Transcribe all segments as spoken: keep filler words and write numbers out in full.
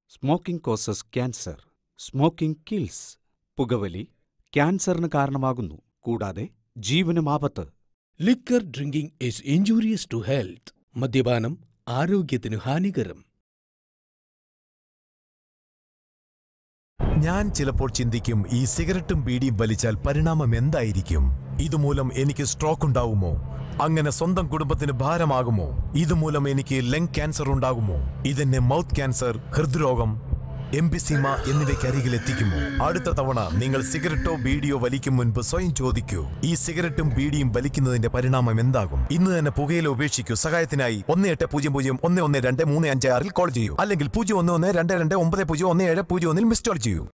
Smoking causes cancer. Smoking kills. പുകവലി ക്യാൻസറിന് കാരണമാകുന്നു, കൂടാതെ ജീവനും ആപത്ത്. Liquor drinking is injurious to health. മദ്യപാനം ആരോഗ്യത്തിന് ഹാനികരം. ഞാൻ ചിലപ്പോൾ ചിന്തിക്കും, ഈ സിഗരറ്റും ബീഡിയും വലിച്ചാൽ പരിണാമം എന്തായിരിക്കും? ഇതുമൂലം എനിക്ക് സ്ട്രോക്ക് ഉണ്ടാകുമോ? അങ്ങനെ സ്വന്തം കുടുംബത്തിന് ഭാരമാകുമോ? ഇതുമൂലം എനിക്ക് ലങ് ക്യാൻസർ ഉണ്ടാകുമോ? ഇതെന്നെ മൗത്ത് ക്യാൻസർ, ഹൃദ്രോഗം, എംഫിസീമ എന്നിവയ്ക്കരികിൽ എത്തിക്കുമോ? അടുത്ത തവണ നിങ്ങൾ സിഗരറ്റോ ബീഡിയോ വലിക്കും മുൻപ് സ്വയം ചോദിക്കൂ, ഈ സിഗരറ്റും ബീഡിയും വലിക്കുന്നതിന്റെ പരിണാമം എന്താകും? ഇന്ന് തന്നെ പുകയില ഉപേക്ഷിക്കൂ. സഹായത്തിനായി ഒന്ന് എട്ട് പൂജ്യം പൂജ്യം ഒന്ന് ഒന്ന് രണ്ട് മൂന്ന് അഞ്ച് ആറിൽ കോൾ ചെയ്യൂ, അല്ലെങ്കിൽ പൂജ്യം ഒന്ന് ഒന്ന് രണ്ട് രണ്ട് ഒമ്പത് പൂജ്യം ഒന്ന് ഏഴ് പൂജ്യം ഒന്നിൽ മിസ് കോൾ ചെയ്യൂ.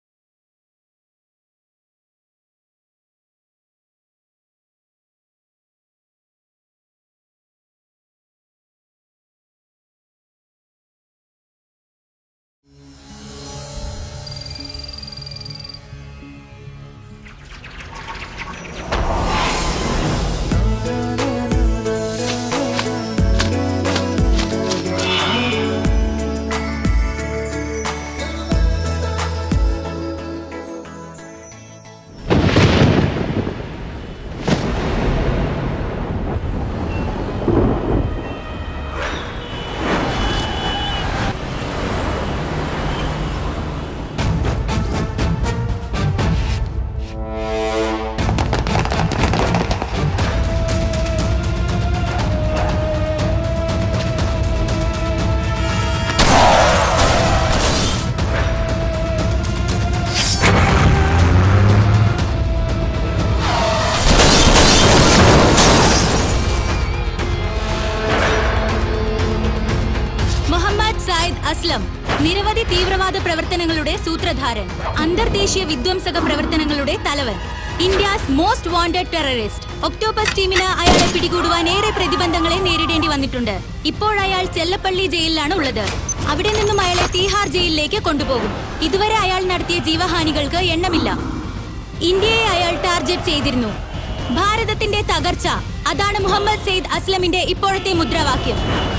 നിരവധി തീവ്രവാദ പ്രവർത്തനങ്ങളുടെ സൂത്രധാരൻ, അന്തർദേശീയ വിധ്വംസക പ്രവർത്തനങ്ങളുടെ തലവൻ, India's most wanted terrorist. Octopus ടീമിന് അയാളെ പിടികൂടുവാൻ ഏറെ പ്രതിബന്ധങ്ങളെ നേരിടേണ്ടി വന്നിട്ടുണ്ട്. ഇപ്പോഴയാൾ ചെല്ലപ്പള്ളി ജയിലിലാണ് ഉള്ളത്. അവിടെ നിന്നും അയാളെ തീഹാർ ജയിലിലേക്ക് കൊണ്ടുപോകും. ഇതുവരെ അയാൾ നടത്തിയ ജീവഹാനികൾക്ക് എണ്ണമില്ല. ഇന്ത്യയെ അയാൾ ടാർഗറ്റ് ചെയ്തിരുന്നു. ഭാരതത്തിന്റെ തകർച്ച, അതാണ് മുഹമ്മദ് സെയ്ദ് അസ്ലമിന്റെ ഇപ്പോഴത്തെ മുദ്രാവാക്യം.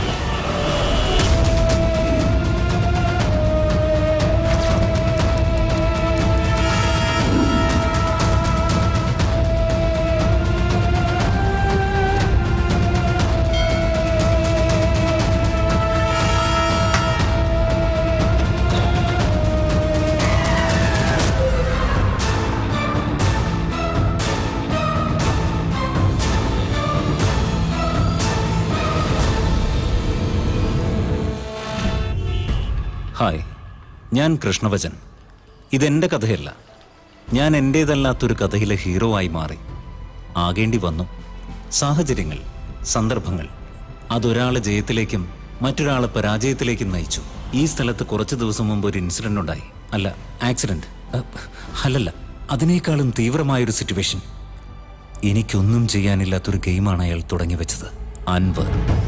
ഹായ്, ഞാൻ കൃഷ്ണവചൻ. ഇതെൻ്റെ കഥയല്ല. ഞാൻ എൻ്റേതല്ലാത്തൊരു കഥയിലെ ഹീറോ ആയി മാറി. ആകേണ്ടി വന്നു. സാഹചര്യങ്ങൾ, സന്ദർഭങ്ങൾ, അതൊരാളെ ജയത്തിലേക്കും മറ്റൊരാളെ പരാജയത്തിലേക്കും നയിച്ചു. ഈ സ്ഥലത്ത് കുറച്ച് ദിവസം മുമ്പ് ഒരു ഇൻസിഡൻ്റ് ഉണ്ടായി. അല്ല, ആക്സിഡൻറ്റ്. അല്ലല്ല, അതിനേക്കാളും തീവ്രമായൊരു സിറ്റുവേഷൻ. എനിക്കൊന്നും ചെയ്യാനില്ലാത്തൊരു ഗെയിമാണ് അയാൾ തുടങ്ങി വെച്ചത്. അൻവർ.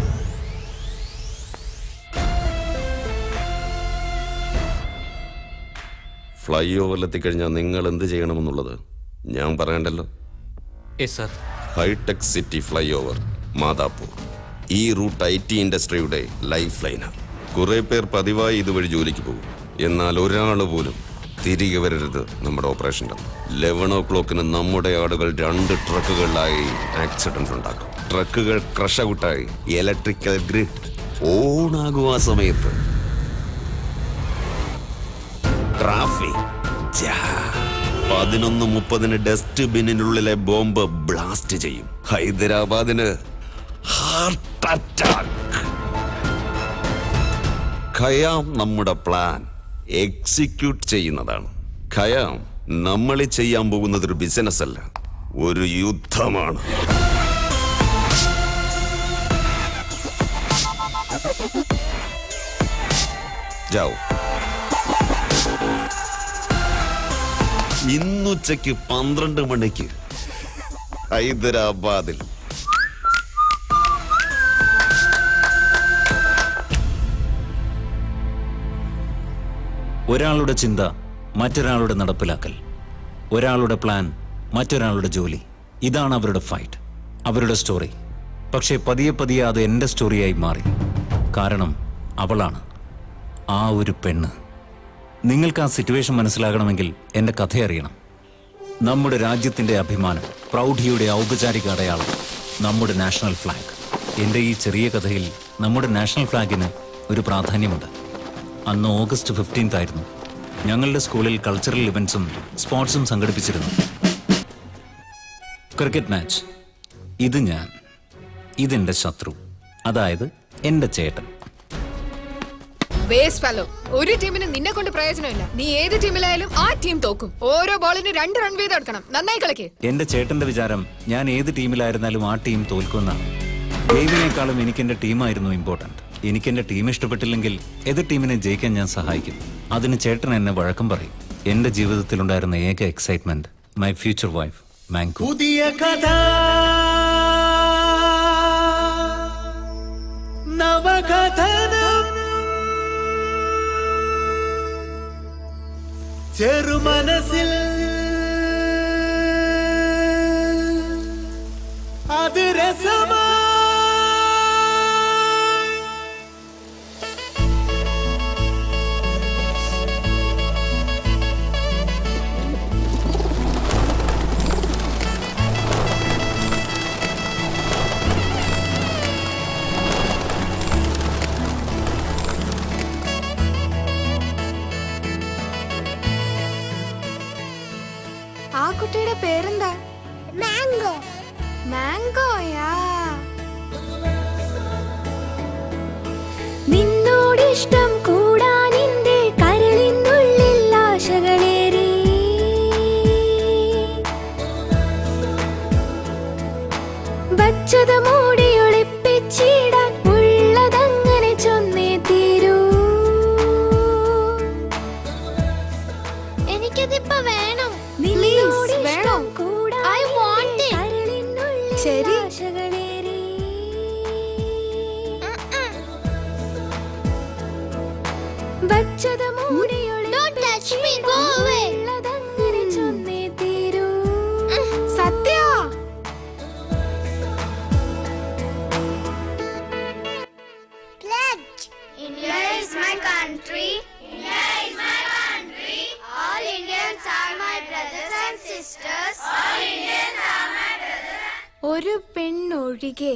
ഫ്ലൈ ഓവറിലെത്തിക്കഴിഞ്ഞാൽ നിങ്ങൾ എന്ത് ചെയ്യണമെന്നുള്ളത് ഞാൻ പറയണ്ടല്ലോ. ഹൈടെക് സിറ്റി ഫ്ലൈ ഓവർ മാതാപ്പൂർ. ഈ റൂട്ട് ഐ ടി ഇൻഡസ്ട്രിയുടെ ലൈഫ് ലൈനാണ്. കുറെ പേർ പതിവായി ഇതുവഴി ജോലിക്ക് പോകും. എന്നാൽ ഒരാൾ പോലും തിരികെ വരരുത് നമ്മുടെ ഓപ്പറേഷൻ്റെ. ലെവൻ ഓ ക്ലോക്കിന് നമ്മുടെ ആളുകൾ രണ്ട് ട്രക്കുകളിലായി ആക്സിഡന്റ് ഉണ്ടാക്കും. ട്രക്കുകൾ ക്രഷ് ഔട്ടായി ഇലക്ട്രിക്കൽ ഗ്രിഡ് ഓണാകും. ആ സമയത്ത് ട്രാഫിക് പതിനൊന്ന് മുപ്പതിന് ഡസ്റ്റ് ബിന്നിനുള്ളിലെ ബോംബ് ബ്ലാസ്റ്റ് ചെയ്യും. ഹൈദരാബാദിന് ഹാർട്ട് അറ്റാക്ക്. ഖയാം നമ്മുടെ പ്ലാൻ എക്സിക്യൂട്ട് ചെയ്യുന്നതാണ്. ഖയാം നമ്മൾ ചെയ്യാൻ പോകുന്നത് ഒരു ബിസിനസ് അല്ല, ഒരു യുദ്ധമാണ്. ജാവോ. ഇന്നുച്ചയ്ക്ക് പന്ത്രണ്ട് മണിക്ക് ഹൈദരാബാദിൽ. ഒരാളുടെ ചിന്ത മറ്റൊരാളുടെ നടപ്പിലാക്കൽ, ഒരാളുടെ പ്ലാൻ മറ്റൊരാളുടെ ജോലി. ഇതാണ് അവരുടെ ഫൈറ്റ്, അവരുടെ സ്റ്റോറി. പക്ഷേ പതിയെ പതിയെ അത് എൻ്റെ സ്റ്റോറിയായി മാറി. കാരണം അവളാണ്, ആ ഒരു പെണ്ണ് നിങ്ങൾക്ക് ആ സിറ്റുവേഷൻ മനസ്സിലാകണമെങ്കിൽ എൻ്റെ കഥ അറിയണം. നമ്മുടെ രാജ്യത്തിൻ്റെ അഭിമാനം, പ്രൗഢിയുടെ ഔപചാരിക അടയാളം, നമ്മുടെ നാഷണൽ ഫ്ലാഗ്. എൻ്റെ ഈ ചെറിയ കഥയിൽ നമ്മുടെ നാഷണൽ ഫ്ലാഗിന് ഒരു പ്രാധാന്യമുണ്ട്. അന്ന് ഓഗസ്റ്റ് ഫിഫ്റ്റീൻത്ത് ആയിരുന്നു. ഞങ്ങളുടെ സ്കൂളിൽ കൾച്ചറൽ ഇവൻറ്റ്സും സ്പോർട്സും സംഘടിപ്പിച്ചിരുന്നു. Cricket match. ഇത് ഞാൻ, ഇതെൻ്റെ ശത്രു, അതായത് എൻ്റെ ചേട്ടൻ. Waste fellow. ഒരു ടീമിന് നിന്നെ കൊണ്ട് പ്രയോജനമില്ല. നീ ഏത് ടീമിലായാലും ആ ടീം തോക്കും. ഓരോ ബോളിന് രണ്ട് റൺ വീതം എടുക്കണം. നന്നായി കളിക്ക്. എന്റെ ചേട്ടന്റെ വിചാരം ഞാൻ ഏത് ടീമിലായിരുന്നാലും ആ ടീം തോൽക്കുമെന്നാണ്. ഗെയിമിനേക്കാളും എനിക്ക് എന്റെ ടീമായിരുന്നു ഇമ്പോർട്ടന്റ്. എനിക്ക് എന്റെ ടീം ഇഷ്ടപ്പെട്ടില്ലെങ്കിൽ എതിർ ടീമിനെ ജയിക്കാൻ ഞാൻ സഹായിക്കും. അതിന് ചേട്ടൻ എന്നെ വഴക്കം പറയും. എന്റെ ജീവിതത്തിലുണ്ടായിരുന്ന ഏക excitement my future wife Manku. പുതിയ കഥ, നവകഥനം, ചെറുമനസ്സിൽ അത് രസമാ. ആ കുട്ടിയുടെ പേരെന്താ? മാംഗോ. മാംഗോയാ. നിന്നോടിഷ്ടം കൂടാൻ എന്റെ കരളിനുള്ളിൽ ആശകളേറി. വച്ചത് മൂടി ഒളിപ്പിച്ചിടാൻ ഉള്ളതങ്ങനെ ചൊന്നേ തീരൂ. എനിക്കതിപ്പോ വേണം. വേണം. I want it. ശരി. Don't touch me. Go away. Satya. Pledge. India is my country. India is my country. All Indians are my brothers and sisters. All Indians are my brothers. ഒരു പെണ്ണൊഴികെ.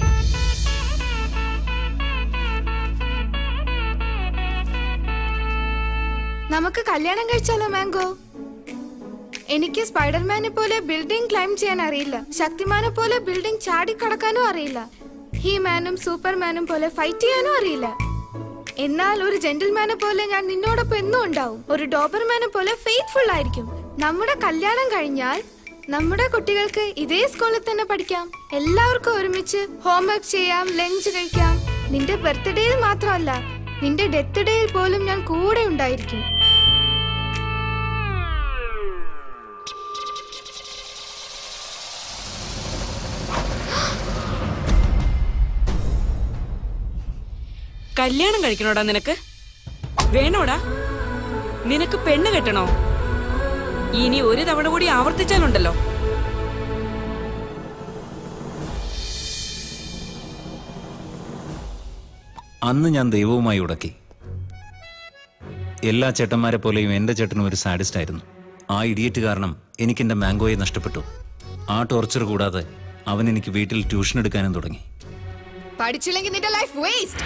നമുക്ക് കല്യാണം കഴിച്ചാലോ മാംഗോ? എനിക്ക് സ്പൈഡർമാനെ പോലെ building climb ചെയ്യാൻ അറിയില്ല. ശക്തിമാനെ പോലെ building ചാടിക്കടക്കാനും അറിയില്ല. ഹീമാനും സൂപ്പർമാനും പോലെ ഫൈറ്റ് ചെയ്യാനും അറിയില്ല. എന്നാൽ ഒരു ജെന്റിൽമാനെ പോലെ ഞാൻ നിന്നോടൊപ്പം എന്നും ഉണ്ടാവും. ഒരു ഡോബർമാനെ പോലെ ഫെയ്ത്ത്ഫുൾ ആയിരിക്കും. നമ്മുടെ കല്യാണം കഴിഞ്ഞാൽ നമ്മുടെ കുട്ടികൾക്ക് ഇതേ സ്കൂളിൽ തന്നെ പഠിക്കാം. എല്ലാവർക്കും ഒരുമിച്ച് ഹോംവർക്ക് ചെയ്യാം, ലഞ്ച് കഴിക്കാം. നിന്റെ ബർത്ത്ഡേയിൽ മാത്രമല്ല, നിന്റെ ഡെത്ത് ഡേയിൽ പോലും ഞാൻ കൂടെ ഉണ്ടായിരിക്കും. കല്യാണം കഴിക്കണോടാ നിനക്ക്? വേണോടാ? നിനക്ക് പെണ്ണ് കെട്ടണോ? ഇനി ഒരു തവണ കൂടി ആവർത്തിച്ചാലുണ്ടല്ലോ. അന്ന് ഞാൻ ദൈവവുമായി ഉടക്കി. എല്ലാ ചേട്ടന്മാരെ പോലെയും എൻ്റെ ചേട്ടനും ഒരു സാഡിസ്റ്റ് ആയിരുന്നു. ആ ഇഡിയറ്റ് കാരണം എനിക്ക് എൻ്റെ മാംഗോയെ നഷ്ടപ്പെട്ടു. ആ ടോർച്ചർ കൂടാതെ അവൻ എനിക്ക് വീട്ടിൽ ട്യൂഷൻ എടുക്കാനും തുടങ്ങി. പഠിച്ചില്ലെങ്കിൽ നിന്റെ ലൈഫ് വേസ്റ്റ്.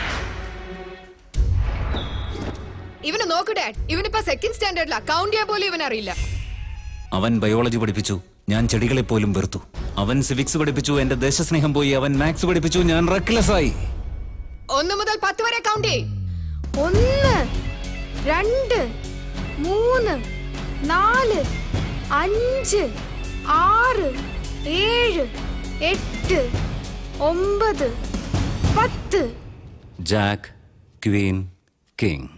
ഇവനെ നോക്കൂ ഡാഡ്, ഇവനിപ്പോ സെക്കൻഡ് സ്റ്റാൻഡേർഡിലാ. കൗണ്ട് ചെയ്യാൻ പോലും ഇവനറിയില്ല. അവൻ ബയോളജി പഠിപ്പിച്ചു, ഞാൻ ചെടികളെ പോലും വെറുത്തു. അവൻ സിവിക്സ് പഠിപ്പിച്ചു, എന്റെ ദേശസ്നേഹം പോയി. അവൻ മാത്സ് പഠിപ്പിച്ചു, ഞാൻ റെക്ലെസ് ആയി. ഒന്ന് മുതൽ പത്ത് വരെ കൗണ്ട് ചെയ്. ഒന്ന്, രണ്ട്, മൂന്ന്, നാല്, അഞ്ച്, ആറ്, ഏഴ്, എട്ട്, ഒമ്പത്, പത്ത്. Jack, queen, king.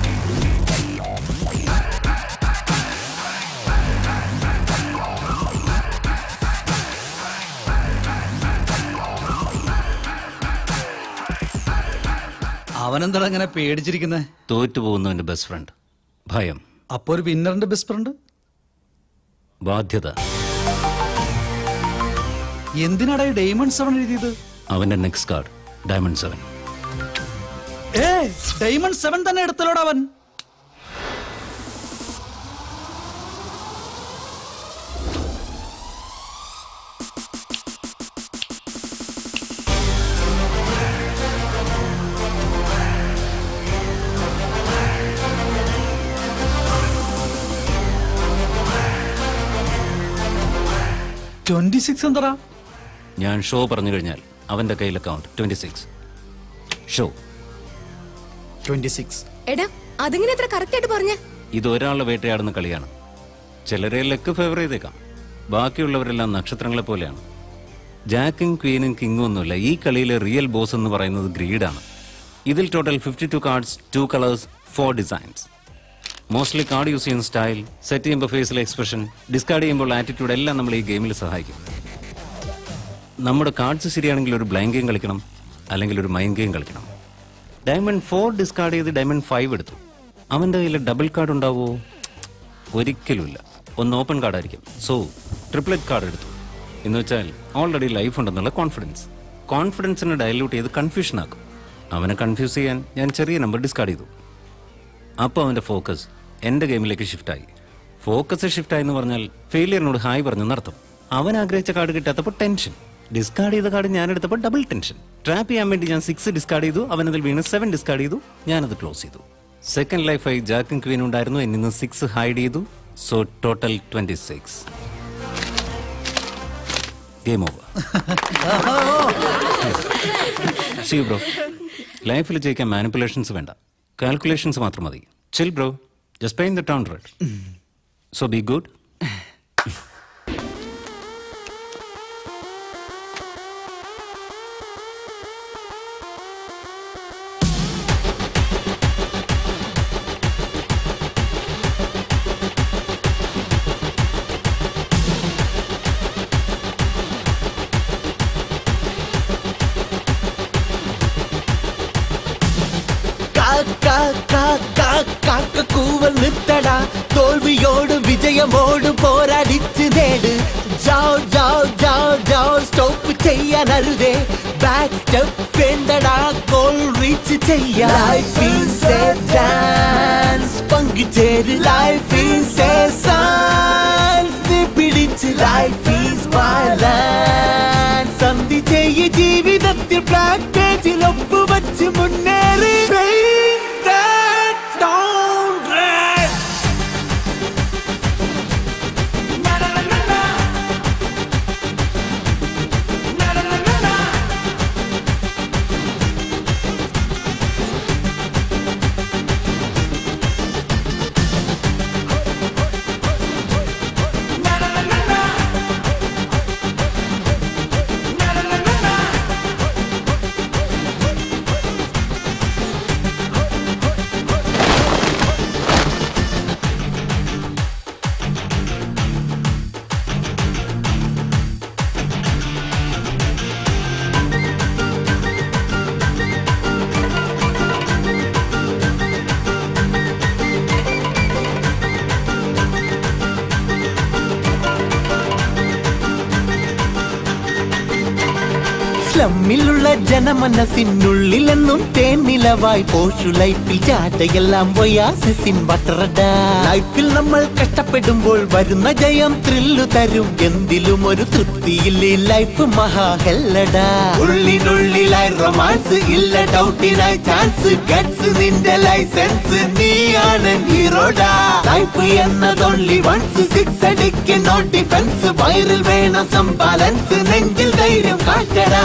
അവനെന്താ അങ്ങനെ പേടിച്ചിരിക്കുന്നേ? തോറ്റുപോകുന്നു എന്റെ ബെസ്റ്റ് ഫ്രണ്ട്. ഭയം. അപ്പൊ ഒരു വിന്നറിന്റെ ബെസ്റ്റ് ഫ്രണ്ട്? ബാധ്യത. എന്തിനാടാ ഈ ഡയമണ്ട് സെവൻ എഴുതിയത്? അവന്റെ നെക്സ്റ്റ് കാർഡ് ഡയമണ്ട് സെവൻ. ഏ ഡയമണ്ട് സെവൻ തന്നെ എടുത്തലോടാ അവൻ. ട്വന്റി സിക്സ് എന്താ? ഞാൻ ഷോ പറഞ്ഞു കഴിഞ്ഞാൽ അവന്റെ കയ്യിൽ account twenty six. Show twenty six. എടാ അതെങ്ങനെ എത്ര കറക്റ്റ് ആയിട്ട് പറഞ്ഞ? ഇത് ഒരാളുടെ വേട്ടയാടുന്ന കളിയാണ്. ചിലരെ ലക്ക് ഫേവർ ചെയ്തേക്കാം, ബാക്കിയുള്ളവരെല്ലാം നക്ഷത്രങ്ങളെ പോലെയാണ്. ജാക്കും ക്വീനും കിങ്ങും ഒന്നുമില്ല. ഈ കളിയിലെ റിയൽ ബോസ് എന്ന് പറയുന്നത് ഗ്രീഡാണ്. ഇതിൽ total fifty two cards, two colours, four designs. Mostly card use ചെയ്യുന്ന സ്റ്റൈൽ, സെറ്റ് ചെയ്യുമ്പോൾ ഫേസിലെ എക്സ്പ്രഷൻ, ഡിസ്കാർഡ് ചെയ്യുമ്പോൾ ആറ്റിറ്റ്യൂഡ് എല്ലാം നമ്മൾ ഈ ഗെയിമിൽ സഹായിക്കും. നമ്മുടെ കാർഡ്സ് ശരിയാണെങ്കിൽ ഒരു ബ്ലൈൻഡ് ഗെയിം കളിക്കണം, അല്ലെങ്കിൽ ഒരു മൈൻഡ് ഗെയിം കളിക്കണം. ഡയമണ്ട് ഫോർ ഡിസ്കാർഡ് ചെയ്ത് ഡയമണ്ട് ഫൈവ് എടുത്തു. അവൻ്റെ കയ്യിൽ ഡബിൾ കാർഡ് ഉണ്ടാവുമോ? ഒരിക്കലുമില്ല. ഒന്ന് ഓപ്പൺ കാർഡായിരിക്കും. സോ ട്രിപ്ലറ്റ് കാർഡ് എടുത്തു എന്ന് വെച്ചാൽ ഓൾറെഡി ലൈഫ് ഉണ്ടെന്നുള്ള കോൺഫിഡൻസ്. കോൺഫിഡൻസിനെ ഡയലൂട്ട് ചെയ്ത് കൺഫ്യൂഷൻ ആക്കും. അവനെ കൺഫ്യൂസ് ചെയ്യാൻ ഞാൻ ചെറിയ നമ്പർ ഡിസ്കാർഡ് ചെയ്തു. അപ്പോൾ അവൻ്റെ ഫോക്കസ് എൻ്റെ ഗെയിമിലേക്ക് ഷിഫ്റ്റായി. ഫോക്കസ് ഷിഫ്റ്റായി എന്ന് പറഞ്ഞാൽ ഫെയിലിയറിനോട് ഹായ് പറഞ്ഞു നടത്തും. അവൻ ആഗ്രഹിച്ച കാർഡ് കിട്ടാത്തപ്പോൾ ടെൻഷൻ. ഡിസ്കാർഡ് ചെയ്ത കാർഡ് ഞാൻ എടുത്തപ്പോൾ ഡബിൾ ടെൻഷൻ. ട്രാപ്പ് ചെയ്യാൻ വേണ്ടി ഞാൻ സിക്സ് ഡിസ്കാർഡ് ചെയ്തു. അവനതിൽ വീണ് സെവൻ ഡിസ്കാർഡ് ചെയ്തു. ഞാനത് ക്ലോസ് ചെയ്തു. സെക്കൻഡ് ലൈഫായി ജാക്കും ക്വീനും ഉണ്ടായിരുന്നു. എന്നിന്ന് സിക്സ് ഹൈഡ് ചെയ്തു. So total twenty six. Game over. See bro. ലൈഫിൽ ജയിക്കാൻ മാനിപ്പുലേഷൻസ് വേണ്ട, കാൽക്കുലേഷൻസ് മാത്രം മതി. Chill bro, just paint the town red. So be good. കൂവൽ നിർത്തടാ, തോൽവിയോട് വിജയമോട് പോരാടിച്ച് നേട്. ജാവ് ജാവ് ജാവ് ജാവ് സ്റ്റോപ്പ് ചെയ്യാനരുതേ. ബാക്ക് സ്റ്റെപ്പ് വേണ്ടടാ, ഗോൾ റീച്ച് ചെയ്യാൻ. ലൈഫ് ഈസ് എ ഡാൻസ്, പങ്കുചേര്. ലൈഫ് ഈസ് എ സൈൻസ്, പിടിച്ച്. ലൈഫ് ഈസ് ബാലൻസ്, സന്ധി ചെയ്യ ജീവിതത്തിൽ പാക്കേജിൽ ഒപ്പുവച്ച് മുന്നേറി. സ്ലമ്മിലുള്ള ജനമനസ്സിനുള്ളിലെന്നും തേനിലവായി പോഷു. ലൈഫിൽ ചാറ്റയെല്ലാം ഒയാസിൻ ബട്ടറടാ. ലൈഫിൽ നമ്മൾ കഷ്ടപ്പെടുമ്പോൾ വരുന്ന ജയം ത്രില്ലു തരും. എന്തിലും ഒരു തൃപ്തിയില്ലേ, ലൈഫ് മഹാ ഹെല്ലടാ. ഉള്ളിനുള്ളിലായി റൊമാൻസ് ഇല്ല, ഡൗട്ടിനായി ചാൻസ്. ഗട്സ് നിന്റെ ലൈസൻസ്, നീയാണ് ഹീറോടാ. ലൈഫ് എന്നതൊള്ളി വൺസ്, സിക്സ് അടിക്ക് നോ ഡിഫൻസ്. വയറിൽ വേണം സംബാലൻസ്, നെഞ്ചിൽ ധൈര്യം കാട്ടടാ.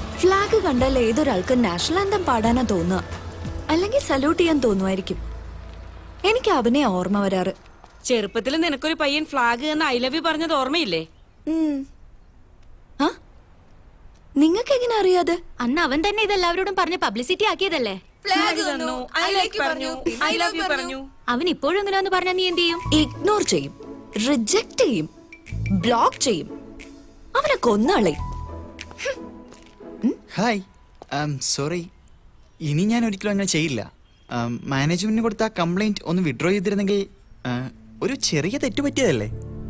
കണ്ടാൽ ഏതൊരാൾക്ക് നാഷണൽ ആന്തം പാടാനാ തോന്നുക, അല്ലെങ്കിൽ സല്യൂട്ട് ചെയ്യാൻ തോന്നുമായിരിക്കും. എനിക്ക് അവനെ ഓർമ്മ വരാറ്. ചെറുപ്പത്തിൽ നിനക്കൊരു പയ്യൻ ഫ്ലാഗ് എന്ന് ഐ ലവ് യു പറഞ്ഞത് ഓർമ്മയില്ലേ? നിങ്ങൾക്ക് എങ്ങനെ അറിയാതെ? അന്ന് അവൻ തന്നെ ഇതെല്ലാവരോടും പറഞ്ഞ് പബ്ലിസിറ്റി ആക്കിയതല്ലേ? അവൻ ഇപ്പോഴും എങ്ങനെയാന്ന് പറഞ്ഞാൽ നീ എന്ത് ചെയ്യും? ഇഗ്നോർ ചെയ്യും, റിജക്ട് ചെയ്യും, ബ്ലോക്ക് ചെയ്യും. അവനെ കൊന്നാളെ. ഹായ്, സോറി, ഇനി ഞാൻ ഒരിക്കലും അങ്ങനെ ചെയ്യില്ല. മാനേജ്മെന്റിന് കൊടുത്ത ആ കംപ്ലൈന്റ് ഒന്ന് വിഡ്രോ ചെയ്തിരുന്നെങ്കിൽ. ഒരു ചെറിയ തെറ്റ് പറ്റിയതല്ലേ?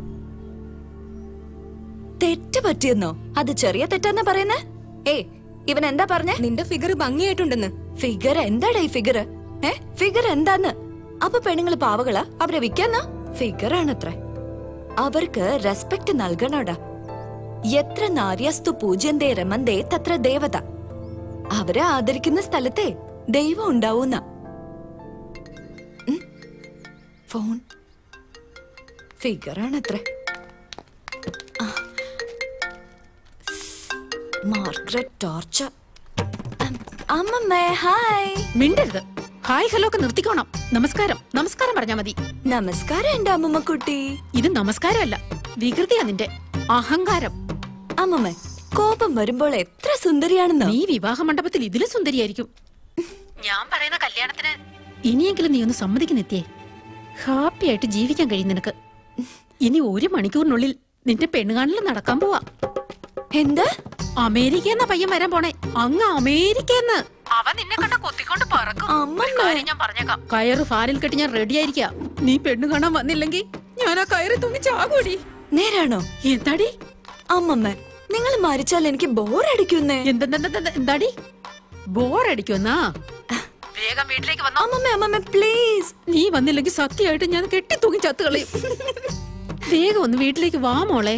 തെറ്റ് പറ്റിയെന്നോ? അത് ചെറിയ തെറ്റാന്നാ പറയുന്നേ? ഏ ഇവൻ എന്താ പറഞ്ഞേ? നിന്റെ ഫിഗർ ഭംഗിയായിട്ടുണ്ടെന്ന്. ഫിഗർ എന്താടാ ഈ ഫിഗർ? ഏ ഫിഗർ എന്താന്ന്? അപ്പൊ പെണ്ണുങ്ങള് പാവകളാ? അവരെ വിൽക്കാന്നാ? ഫിഗർ ആണത്രേ. അവർക്ക് റെസ്പെക്ട് നൽകണോടാ. എത്ര നാര്യാസ്തു പൂജ്യന്തേ രമന്തേ തത്ര ദേവത. അവരെ ആദരിക്കുന്ന സ്ഥലത്തെ ദൈവം ഉണ്ടാവൂന്ന. ഫോൺ ഫിഗറാണത്രേ. Margaret torture. അമ്മമ്മേ ഹായ്. മിണ്ടരുത്. ഹായ് ഹലോ ഒക്കെ നിർത്തിക്കോണം. നമസ്കാരം നമസ്കാരം പറഞ്ഞാ മതി. നമസ്കാരം എന്റെ അമ്മമ്മ കുട്ടി. ഇത് നമസ്കാരമല്ല, വികൃതിയാ നിന്റെ അഹങ്കാരം. അമ്മമ്മ കോപം വരുമ്പോൾ എത്ര സുന്ദരിയാണെന്ന്. നീ വിവാഹ മണ്ഡപത്തിൽ ഇതിലും സുന്ദരിയായിരിക്കും. ഞാൻ പറയുന്ന കല്യാണത്തിന് ഇനിയെങ്കിലും നീ ഒന്ന് സമ്മതിക്കുന്നെത്തിയേ. ഹാപ്പി ആയിട്ട് ജീവിക്കാൻ കഴിയും നിനക്ക്. ഇനി ഒരു മണിക്കൂറിനുള്ളിൽ നിന്റെ പെണ്ണുകാണലും നടക്കാൻ പോവാ. എന്താ? അമേരിക്കന്ന പയ്യൻ വരാൻ പോണേ. അങ്ങ് അമേരിക്കന്ന്. അവൻ നിന്നെ കണ്ട കൊത്തിക്കൊണ്ട് പറക്കും. ഞാൻ പറഞ്ഞേക്കാം. കയറ് ഫാനിൽ കെട്ടി ഞാൻ റെഡി ആയിരിക്കാ. നീ പെണ്ണു കാണാൻ വന്നില്ലെങ്കിൽ ഞാൻ ആ കയറ് തൂങ്ങി ചാകൂടി. നേരാണോ? എന്താടി അമ്മമ്മ, നിങ്ങൾ മരിച്ചാൽ എനിക്ക് ബോറടിക്കുന്നേ. എന്താടി ബോറടിക്കുന്നാ? വേഗം വീട്ടിലേക്ക് വന്നോ. അമ്മമ്മ അമ്മമ്മ പ്ലീസ്. നീ വന്നില്ലെങ്കിൽ സത്യമായിട്ട് ഞാൻ കെട്ടി തൂങ്ങി ചത്തു കളയും. വേഗം ഒന്ന് വീട്ടിലേക്ക് വാ മോളെ.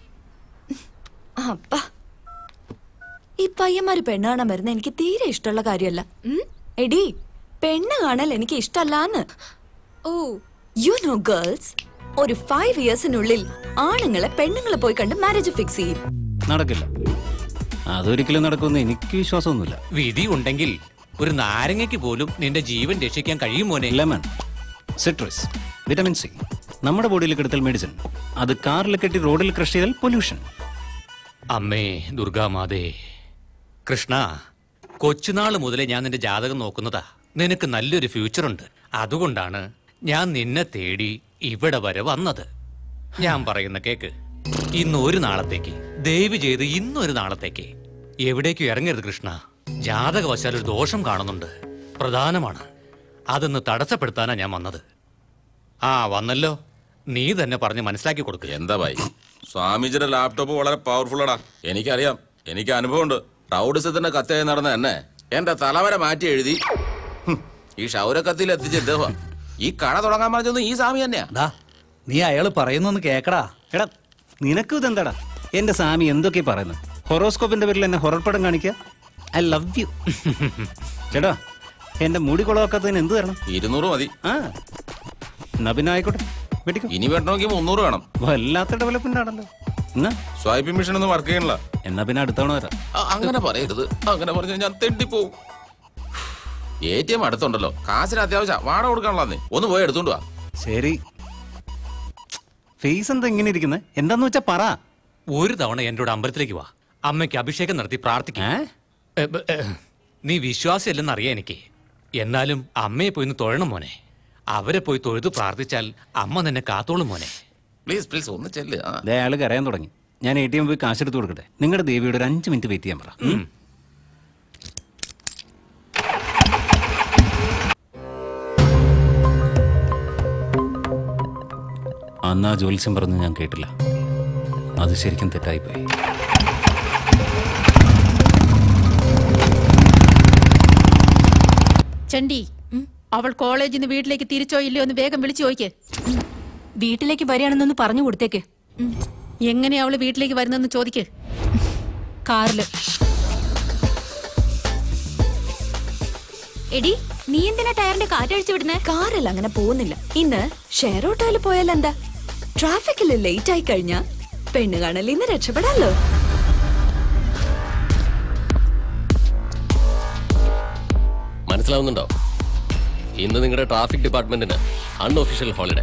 അപ്പ ഈ പയ്യന്മാര് പെണ്ണ് കാണാൻ വരുന്ന എനിക്ക് തീരെ ഇഷ്ടമുള്ള കാര്യമല്ല. എടി, പെണ്ണ് കാണൽ എനിക്ക് ഇഷ്ടല്ലാന്ന്. ഓ യു നോ ഗേൾസ്, ഒരു ഫൈവ് ഇയേഴ്സിനുള്ളിൽ ആണുങ്ങളെ പെണ്ണുങ്ങളെ പോയി കണ്ട് മാരേജ് ഫിക്സ് ചെയ്യും. നടക്കില്ല. അതൊരിക്കലും നടക്കുമെന്ന് എനിക്ക് വിശ്വാസമൊന്നുമില്ല. വിധി ഉണ്ടെങ്കിൽ ഒരു നാരങ്ങയ്ക്ക് പോലും നിന്റെ ജീവൻ രക്ഷിക്കാൻ കഴിയും മോനെ. Lemon, citrus, vitamin C. നമ്മുടെ ബോഡിയിൽ കെടുത്തൽ മെഡിസിൻ. അത് കാറിൽ കെട്ടി റോഡിൽ ക്രഷ് ചെയ്താൽ പൊല്യൂഷൻ. അമ്മേ ദുർഗാമാതേ, കൃഷ്ണ, കൊച്ചുനാള് മുതലേ ഞാൻ നിന്റെ ജാതകം നോക്കുന്നതാ. നിനക്ക് നല്ലൊരു ഫ്യൂച്ചറുണ്ട്. അതുകൊണ്ടാണ് ഞാൻ നിന്നെ തേടി ഇവിടെ വരെ വന്നത്. ഞാൻ പറയുന്ന കേക്ക്. ഇന്ന് ഒരു നാളത്തേക്ക്, ദയവ് ചെയ്ത് ഇന്നൊരു നാളത്തേക്ക് എവിടേക്കും ഇറങ്ങരുത് കൃഷ്ണ. ജാതകവശാൽ ഒരു ദോഷം കാണുന്നുണ്ട്, പ്രധാനമാണ്. അതൊന്ന് തടസ്സപ്പെടുത്താനാ ഞാൻ വന്നത്. ആ വന്നല്ലോ, നീ തന്നെ പറഞ്ഞ് മനസ്സിലാക്കി കൊടുക്കുക. എന്താ ഭായി, സ്വാമിജിയുടെ ലാപ്ടോപ്പ് വളരെ പവർഫുൾ ആടാ. എനിക്കറിയാം, എനിക്ക് അനുഭവമുണ്ട്. റൗഡിസത്തിന്റെ കത്തായി നടന്ന എന്നെ എന്റെ തലവര മാറ്റി എഴുതി ഈ ഷൗരക്കത്തിൽ എത്തിച്ച ഇദ്ദേഹം. ഈ കട തുടങ്ങാൻ പറഞ്ഞൊന്നും ഈ സ്വാമി തന്നെയാ. നീ അയാള് പറയുന്നൊന്ന് കേക്കടാ. എടാ നിനക്കും ഇതെന്താടാ? എന്റെ സ്വാമി എന്തൊക്കെ പറയുന്നത്? ഹൊറോസ്കോപ്പിന്റെ പേരിൽ എന്നെ ഹൊറർ പടം കാണിക്കുക. I love you. ചേട്ടാ, എന്റെ മുടി കുളവാക്കാത്തതിന് എന്ത് തരണം? ഇരുന്നൂറ് മതി. ആ എന്നാ പിന്നെ ആയിക്കോട്ടെ. ഇനി വെട്ടണമെങ്കിൽ മുന്നൂറ് വേണം. വല്ലാത്ത ഡെവലപ്മെന്റ് ആണല്ലോ. എന്നാ സ്വൈപ്പിംഗ് മെഷീൻ ഒന്നും വർക്ക് ചെയ്യണില്ല. എന്നാ പിന്നെ അടുത്തവണ വരാം. അങ്ങനെ പറയരുത്. അങ്ങനെ പറഞ്ഞാൽ ഞാൻ തെണ്ടിപ്പോവും. എ ടി എം അടുത്തുണ്ടല്ലോ, കാശിന് അത്യാവശ്യം വാടക കൊടുക്കാനുള്ളതേ. ഒന്ന് പോയി എടുത്തോണ്ട് വാ. ശരി. ഫേസ് എന്താ ഇങ്ങനെ ഇരിക്കുന്നത്? എന്താന്ന് വെച്ചാ പറ. ഒരു തവണ എന്റെ കൂടെ അമ്പലത്തിലേക്ക് വാ. അമ്മയ്ക്ക് അഭിഷേകം നടത്തി പ്രാർത്ഥിക്കാം. നീ വിശ്വാസമല്ലെന്ന് അറിയാം എനിക്ക്. എന്നാലും അമ്മയെ പോയി തൊഴണം മോനെ. അവരെ പോയി തൊഴുത് പ്രാർത്ഥിച്ചാൽ അമ്മ നിന്നെ കാത്തോളും മോനെ. പ്ലീസ് പ്ലീസ് ഒന്ന് ചെല്ല്. അയാള് കരയാൻ തുടങ്ങി. ഞാൻ എ ടി എം പോയി കാശെടുത്ത് കൊടുക്കട്ടെ. നിങ്ങളുടെ ദേവിയോട് ഒരു അഞ്ച് മിനിറ്റ് വെയിറ്റ് ചെയ്യാൻ പറ. അന്ന് ആ ജ്യോത്സ്യം പറഞ്ഞു ഞാൻ കേട്ടില്ല. അത് ശരിക്കും തെറ്റായിപ്പോയി. ചണ്ടി, അവൾ കോളേജിൽ നിന്ന് വീട്ടിലേക്ക് തിരിച്ചോ ഇല്ലയോ എന്ന് വേഗം വിളിച്ചു ചോദിക്കേ. വീട്ടിലേക്ക് വരികയാണെന്നൊന്ന് പറഞ്ഞു കൊടുത്തേക്ക്. എങ്ങനെയാ അവള് വീട്ടിലേക്ക് വരുന്നെന്ന് ചോദിക്ക്. കാറില്. എടി, നീ എന്തിനാ ടയറിന്റെ കാറ്റഴിച്ചു വിടുന്നേ? കാറിൽ അങ്ങനെ പോകുന്നില്ല. ഇന്ന് ഷെയർ ഓട്ടോയിൽ പോയാൽ എന്താ? ട്രാഫിക്കിൽ ലേറ്റ് ആയി കഴിഞ്ഞാ പെണ്ണ് കാണൽ ഇന്ന് രക്ഷപ്പെടാലോ. മനസ്സിലാവുന്നുണ്ടോ? ഇന്ന് നിങ്ങളുടെ ട്രാഫിക് ഡിപ്പാർട്ട്മെന്റിന് അൺഒഫീഷ്യൽ ഹോളിഡേ.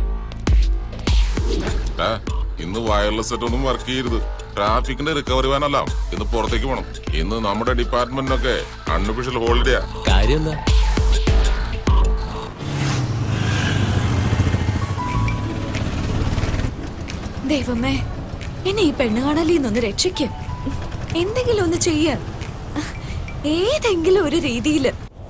ഇന്ന് വയർലെസ് സെറ്റ് ഒന്നും വർക്ക് ചെയ്യരുത്. ട്രാഫിക്കിന്റെ റിക്കവറി വാനല്ല ഇന്ന് പുറത്തേക്ക് പോണം. ഇന്ന് നമ്മുടെ ഡിപ്പാർട്ട്മെന്റിനൊക്കെ അൺഒഫീഷ്യൽ ഹോളിഡേ. കാര്യം എന്താ? ദൈവമേ, എന്നെ ഈ പെണ്ണ് കാണലിൽ നിന്നൊന്ന് രക്ഷിക്ക്. എന്തെങ്കിലും ഒന്ന് ചെയ്യ, ഏതെങ്കിലും ഒരു രീതിയില്.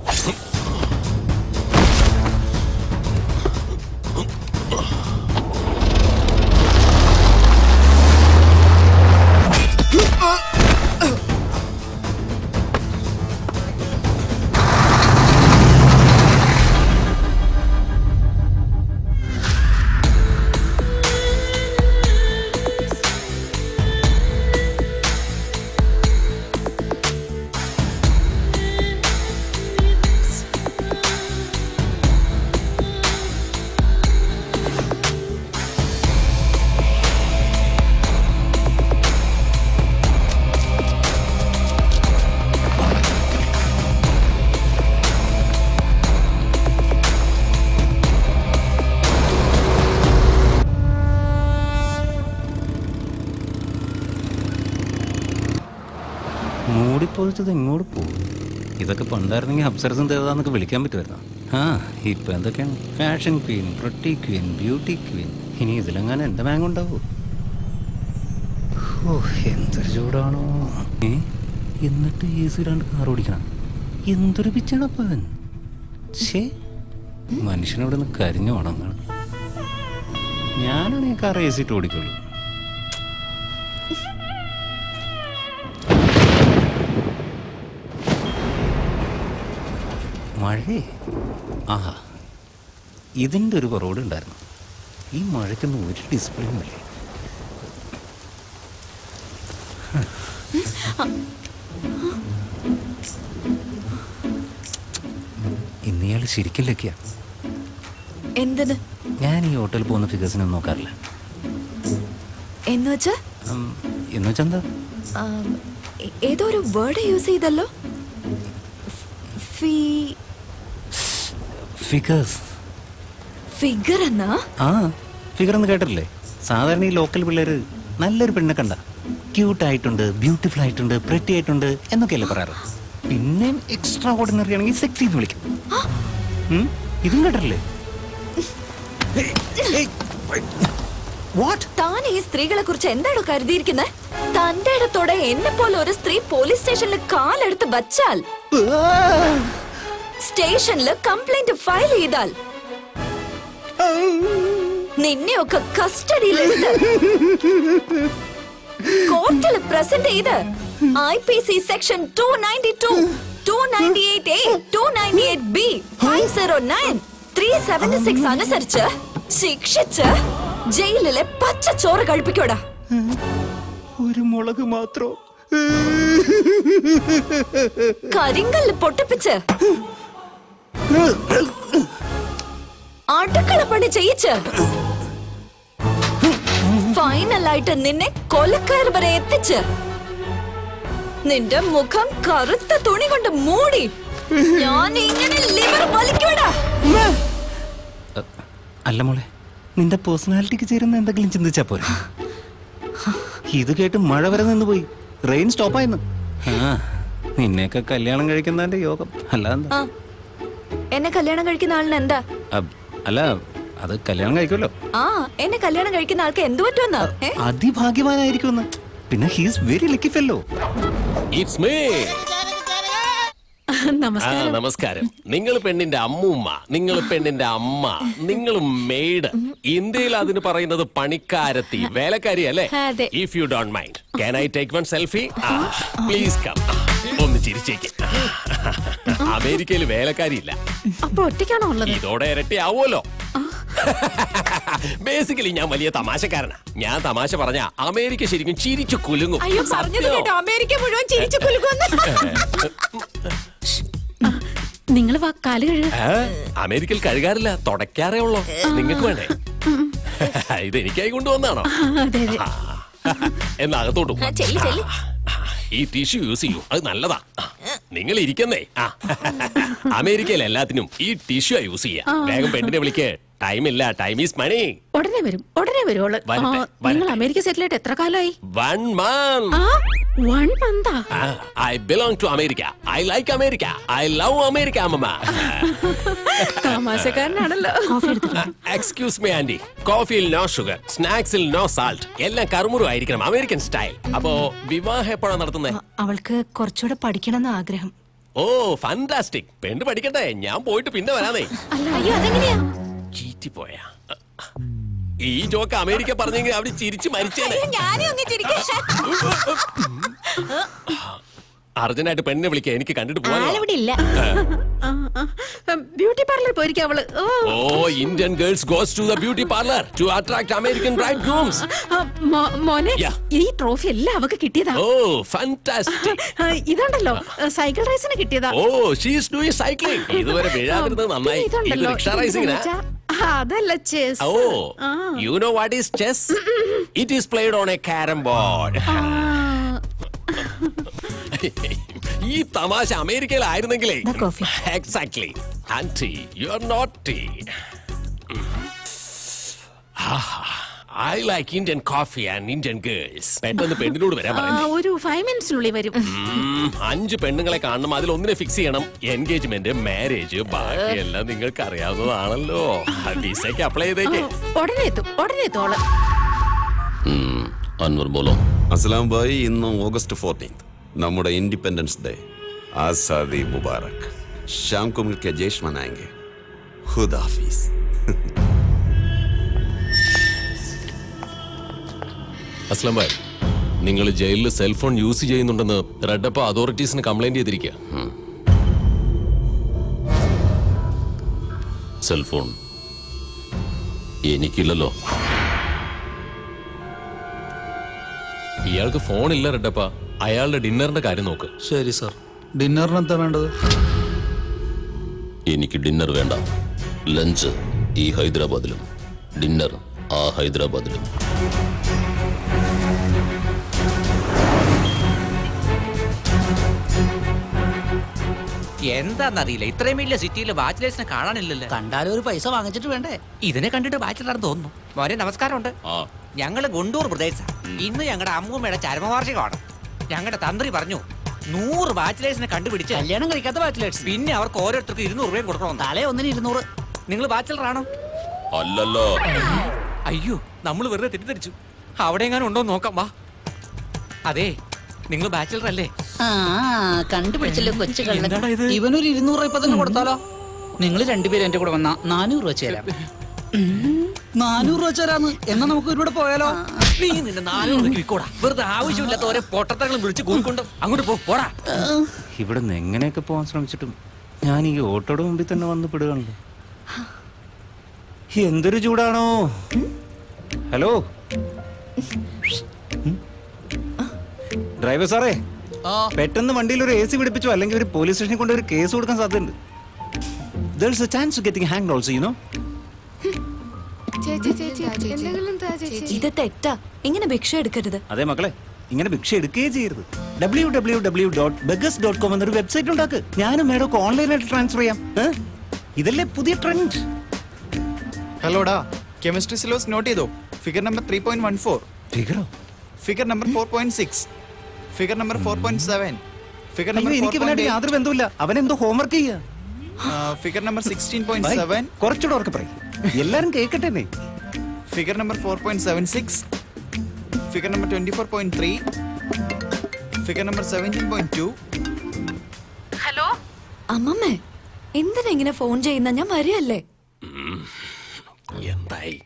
മൂടിപ്പോയിച്ചത് എങ്ങോട്ട് പോകും? ഇതൊക്കെ പണ്ടായിരുന്നെങ്കിൽ അപ്സരസും ദേവതാന്നൊക്കെ വിളിക്കാൻ പറ്റുമായിരുന്നു. ആ ഇപ്പം എന്തൊക്കെയാണ് fashion queen, pretty queen, beauty queen. ഇനി ഇതിലെങ്ങാനും എൻ്റെ ബാങ്ക് ഉണ്ടാവോ? ഓ എന്തൊരു ചൂടാണോ. ഏ എന്നിട്ട് എ സി ഇടാണ്ട് കാർ ഓടിക്കണം. എന്തൊരു പിച്ചാണപ്പൻ. ഛേ, മനുഷ്യനോട് നിന്ന് കരിഞ്ഞു ഉണങ്ങണം. ഞാനാണ് ഈ കാർ എ സി ഇട്ട് ഓടിക്കുള്ളൂ. മഴേ, ആഹാ, ഇതിൻ്റെ ഒരു കുറവുകൂടെ ഉണ്ടായിരുന്നു. ഈ മഴയ്ക്കൊന്നും ഒരു ഡിസിപ്ലിനും ഇല്ലേ. ഇന്നയാൾ ശരിക്കും ലക്കിയ. എന്തിന്? ഞാൻ ഈ ഹോട്ടലിൽ പോകുന്ന ഫിഗേഴ്സിനൊന്നും നോക്കാറില്ല. എന്ന് വെച്ചാ എന്ന് വെച്ചാ എന്താ? ഏതോ ഒരു വേർഡ് യൂസ് ചെയ്തല്ലോ. ഫിഗേഴ്സ്. ഫിഗർ എന്നാ? ആ, ഫിഗർ എന്ന് കേട്ടിട്ടില്ലേ? സാധാരണ ഈ ലോക്കൽ പിള്ളേര് നല്ലൊരു പെണ്ണെ കണ്ട ക്യൂട്ടായിട്ടുണ്ട്, ബ്യൂട്ടിഫുൾ ആയിട്ടുണ്ട്, പ്രെറ്റി ആയിട്ടുണ്ട് എന്നൊക്കെയല്ലേ പറയാറ്. പിന്നെ എക്സ്ട്രാ ഓർഡിനറി ആണെങ്കിൽ സെക്സി എന്ന് വിളിക്കും. ഇതും കേട്ടിട്ടില്ലേ? താൻ ഈ സ്ത്രീകളെ കുറിച്ച് എന്താണോ കരുതിയിരിക്കുന്നത്? തന്റെ ഇടത്തോടെ എന്നെ പോലെ ഒരു സ്ത്രീ പോലീസ് സ്റ്റേഷനിൽ കാലെടുത്ത് വച്ചാൽ, സ്റ്റേഷനിൽ കംപ്ലൈന്റ് ഫയൽ ചെയ്താൽ, നിന്നെയൊക്കെ കസ്റ്റഡിയിലെടുത്ത് കോർട്ടിൽ പ്രസന്റ് ചെയ്ത് I P C section two ninety two, two ninety eight A, two ninety eight B, five zero nine, three seventy six അനുസരിച്ച് ശിക്ഷിച്ച് ജയിലിലെ പച്ച ചോറ് കഴിപ്പിക്കോടാ. ഒരു മുളക് മാത്രോ കരിങ്കല്ല് പൊട്ടിപ്പിച്ച് അടുക്കള പണി ചെയ്യിച്ച് ഫൈനലായിട്ട് നിന്നെ കൊലക്കയർ വരെ എത്തിച്ച് നിന്റെ മുഖം കറുത്ത തുണി കൊണ്ട് മൂടി ഞാൻ ഇങ്ങനെ ലിവർ വലിക്കൂടാ. അല്ല മോളെ, നിന്റെ പേഴ്സണാലിറ്റിക്ക് ചേരുന്ന എന്തെങ്കിലും ചിന്തിച്ചാ പോരെ. ഇത് കേട്ട് മഴ വരെ നിന്ന് പോയി, റെയിൻ സ്റ്റോപ്പായിരുന്നു. ആ, നിന്നെയൊക്കെ കല്യാണം കഴിക്കുന്നതിന്റെ യോഗം. അല്ലാതെ എന്നെ കല്യാണം കഴിക്കുന്ന ആളിന് എന്താ? അല്ല, അത് കല്യാണം കഴിക്കുമല്ലോ. ആ, എന്നെ കല്യാണം കഴിക്കുന്ന ആൾക്ക് എന്ത് പറ്റുമെന്നാ? അതിഭാഗ്യവാനായിരിക്കും. പിന്നെ he's very lucky fellow. It's me. നമസ്കാരം. നിങ്ങൾ പെണ്ണിന്റെ അമ്മൂമ്മ, നിങ്ങൾ പെണ്ണിന്റെ അമ്മ, നിങ്ങൾ മെയ്ഡ്. ഇന്ത്യയിൽ അതിന് പറയുന്നത് പണിക്കാരത്തി, വേലക്കാരി അല്ലേ? If you don't mind, can I take one selfie? Please come. ഒന്ന് ചിരിച്ചേക്ക്. അമേരിക്കയിൽ വേലക്കാരി ഇല്ല. അപ്പൊ ഒറ്റയ്ക്കാണോ ഉള്ളത്? ഇതോടെ ഇരട്ടി ആവുമല്ലോ. ബേസിക്കലി ഞാൻ വലിയ തമാശക്കാരനാ. ഞാൻ തമാശ പറഞ്ഞ അമേരിക്ക ശരിക്കും ചിരിച്ചു കുലുങ്ങും. അമേരിക്ക മുഴുവൻ ചിരിച്ചു കുലുങ്ങും. നിങ്ങൾ കാല് കഴുക. അമേരിക്കയിൽ കഴുകാറില്ല, തുടയ്ക്കാറേ ഉള്ളൂ. നിങ്ങൾക്ക് വേണ്ടേ? ഇത് എനിക്കായി കൊണ്ടുവന്നാണോ? എന്നാ അകത്തോട്ടും ഈ ടിഷ്യൂ യൂസ് ചെയ്യൂ, അത് നല്ലതാ. നിങ്ങൾ ഇരിക്കുന്നേ. ആ അമേരിക്കയിൽ എല്ലാത്തിനും ഈ ടിഷ്യൂ യൂസ് ചെയ്യാം. വേഗം പെണ്ണിനെ വിളിക്കേ, ടൈം ഇല്ല, ടൈം ഈസ് മണി. ഉടനെ വരും, ഉടനെ വരുവോള്. നിങ്ങൾ അമേരിക്ക സെറ്റിൽ ആയിട്ട് എത്ര കാലായി? One month. വൺ മന്താ? I belong to America. I like America. I love America അമ്മ. തമാശക്കാരനാണല്ലോ. എക്സ്ക്യൂസ് മീ ആന്റി, കോഫിയിൽ നോ ഷുഗർ, സ്നാക്സിൽ നോ സാൾട്ട്, എല്ലാം കറുമുറു ആയിരിക്കണം, അമേരിക്കൻ സ്റ്റൈൽ. അപ്പോ വിവാഹം എപ്പോഴാണ് നടത്തുന്നത്? അവൾക്ക് കുറച്ചുകൂടെ പഠിക്കണമെന്ന് ആഗ്രഹം. Oh fantastic. പെണ്ണ് പഠിക്കട്ടെ, ഞാൻ പോയിട്ട് പിന്നെ വരാനേ. ചീറ്റി പോയാ ഈ ജോക്ക് അമേരിക്ക പറഞ്ഞെങ്കിൽ അവിടെ ചിരിച്ച് മരിച്ചേനെ. അർജന്റായിട്ട് പെണ്ണിനെ വിളിക്കുക, എനിക്ക് കണ്ടിട്ട് പോകാൻ. ബ്യൂട്ടി പാർലർ പോയിരിക്കും അവള്. Oh Indian girls goes to the beauty parlour to attract American bride grooms. മോനെ ഈ ട്രോഫി എല്ലാം അവക്ക് കിട്ടിയതാ. ഓ ഫാന്റാസ്റ്റിക്. ഇതുണ്ടല്ലോ സൈക്കിൾ റേസിന് കിട്ടിയതാ. Oh she is doing cycling. ഇതുവരെ വീഴാതിരുന്നത് നന്നായി. ഇത് റിക്ഷ റേസിംഗിനാ? അതല്ല chess. Oh you know what is chess? It is played on a carrom board. ഈ തമാശ അമേരിക്കയിലായിരുന്നെങ്കിലേ. Exactly. Aunty you are naughty. I like Indian coffee and Indian girls. പെട്ടെന്ന് പെണ്ണിനോട് വരാൻ പറഞ്ഞു. ഒരു ഫൈവ് മിനിറ്റ്സിനുള്ളിൽ വരും. അഞ്ച് പെണ്ണുങ്ങളെ കാണണം, അതിൽ ഒന്നിനെ ഫിക്സ് ചെയ്യണം. എൻഗേജ്മെന്റ്, മാരേജ്, ബാക്കിയെല്ലാം നിങ്ങൾക്ക് അറിയാവുന്നതാണല്ലോ. വിസയ്ക്ക് അപ്ലൈ ചെയ്തേക്ക്. ഉടനെ എത്തും, ഉടനെ എത്തോള്. അൻവർ ബോലോ. അസ്സലാം ഭായി, ഇന്ന് ഓഗസ്റ്റ് ഫോർട്ടീൻത്, നമ്മുടെ इंडिपेंडेंस डे. आजादी मुबारक. शाम को मिलकर जश्न मनाएंगे. खुदा हाफिज. അസ്ലം ഭായ്, നിങ്ങൾ ജയിലിൽ സെൽഫോൺ യൂസ് ചെയ്യുന്നുണ്ടെന്ന് റെഡപ്പ അതോറിറ്റീസിന് കംപ്ലൈന്റ് ചെയ്തിരിക്കുക. സെൽഫോൺ എനിക്കില്ലല്ലോ. ഇയാൾക്ക് ഫോണില്ല റെഡപ്പ. അയാളുടെ ഡിന്നറിന്റെ കാര്യം നോക്ക്. ശരി സർ. ഡിന്നറിന് എന്താ വേണ്ടത്? എനിക്ക് ഡിന്നർ വേണ്ട. ലഞ്ച് ഈ ഹൈദരാബാദിലും, ഡിന്നർ ആ ഹൈദരാബാദിലും. എന്താന്നറിയില്ല, ഇത്രയും വലിയ സിറ്റിയിൽ ബാച്ചിലേഴ്സിനെ കാണാനില്ലല്ലോ. കണ്ടാലും ഒരു പൈസ വാങ്ങിച്ചിട്ട് വേണ്ടേ? ഇതിനെ കണ്ടിട്ട് ബാച്ചിലറാന്ന് തോന്നുന്നു. മോനെ നമസ്കാരമുണ്ട്. ഞങ്ങള് ഗുണ്ടൂർ പ്രദേശ. ഇന്ന് ഞങ്ങളുടെ അമ്മൂമ്മയുടെ ചരമവാർഷികമാണ്. ഞങ്ങളുടെ തന്ത്രി പറഞ്ഞു നൂറ് ബാച്ചിലേഴ്സിനെ കണ്ടുപിടിച്ച് കല്യാണം കഴിക്കാത്ത ബാച്ചിലേഴ്സ്, പിന്നെ അവർക്ക് ഓരോരുത്തർക്ക് ഇരുന്നൂറ് രൂപയും കൊടുക്കണം. തലേ ഒന്നിന് ഇരുന്നൂറ്. നിങ്ങൾ ബാച്ചിലറാണോ? അല്ലല്ലോ. അയ്യോ, നമ്മൾ വെറുതെ തെറ്റിദ്ധരിച്ചു. അവിടെ എങ്ങാനും ഉണ്ടോ നോക്കാം. വാ. അതെ, നിങ്ങൾ ബാച്ചിലർ അല്ലേ? ആ കണ്ടുപിടിച്ചല്ലോ കൊച്ചു കള്ളൻ. ഇവനൊരു ഇരുന്നൂറ് ഇപ്പൊ തന്നെ കൊടുത്താലോ? നിങ്ങൾ രണ്ടുപേരും എന്റെ കൂടെ വന്നാ നാനൂറ് വെച്ച് തരാം. നാനൂറ് വെച്ച് തരാന്ന്. എന്നാ നമുക്ക് ഇവിടെ പോയാലോ? നീ നിന്റെ നാനൂറ് വിൽക്കോടാ. വെറുതെ ആവശ്യമില്ലാത്ത ഓരോ പൊട്ടത്തങ്ങളും വിളിച്ച് കൂടിക്കൊണ്ട് അങ്ങോട്ട് പോ. പോടാ. ഇവിടെ നിന്ന് എങ്ങനെയൊക്കെ പോകാൻ ശ്രമിച്ചിട്ടും ഞാൻ ഈ ഓട്ടോയുടെ മുമ്പിൽ തന്നെ വന്ന് പെടുകയാണല്ലോ. എന്തൊരു ചൂടാണോ. ഹലോ ഡ്രൈവർ സാറേ, പെട്ടെന്ന് വണ്ടിയിൽ ഒരു എ സി പിടിപ്പിച്ചു, അല്ലെങ്കിൽ ഒരു പോലീസ് സ്റ്റേഷനിൽ കൊണ്ട് ഒരു കേസ് കൊടുക്കാൻ സാധ്യതയുണ്ട്. There is a chance of getting hanged also, you know. ഇത് തെറ്റാ. ഇങ്ങനെ ഭിക്ഷ എടുക്കരുത്. അതെ മക്കളെ, ഇങ്ങനെ ഭിക്ഷ എടുക്കുകയേ ചെയ്യരുത്. W W W dot beggars dot com എന്നൊരു വെബ്സൈറ്റ് ഉണ്ടാക്ക്. ഞാനും മേഡം ഒക്കെ ഓൺലൈനായിട്ട് ട്രാൻസ്ഫർ ചെയ്യാം. ഇതല്ലേ പുതിയ ട്രെൻഡ്. ഹലോടാ, കെമിസ്ട്രി സിലബസ് നോട്ട് ചെയ്തോ? Figure number three point one four. ഫിഗറോ? Figure number four point six. Figure number four point seven. Figure number എനിക്ക് ഇവനായിട്ട് യാതൊരു ബന്ധമില്ല. അവൻ എന്തോ ഹോംവർക്ക് ചെയ്യാ. Figure number sixteen point seven. കുറച്ചുകൂടെ അവർക്ക് പറയും, എല്ലാരും കേൾക്കട്ടെ. Figure number four point seven six. Figure number twenty four point three. Figure number seventeen point two. Hello അമ്മമ്മേ, എന്തിനാ ഇങ്ങനെ ഫോൺ ചെയ്യുന്ന? ഞാൻ വരികയല്ലേ. എന്തായി?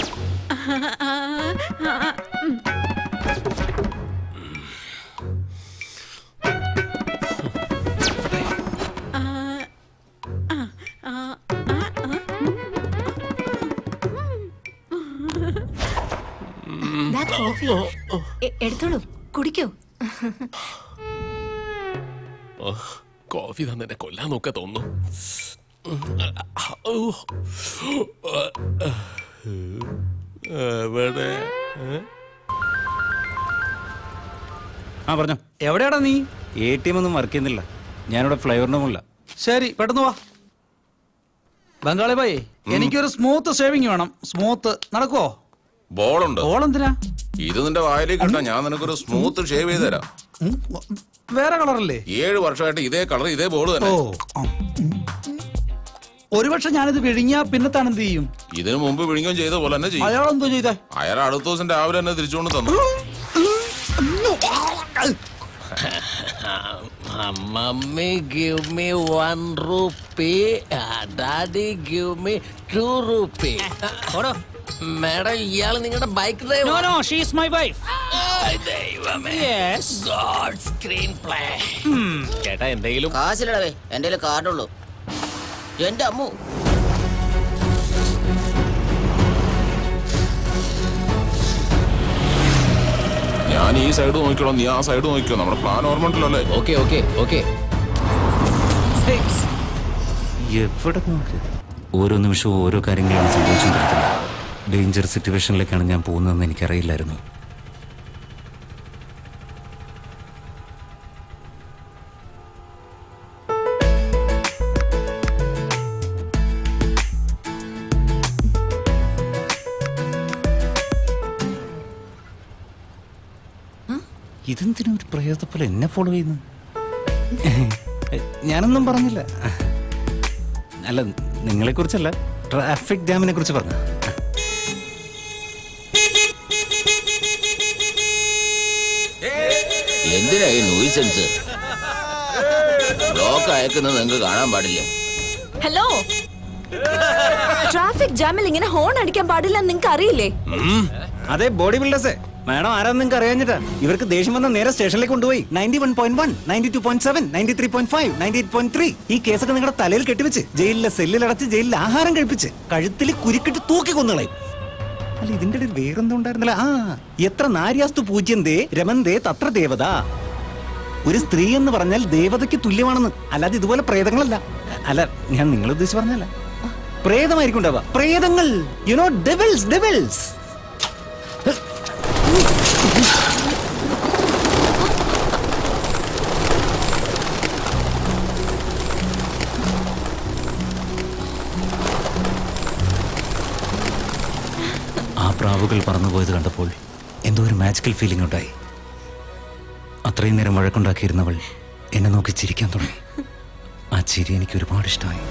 കോഫി എടുത്തോളൂ, കുടിക്കോ. കോഫി തന്നെ കൊല്ലാൻ നോക്ക തോന്നുന്നു. ആ പറഞ്ഞോ. എവിടെയാടാ നീ? എ ടി എം ഒന്നും വർക്ക് ചെയ്യുന്നില്ല. ഞാനിവിടെ ഫ്ലൈവറിനുമില്ല. ശരി, പെട്ടെന്ന് വാ. ബംഗാളി ഭായി, എനിക്കൊരു സ്മൂത്ത് ഷേവിംഗ് വേണം. സ്മൂത്ത് നടക്കുവോ? ബോളുണ്ട്. ബോൾ എന്തിനാ? ഇത് നിന്റെ വായിലേക്ക് ഇട്ടാ ഞാൻ നിനക്കൊരു സ്മൂത്ത് ഷേവ് ചെയ്ത് തരാം. വേറെ കളറല്ലേ? ഏഴ് വർഷമായിട്ട് ഇതേ കളർ ഇതേ ബോൾ തന്നെ. ഒരു പക്ഷെ ഞാനിത് വിഴുങ്ങിയാ പിന്നെ താൻ എന്ത് ചെയ്യും? ഇതിനു മുമ്പ് വിഴുങ്ങുകയും ചെയ്ത പോലെ തന്നെ ചെയ്യും. അയാൾ എന്തോ ചെയ്തേ? അയാൾ അടുത്ത ദിവസം രാവിലെ തന്നെ തിരിച്ചുകൊണ്ട് തന്നു. Mommy, give me one rupee. Daddy, give me two rupee. Madam, ഇയാൾ നിങ്ങളുടെ bike driver? No, no, she is my wife. ദൈവമേ. Yes. God screen play. ചേട്ടാ എന്തെങ്കിലും കാശിലടവേ, എന്റെ കാർഡുള്ളൂ. എന്റെ അമ്മു. ഞാൻ ഈ സൈഡ് നോക്കിക്കോളാം, നീ ആ സൈഡ് നോക്കിക്കോ. നമ്മുടെ പ്ലാൻ ഓർമ്മ ഉണ്ടല്ലോ അല്ലേ? Okay okay okay. എവിടെ നോക്ക്, ഓരോ നിമിഷവും ഓരോ കാര്യങ്ങളാണ് സംഭവിച്ചുകൊണ്ടിരിക്കുന്നത്. ഡേഞ്ചർ സിറ്റുവേഷനിലേക്കാണ് ഞാൻ പോകുന്നതെന്ന് എനിക്കറിയില്ലായിരുന്നു. ഇതെന്തിനും ഒരു പ്രയോജനത്തെ പോലെ എന്നെ ഫോളോ ചെയ്യുന്നു? ഞാനൊന്നും പറഞ്ഞില്ല. അല്ല, നിങ്ങളെ കുറിച്ചല്ല, ട്രാഫിക് ജാമിനെ കുറിച്ച് പറഞ്ഞു. എന്തിനാ ഈ നോയിസൻസ്? ബ്ലോക്ക് അയക്കുന്നത് നിങ്ങൾക്ക് കാണാൻ പാടില്ലേ? ഹലോ, ട്രാഫിക് ജാമിൽ ഇങ്ങനെ ഹോൺ അടിക്കാൻ പാടില്ല, നിങ്ങൾക്ക് അറിയില്ലേ? അതെ, ബോഡി ബിൽഡേഴ്സേ. മാഡം ആരാന്ന് നിങ്ങൾക്ക് അറിയാഞ്ഞിട്ടാ. ഇവർക്ക് ദേഷ്യം വന്ന നേരെ സ്റ്റേഷനിലേക്ക് കൊണ്ടുപോയി ninety one point one ninety two point seven ninety three point five ninety eight point three ഈ കേസൊക്കെ നിങ്ങളുടെ തലയിൽ കെട്ടിവെച്ച് ജയിലിലെ സെല്ലിൽ അടച്ച് ജയിലിൽ ആഹാരം കഴിപ്പിച്ച് കഴുത്തിൽ കുരുക്കിട്ട് തൂക്കി കൊന്നുകളയും. അല്ല, ഇതിന്റെ ഇടയിൽ വേറെന്തോ ഉണ്ടായിരുന്നില്ല. ആ, എത്ര നാര്യാസ്തു പൂജ്യന്തേ രമന്തേ തത്ര ദേവത. ഒരു സ്ത്രീ എന്ന് പറഞ്ഞാൽ ദേവതയ്ക്ക് തുല്യമാണെന്ന്. അല്ലാതെ ഇതുപോലെ പ്രേതങ്ങളല്ല. അല്ല, ഞാൻ നിങ്ങൾ ഉദ്ദേശിച്ച് പറഞ്ഞല്ല. പ്രേതമായിരിക്കും ഉണ്ടാവുക. പ്രേതങ്ങൾ, യു നോ, ഡെവിൾസ് ഡെവിൾസ്. ആ പ്രാവുകൾ പറന്നുപോയത് കണ്ടപ്പോൾ എന്തോ ഒരു മാജിക്കൽ ഫീലിംഗ് ഉണ്ടായി. അത്രയും നേരം വഴക്കുണ്ടാക്കിയിരുന്നവൾ എന്നെ നോക്കി ചിരിക്കാൻ തുടങ്ങി. ആ ചിരി എനിക്ക് ഒരുപാട് ഇഷ്ടമായി.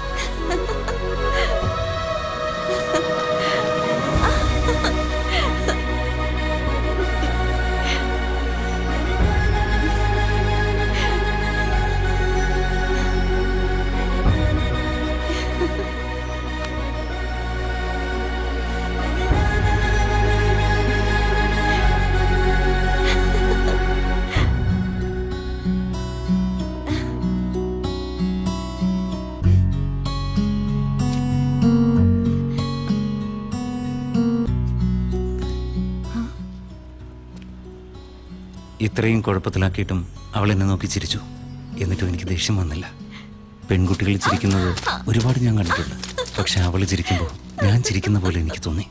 ഇത്രയും കുഴപ്പത്തിലാക്കിയിട്ടും അവൾ എന്നെ നോക്കി ചിരിച്ചു. എന്നിട്ടും എനിക്ക് ദേഷ്യം വന്നില്ല. പെൺകുട്ടികൾ ചിരിക്കുന്നത് ഒരുപാട് ഞാൻ കണ്ടിട്ടുണ്ട്. പക്ഷെ അവൾ ചിരിക്കുമ്പോൾ ഞാൻ ചിരിക്കുന്ന പോലെ എനിക്ക് തോന്നി.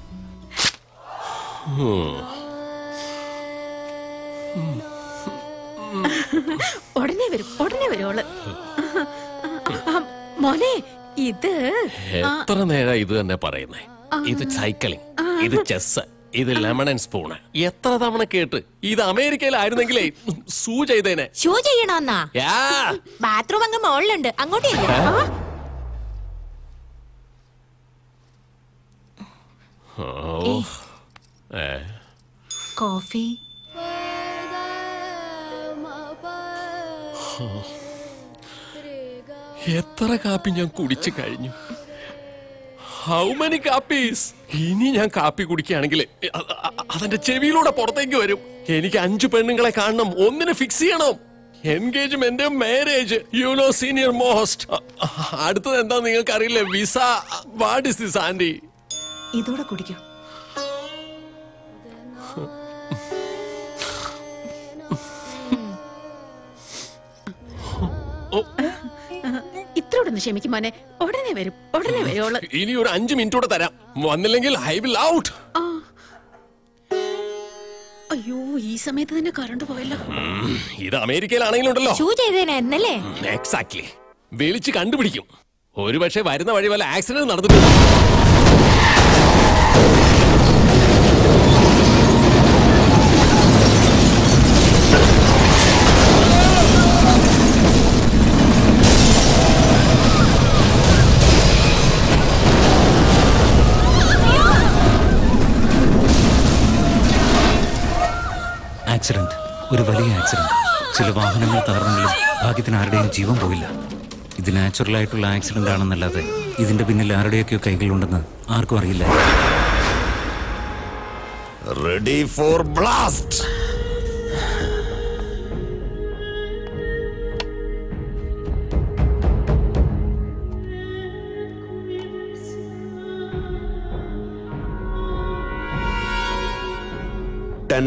ഉടനെ വരും, ഉടനെ വരുവോള്. മോനെ, ഇത് എത്ര നേരം ഇത് തന്നെ പറയുന്നേ. ഇത് സൈക്ലിംഗ്, ഇത് ചെസ്, ഇത് ലെമൺ ആൻഡ് സ്പൂണ്. എത്ര തവണ കേട്ട്. ഇത് അമേരിക്കയിലായിരുന്നെങ്കിലേ സൂ ചെയ്തേനെ. ഷൂ ചെയ്യണമെന്നാ? ബാത്റൂം അങ്ങ് മുകളിലുണ്ട്, അങ്ങോട്ടേ കോഫി. എത്ര കാപ്പി ഞാൻ കുടിച്ചു കഴിഞ്ഞു. ഹൗ മെനി കാപ്പീസ്? ഇനി ഞാൻ കാപ്പി കുടിക്കുകയാണെങ്കിൽ അതെന്റെ ചെവിയിലൂടെ പുറത്തേക്ക് വരും. എനിക്ക് അഞ്ചു പെണ്ണുങ്ങളെ കാണണം, ഒന്നിന് ഫിക്സ് ചെയ്യണം. Engagement, marriage, you know senior most. അടുത്തത് എന്താ നിങ്ങൾക്ക് അറിയില്ലേ? Visa. What is this aunty? ഇതോടെ കുടിക്കൂ. ഇത്രോടൊന്ന് ക്ഷമിക്കും മോനെ, ഉടനെ വരും, ഉടനെ വരുവോള്. ഇനി ഒരു അഞ്ചു മിനിറ്റ് കൂടെ തരാം. വന്നില്ലെങ്കിൽ ഐ വിൽ ഔട്ട്. അയ്യോ ഈ സമയത്ത് തന്നെ കറണ്ട് പോയല്ലോ. ഇത് അമേരിക്കയിലാണെങ്കിലും ഉണ്ടല്ലോ. ഷൂ ചെയ്തേനല്ലേ? എക്സാക്ട്ലി. വിളിച്ച് കണ്ടുപിടിക്കും. ഒരുപക്ഷെ വരുന്ന വഴി വല്ല ആക്സിഡന്റ് നടന്നിട്ടുണ്ട്. ആക്സിഡന്റ്, ഒരു വലിയ ആക്സിഡന്റ്. ചില വാഹനങ്ങൾ തകർന്നെങ്കിലും ഭാഗ്യത്തിന് ആരുടെയും ജീവൻ പോയില്ല. ഇത് നാച്ചുറൽ ആയിട്ടുള്ള ആക്സിഡന്റ് ആണെന്നല്ലാതെ ഇതിന്റെ പിന്നിൽ ആരുടെയൊക്കെയോ കൈകളുണ്ടെന്ന് ആർക്കും അറിയില്ല. Ready for blast. Ten,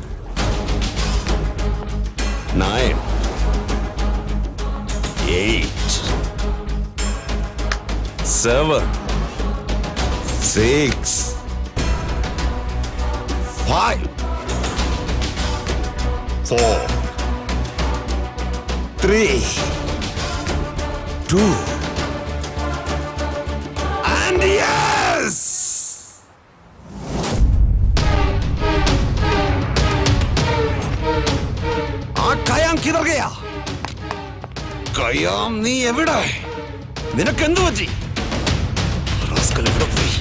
nine, eight, seven, six, five, four, three, two, and yes! Khayyam കിധർ ഗയാ? കയാം നീ എവിടെ? നിനക്ക് എന്തു പറ്റി? റാസ്കൽ എവിടെ പോയി?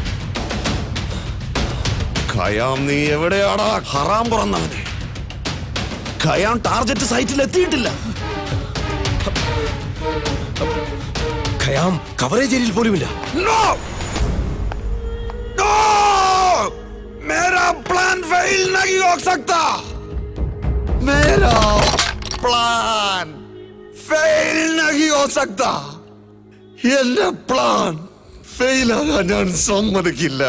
കയാം നീ എവിടെയാടാ ഹറാം പുറന്നവനെ? കയാം ടാർജറ്റ് സൈറ്റിൽ എത്തിയിട്ടില്ല. ഖയാം കവറേജ് ഏരിയയിൽ പോലുമില്ല. നോ നോ, മേരാ പ്ലാൻ ഫെയിൽ നഹീ ഹോ സക്താ. मेरा प्लान फेल नहीं हो सकता. എന്റെ പ്ലാൻ ഫെയിൽ ആകാൻ ഞാൻ സമ്മതിക്കില്ല.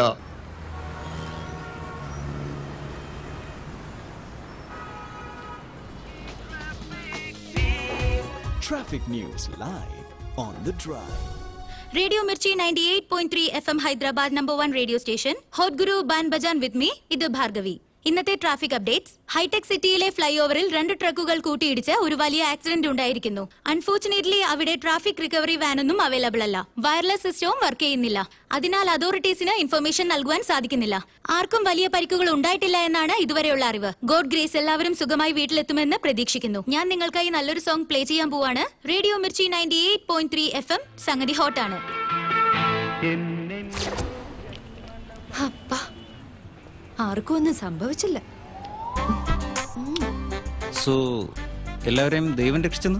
Traffic news live on the drive. Radio Mirchi ninety-eight point three F M Hyderabad number one radio station. Hot Guru Ban Bajan with me. ഇത് ഭാർഗവി. ഇന്നത്തെ ട്രാഫിക് അപ്ഡേറ്റ്സ്. ഹൈടെക് സിറ്റിയിലെ ഫ്ലൈ ഓവറിൽ രണ്ട് ട്രക്കുകൾ കൂട്ടിയിടിച്ച് ഒരു വലിയ ആക്സിഡന്റ് ഉണ്ടായിരിക്കുന്നു. അൺഫോർച്ചുനേറ്റ്ലി അവിടെ ട്രാഫിക് റിക്കവറി വാനൊന്നും അവൈലബിൾ അല്ല. വയർലെസ് സിസ്റ്റവും വർക്ക് ചെയ്യുന്നില്ല. അതിനാൽ അതോറിറ്റീസിന് ഇൻഫർമേഷൻ നൽകുവാൻ സാധിക്കുന്നില്ല. ആർക്കും വലിയ പരിക്കുകൾ ഉണ്ടായിട്ടില്ല എന്നാണ് ഇതുവരെയുള്ള അറിവ്. ഗോഡ് ഗ്രേസ് എല്ലാവരും സുഖമായി വീട്ടിലെത്തുമെന്ന് പ്രതീക്ഷിക്കുന്നു. ഞാൻ നിങ്ങൾക്കായി നല്ലൊരു സോങ് പ്ലേ ചെയ്യാൻ പോവാണ്. Radio Mirchi ninety eight point three F M സംഗതി ഹോട്ടാണ്. ആർക്കും ഒന്നും സംഭവിച്ചില്ല. സോ എല്ലാവരെയും ദൈവം രക്ഷിച്ചെന്ന്?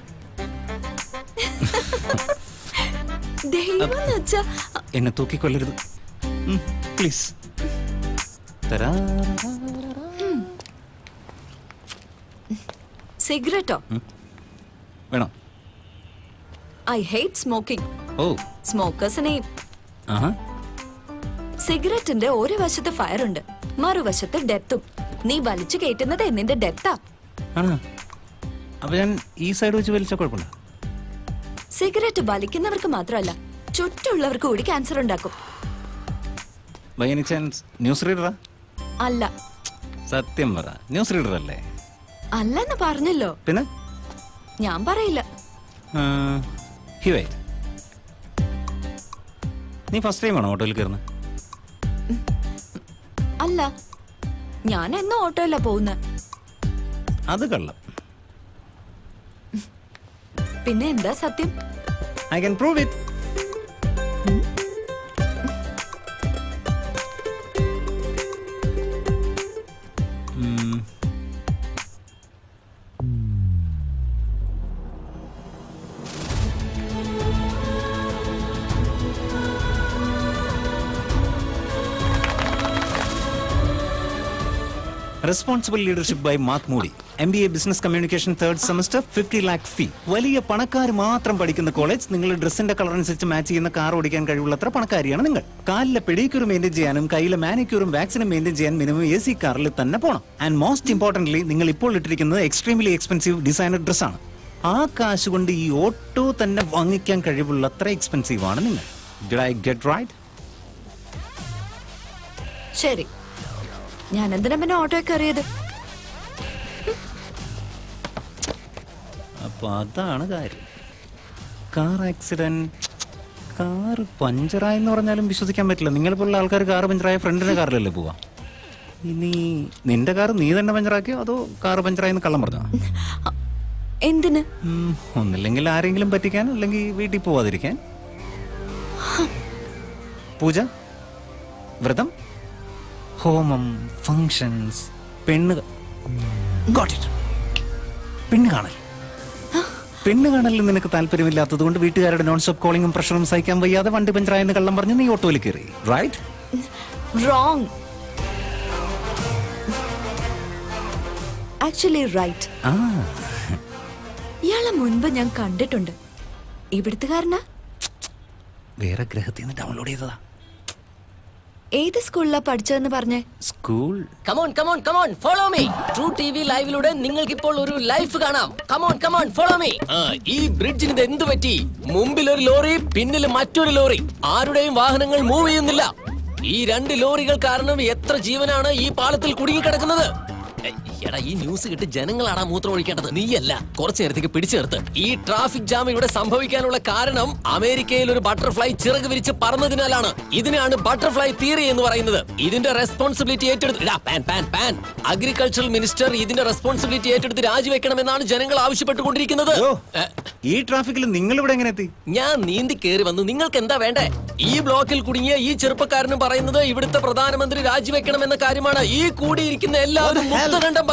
എന്നെ തൂക്കിക്കൊല്ലരുത് പ്ലീസ്. സിഗരറ്റോ വേണോ? I hate smoking. ഓ, സ്മോക്കേഴ്സിനെ സിഗരറ്റിന്റെ ഒരു വശത്ത് ഫയർ ഉണ്ട്, മറുവശത്ത് ഡെത്തും. നീ വലിച്ചു കയറ്റുന്നത് നിന്റെ ഡെത്താ. അപ്പൊ ഞാൻ ഈ സൈഡ് വെച്ച് വലിച്ച കുഴപ്പമില്ല. സിഗരറ്റ് വലിക്കുന്നവർക്ക് മാത്രമല്ല ചുറ്റുള്ളവർക്ക് കൂടി ക്യാൻസർ ഉണ്ടാക്കും. ബൈ എനി ചാൻസ് ന്യൂസ് റീഡറാ? അല്ല. സത്യം പറ, ന്യൂസ് റീഡർ അല്ലേ? അല്ലെന്ന് പറഞ്ഞല്ലോ. പിന്നെ ഞാൻ പറയില്ല. നീ ഫസ്റ്റ് ടൈം ആണോ ഓട്ടോയിൽ കയറുന്നത്? അല്ല, ഞാൻ എന്നും ഓട്ടോയിലാ പോകുന്നത്. അത് കള്ളം. പിന്നെ എന്താ സത്യം? I can prove it. Responsible leadership by Mark Moody, M B A business communication third semester, fifty lakh fee. വലിയ പണക്കാർ മാത്രം പഠിക്കുന്ന കോളേജ്. നിങ്ങളുടെ ഡ്രസ്സിന്റെ കളർ അനുസരിച്ച് മാച്ച് ചെയ്യുന്ന കാർ ഓടിക്കാൻ കഴിവുള്ളത്ര പണക്കാരിയാണ് നിങ്ങൾ. കാലിലെ പെഡിക്യൂർ മെയിൻറ്റെയിൻ ചെയ്യാനും കയ്യിലെ മാനിക്യൂറും വാക്സിനും മെയിൻറ്റെയിൻ ചെയ്യാൻ മിനിമം എ സി കാറിൽ തന്നെ പോകണം. ആൻഡ് മോസ്റ്റ് ഇമ്പോർട്ടന്റ്ലി, നിങ്ങൾ ഇപ്പോൾ ഇട്ടിരിക്കുന്നത് എക്സ്ട്രീംലി എക്സ്പെൻസീവ് ഡിസൈനർ ഡ്രസ്സാണ്. ആ കാശ് കൊണ്ട് ഈ ഓട്ടോ തന്നെ വാങ്ങിക്കാൻ കഴിവുള്ളത്ര എക്സ്പെൻസീവ് ആണ് നിങ്ങൾ. Did I get right? ശരി, ഞാൻ എന്തിനാ പിന്നെ ഓട്ടോ കയറിയത്? അപ്പൊ അതാണ് കാര്യം. കാർ ആക്സിഡന്റ്, കാർ പഞ്ചറായെന്ന് പറഞ്ഞാലും വിശ്വസിക്കാൻ പറ്റില്ല. നിങ്ങളെപ്പോലുള്ള ആൾക്കാർ കാർ പഞ്ചറായ ഫ്രണ്ടിന്റെ കാറിലല്ലേ പോവാ. ഇനി നിന്റെ കാർ നീ തന്നെ പഞ്ചറാക്കിയോ അതോ കാർ പഞ്ചറായെന്ന് കള്ളം പറഞ്ഞോ? എന്തിന്? ഒന്നില്ലെങ്കിൽ ആരെങ്കിലും പറ്റിക്കാൻ, അല്ലെങ്കിൽ വീട്ടിൽ പോവാതിരിക്കാൻ. പൂജ, വ്രതം, ഹോമം, ഫങ്ഷൻസ്, പെണ്ണ് പെണ്ണ് കാണൽ. പെണ്ണ് കാണലിൽ നിനക്ക് താല്പര്യമില്ലാത്തത് കൊണ്ട് വീട്ടുകാരുടെ നോൺ സ്റ്റോപ്പ് കോളിംഗും പ്രഷറും സഹിക്കാൻ വയ്യാതെ വണ്ടി പഞ്ചറായെന്ന് കള്ളം പറഞ്ഞ് നീ ഓട്ടോയിൽ കയറി. റൈറ്റ്? റോങ്. Actually right. ഇയാളെ മുൻപ് ഞാൻ കണ്ടിട്ടുണ്ട്. ഇവിടുത്തുകാരനാ? വേറെ ഗ്രഹത്തിൽ നിന്ന് ഡൗൺലോഡ് ചെയ്തതാ. ഏത് സ്കൂളിലാ പഠിച്ചതെന്ന് പറഞ്ഞേ? School. Come on come on come on follow me. True TV ലൈവിലൂടെ നിങ്ങൾക്ക് ഇപ്പോൾ ഒരു ലൈഫ് കാണാം. Come on come on follow me. ഈ ബ്രിഡ്ജിന് ഇത് എന്ത് പറ്റി? മുമ്പിൽ ഒരു ലോറി, പിന്നിൽ മറ്റൊരു ലോറി. ആരുടെയും വാഹനങ്ങൾ മൂവ് ചെയ്യുന്നില്ല. ഈ രണ്ട് ലോറികൾ കാരണം എത്ര ജീവനാണ് ഈ പാലത്തിൽ കുടുങ്ങിക്കിടക്കുന്നത്. എടാ, ഈ ന്യൂസ് കിട്ടി ജനങ്ങളാണ് മൂത്രം ഒഴിക്കേണ്ടത്, നീയല്ല. കുറച്ചു നേരത്തേക്ക് പിടിച്ചു നിർത്ത്. ഈ ട്രാഫിക് ജാം ഇവിടെ സംഭവിക്കാനുള്ള കാരണം അമേരിക്കയിൽ ഒരു ബട്ടർഫ്ലൈ ചിറക് വിരിച്ച് പറന്നതിനാലാണ്. ഇതിനാണ് ബട്ടർഫ്ലൈ തിയറി എന്ന് പറയുന്നത്. ഇതിന്റെ റെസ്പോൺസിബിലിറ്റി ഏറ്റെടുത്ത് അഗ്രികൾച്ചറൽ മിനിസ്റ്റർ ഇതിന്റെ റെസ്പോൺസിബിലിറ്റി ഏറ്റെടുത്ത് രാജിവെക്കണമെന്നാണ് ജനങ്ങൾ ആവശ്യപ്പെട്ടുകൊണ്ടിരിക്കുന്നത്. ഈ ട്രാഫിക്കിൽ നിങ്ങൾ ഇവിടെ എങ്ങനെ എത്തി? ഞാൻ നീന്തി കയറി വന്നു. നിങ്ങൾക്ക് എന്താ വേണ്ടേ? ഈ ബ്ലോക്കിൽ കുടുങ്ങിയ ഈ ചെറുപ്പക്കാരനും പറയുന്നത് ഇവിടുത്തെ പ്രധാനമന്ത്രി രാജിവെക്കണമെന്ന കാര്യമാണ്. ഈ കൂടിയിരിക്കുന്ന എല്ലാവരും മുക്തകണ്ഠം പറയും.